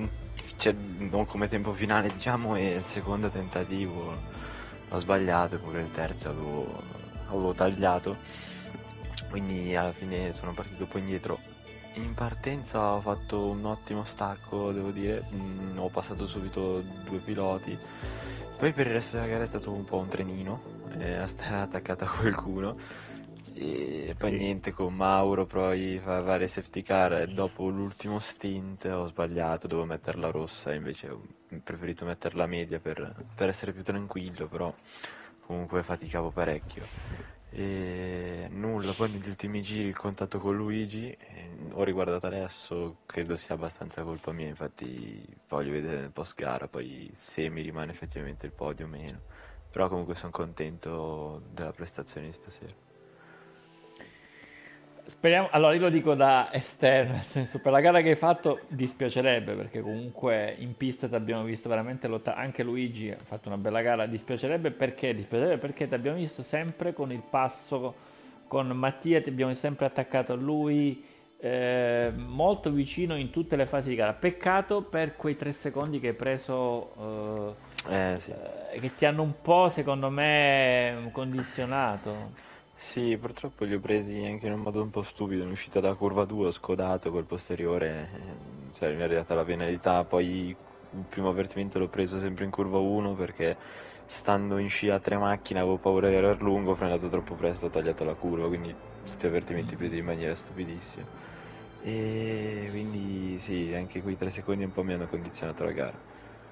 non come tempo finale, diciamo, e il secondo tentativo ho sbagliato, e pure il terzo avevo tagliato, quindi alla fine sono partito un po' indietro. In partenza ho fatto un ottimo stacco, devo dire, ho passato subito 2 piloti, poi per il resto della gara è stato un po' un trenino, a stare attaccato a qualcuno, e poi Sì. niente, con Mauro poi fa varie safety car e dopo l'ultimo stint ho sbagliato, dovevo metterla rossa, invece ho preferito metterla media per essere più tranquillo, però comunque faticavo parecchio. E nulla, poi negli ultimi giri il contatto con Luigi, ho riguardato adesso, credo sia abbastanza colpa mia, infatti voglio vedere nel post gara poi se mi rimane effettivamente il podio o meno, però comunque sono contento della prestazione di stasera. Speriamo, allora io lo dico da esterno, nel senso per la gara che hai fatto dispiacerebbe perché comunque in pista ti abbiamo visto veramente lottare, anche Luigi ha fatto una bella gara, dispiacerebbe perché ti abbiamo visto sempre con il passo con Mattia, ti abbiamo sempre attaccato a lui, molto vicino in tutte le fasi di gara, peccato per quei 3 secondi che hai preso, Sì. che ti hanno un po' secondo me condizionato. Sì, purtroppo li ho presi anche in un modo un po' stupido, in uscita da curva 2 ho scodato col posteriore, cioè mi è arrivata la penalità, poi il primo avvertimento l'ho preso sempre in curva 1 perché stando in scia a 3 macchine avevo paura di error lungo, ho frenato troppo presto, ho tagliato la curva, quindi tutti avvertimenti presi in maniera stupidissima. E quindi sì, anche quei 3 secondi un po' mi hanno condizionato la gara.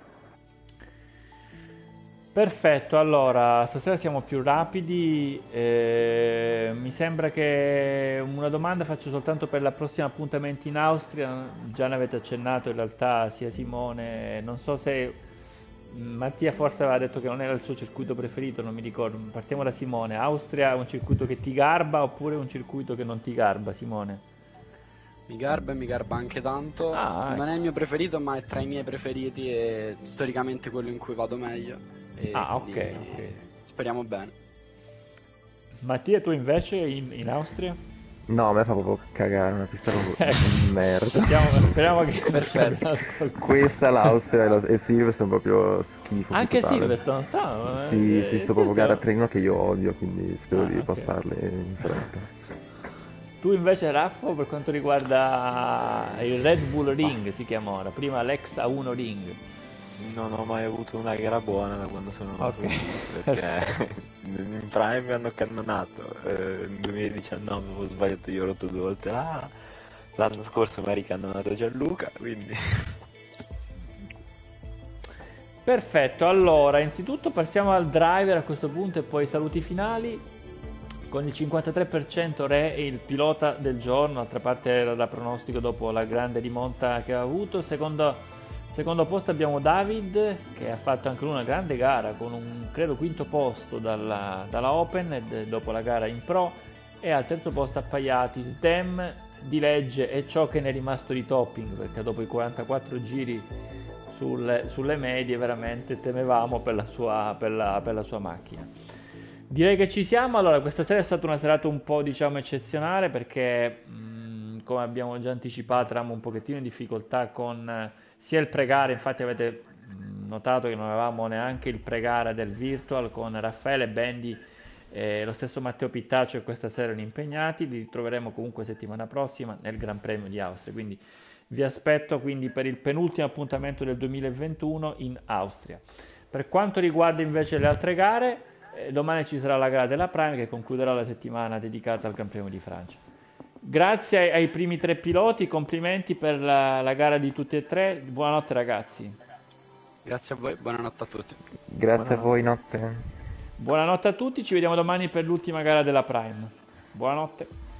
Perfetto, allora stasera siamo più rapidi. Mi sembra che una domanda faccio soltanto per il prossimo appuntamento in Austria. Già ne avete accennato in realtà sia Simone, non so se Mattia forse aveva detto che non era il suo circuito preferito, non mi ricordo. Partiamo da Simone. Austria è un circuito che ti garba oppure un circuito che non ti garba, Simone? Mi garba e mi garba anche tanto. Ah, Non è ecco. il mio preferito, ma è tra i miei preferiti e storicamente quello in cui vado meglio. E Ah, ok, quindi ok. speriamo bene. Mattia, tu invece in Austria? No, a me fa proprio cagare, una pista proprio Ecco, di merda. speriamo che non ci Perfetto. abbiano ascoltato. Questa, l'Austria e Silverstone sono proprio schifo più Anche totale. Silverstone sta, Sì, sì, sono proprio gare a Silverstone. treno che io odio, quindi spero Ah, di ok. passarle in fretta. Tu invece, Raffo, per quanto riguarda il Red Bull Ma Ring, si chiama ora, prima l'ex A1 Ring. non ho mai avuto una gara buona da quando sono Ok, nato lì, perfetto. perché in Prime mi hanno cannonato, nel 2019 ho sbagliato, io ho rotto 2 volte là, l'anno scorso mi ha ricannonato Gianluca, quindi Perfetto, allora, innanzitutto passiamo al driver a questo punto e poi saluti finali. Con il 53% Re è il pilota del giorno, d'altra parte era da pronostico dopo la grande rimonta che ha avuto. Secondo posto abbiamo David che ha fatto anche lui una grande gara con un credo quinto posto dalla Open e dopo la gara in Pro, e al terzo posto appaiati Stem, Di Legge e ciò che ne è rimasto di Topping, perché dopo i 44 giri sulle medie veramente temevamo per la sua macchina. Direi che ci siamo. Allora, questa sera è stata una serata un po', diciamo, eccezionale perché, come abbiamo già anticipato, eravamo un pochettino in difficoltà con sia il pregare, infatti avete notato che non avevamo neanche il pregare del virtual con Raffaele Bendi e lo stesso Matteo Pittaccio che questa sera erano impegnati, li troveremo comunque settimana prossima nel Gran Premio di Austria, quindi vi aspetto quindi per il penultimo appuntamento del 2021 in Austria. Per quanto riguarda invece le altre gare, domani ci sarà la gara della Prime che concluderà la settimana dedicata al Gran Premio di Francia. Grazie ai primi 3 piloti, complimenti per la gara di tutti e 3. Buonanotte ragazzi. Grazie a voi, buonanotte a tutti. Grazie a voi, notte. Buonanotte a tutti, ci vediamo domani per l'ultima gara della Prime. Buonanotte.